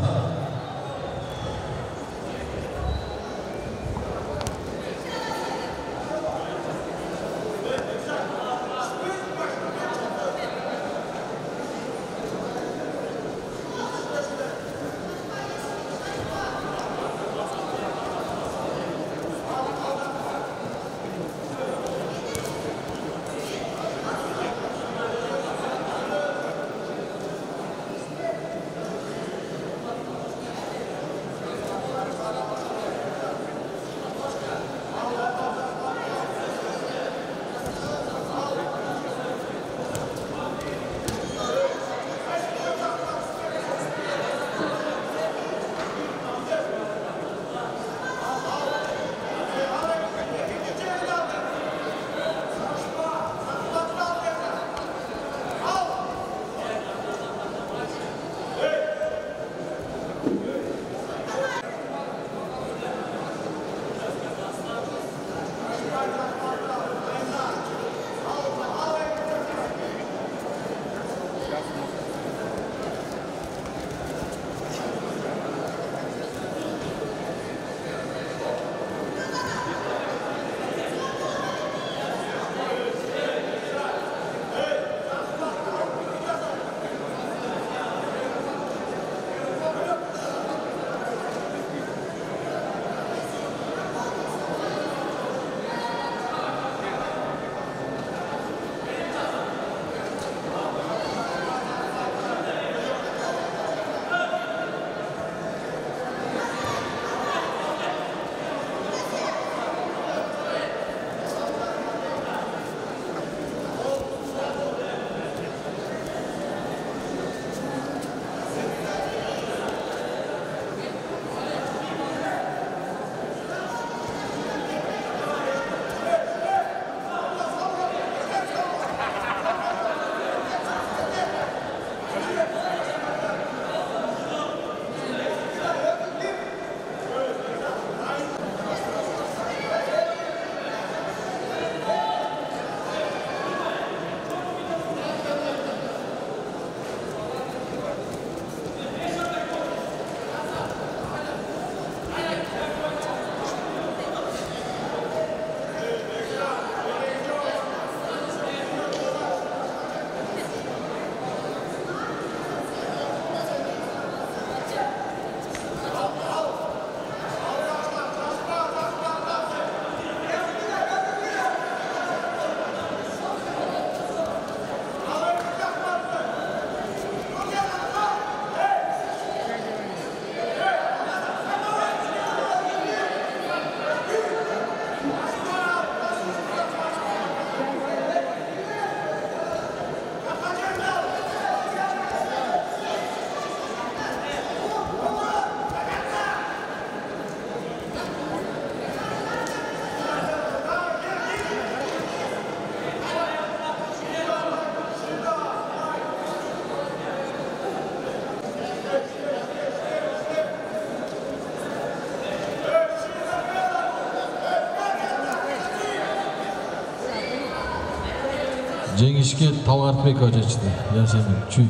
Жеңишке Талғартбекова жетишти. Ясемин Чүй.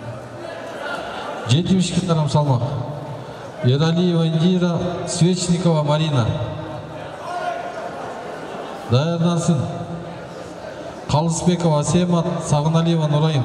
жетимиш килограмм салмак. Ералиева Индира, Свечникова Марина. Даярдансын. Калысбекова Асемат, Сагыналиева Нурайым.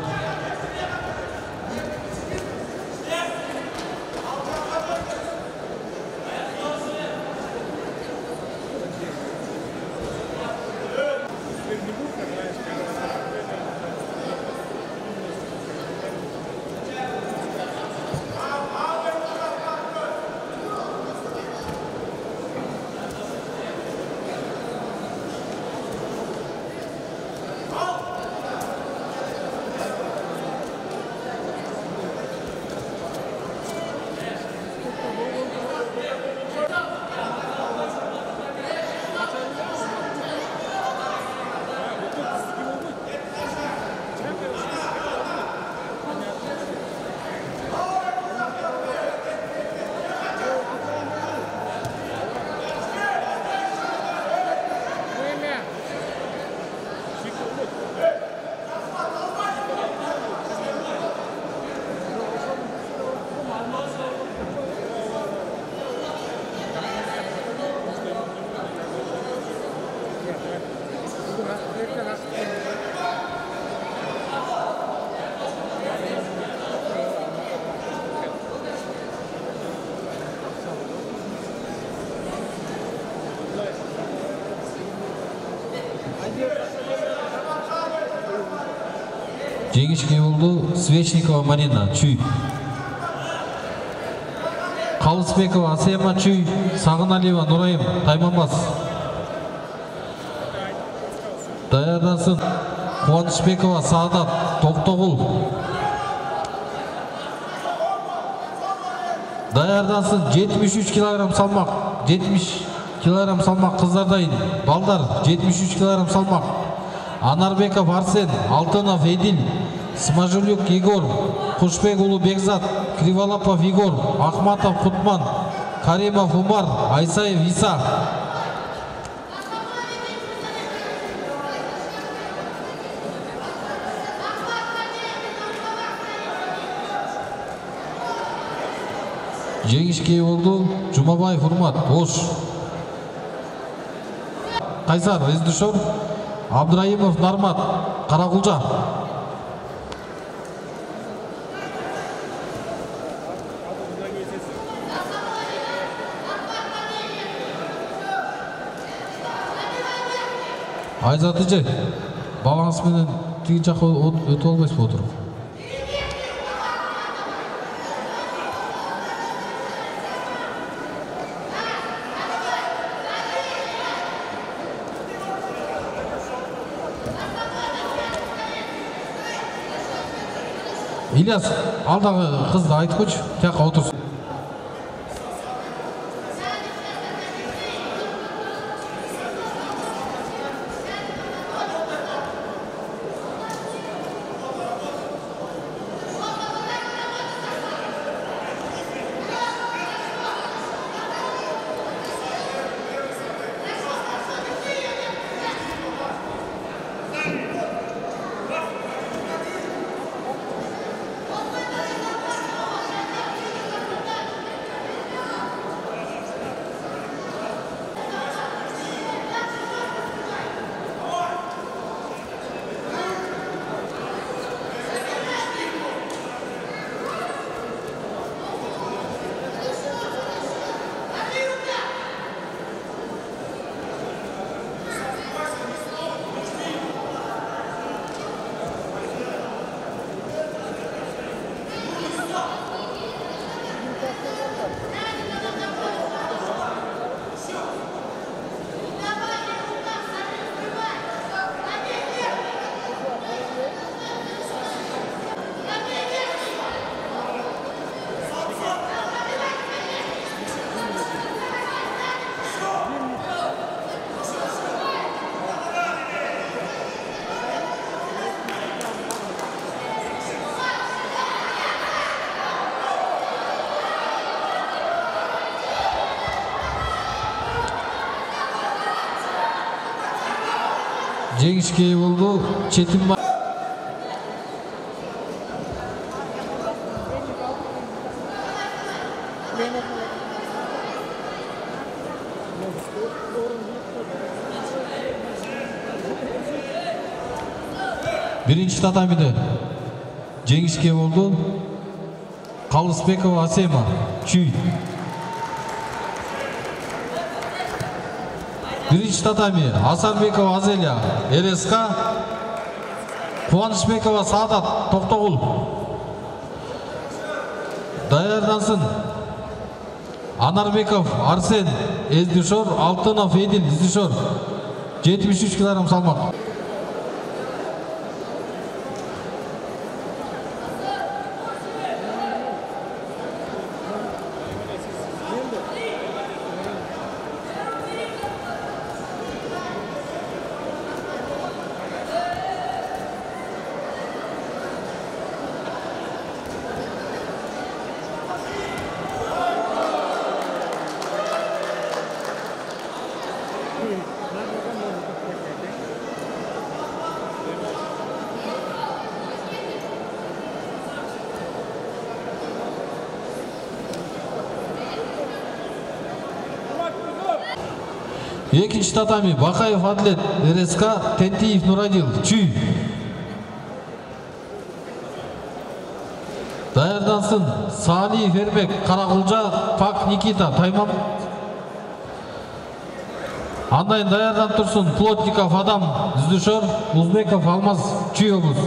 Жеңишке болду Свечникова Марина Чүй. Калысбекова Асема Чүй, Сагыналиева Нурайым Тайманбас. Даярдансын Кубанычбекова Саадат Токтогул. Даярдансын жетимиш үч килограмм салмак. жетимиш килограмм салмак кыздардай. Балдар жетимиш үч килограмм салмак. Анарбеков Арсен, Алтынов Эдил, Смажулюк Егор, Кушбек Улу Бекзат, Криволапов Егор, Ахматов Кутман, Каримов Умар, Айсаев Иса. Жеңишке болду Жумабаев Урмат Ош. Кайсар Рездушор, Абдраимов Нармат Каракулжа. Айзатыжы баланс менен тиги жакка өтүп албайсызбы отуруп? Ильяс, алдагы кызды айтып койчу, тияка отурсун. Жеңишке ие болду. Четимбаев. Биринчи татамиде жеңишке болду. Калысбекова Асема Чүй. Биринчи татами Асарбекова Азелия РСК. Кубанычбекова Саадат Токтогул. Даярдансын Анарбеков Арсен Эздишор, Алтынов Эдил Эздишор. жетимиш үч килограмм салмак. Экинчи татами Бакаев Адлет РСК, Тентиев Нурадил Чүй. Даярдансын Салиев Эрбек Каракулжа, Пак Никита Таймам. Андайын даярдан турсун Плотников Адам Үздүшөр, Узбеков Алмаз Чүй облус.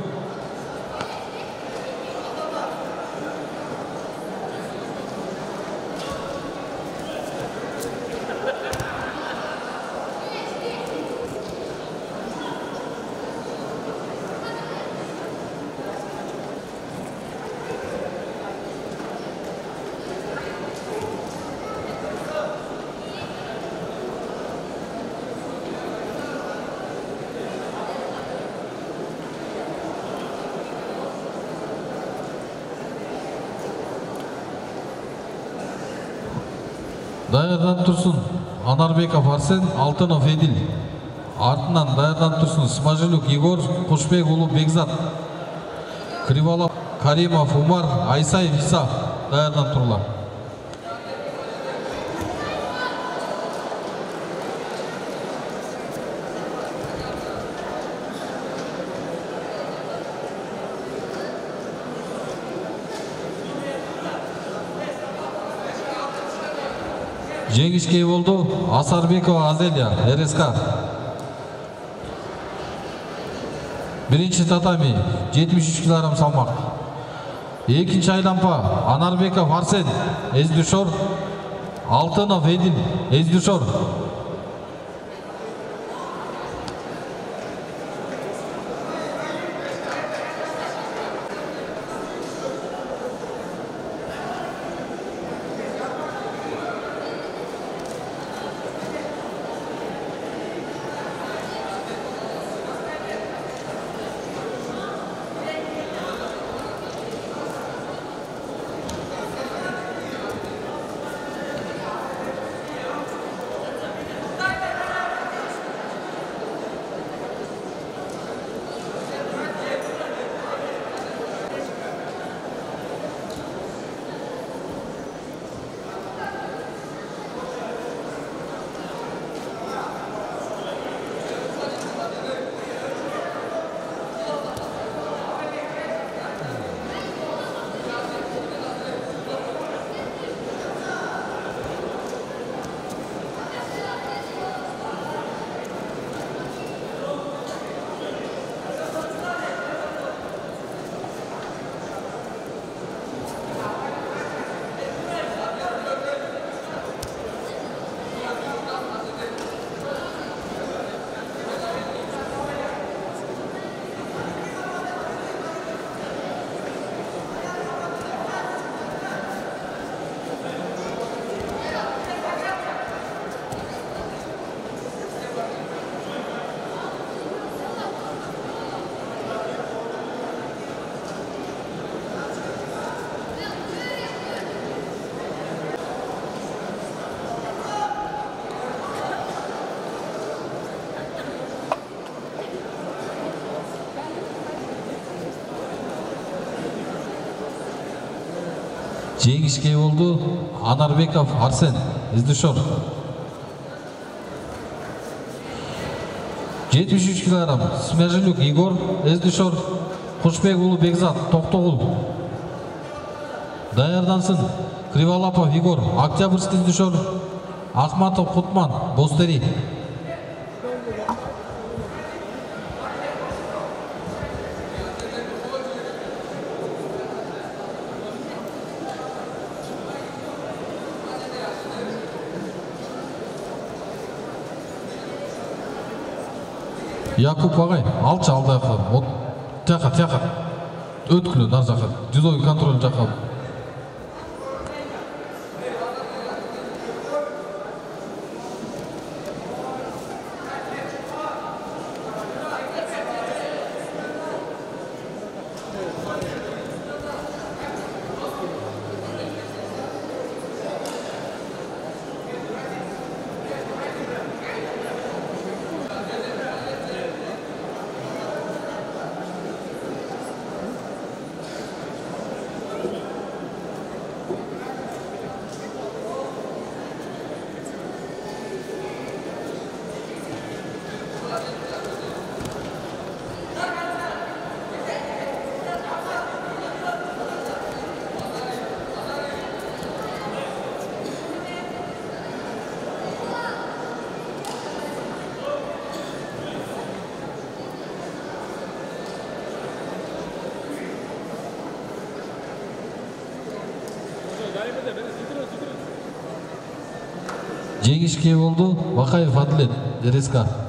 Даярдан турсун Анарбеков Арсен, Алтынов Эдил. Артынан даярдан турсун Смажилюк Егор, Кушбек улу Бекзат. Криволов Каримов Умар, Айсаев Иса даярдан турлар. Жеңишке болду Асарбекова Азелия РСК. Биринчи татами жетимиш үч килограмм салмак. Экинчи айлампа Анарбеков Арсен Эздишор, Алтынов Эдил Эздишор. Жеңишке болду. Анарбеков Арсен Издишор. жетимиш үч килограмм Смежелюк Игорь Издишор. Кушбек уулу Бекзат Токтогул. Даярдансын Криволапов Игорь Октябрьский Издишор. Ахматов Кутман Бостери. Якуп агай, алчы алдайкы. Вот тияка, тияка. Өткүлө нар жака. Жүзой контроль жака. Жеңишке болду. Бакаев Адлет РСК.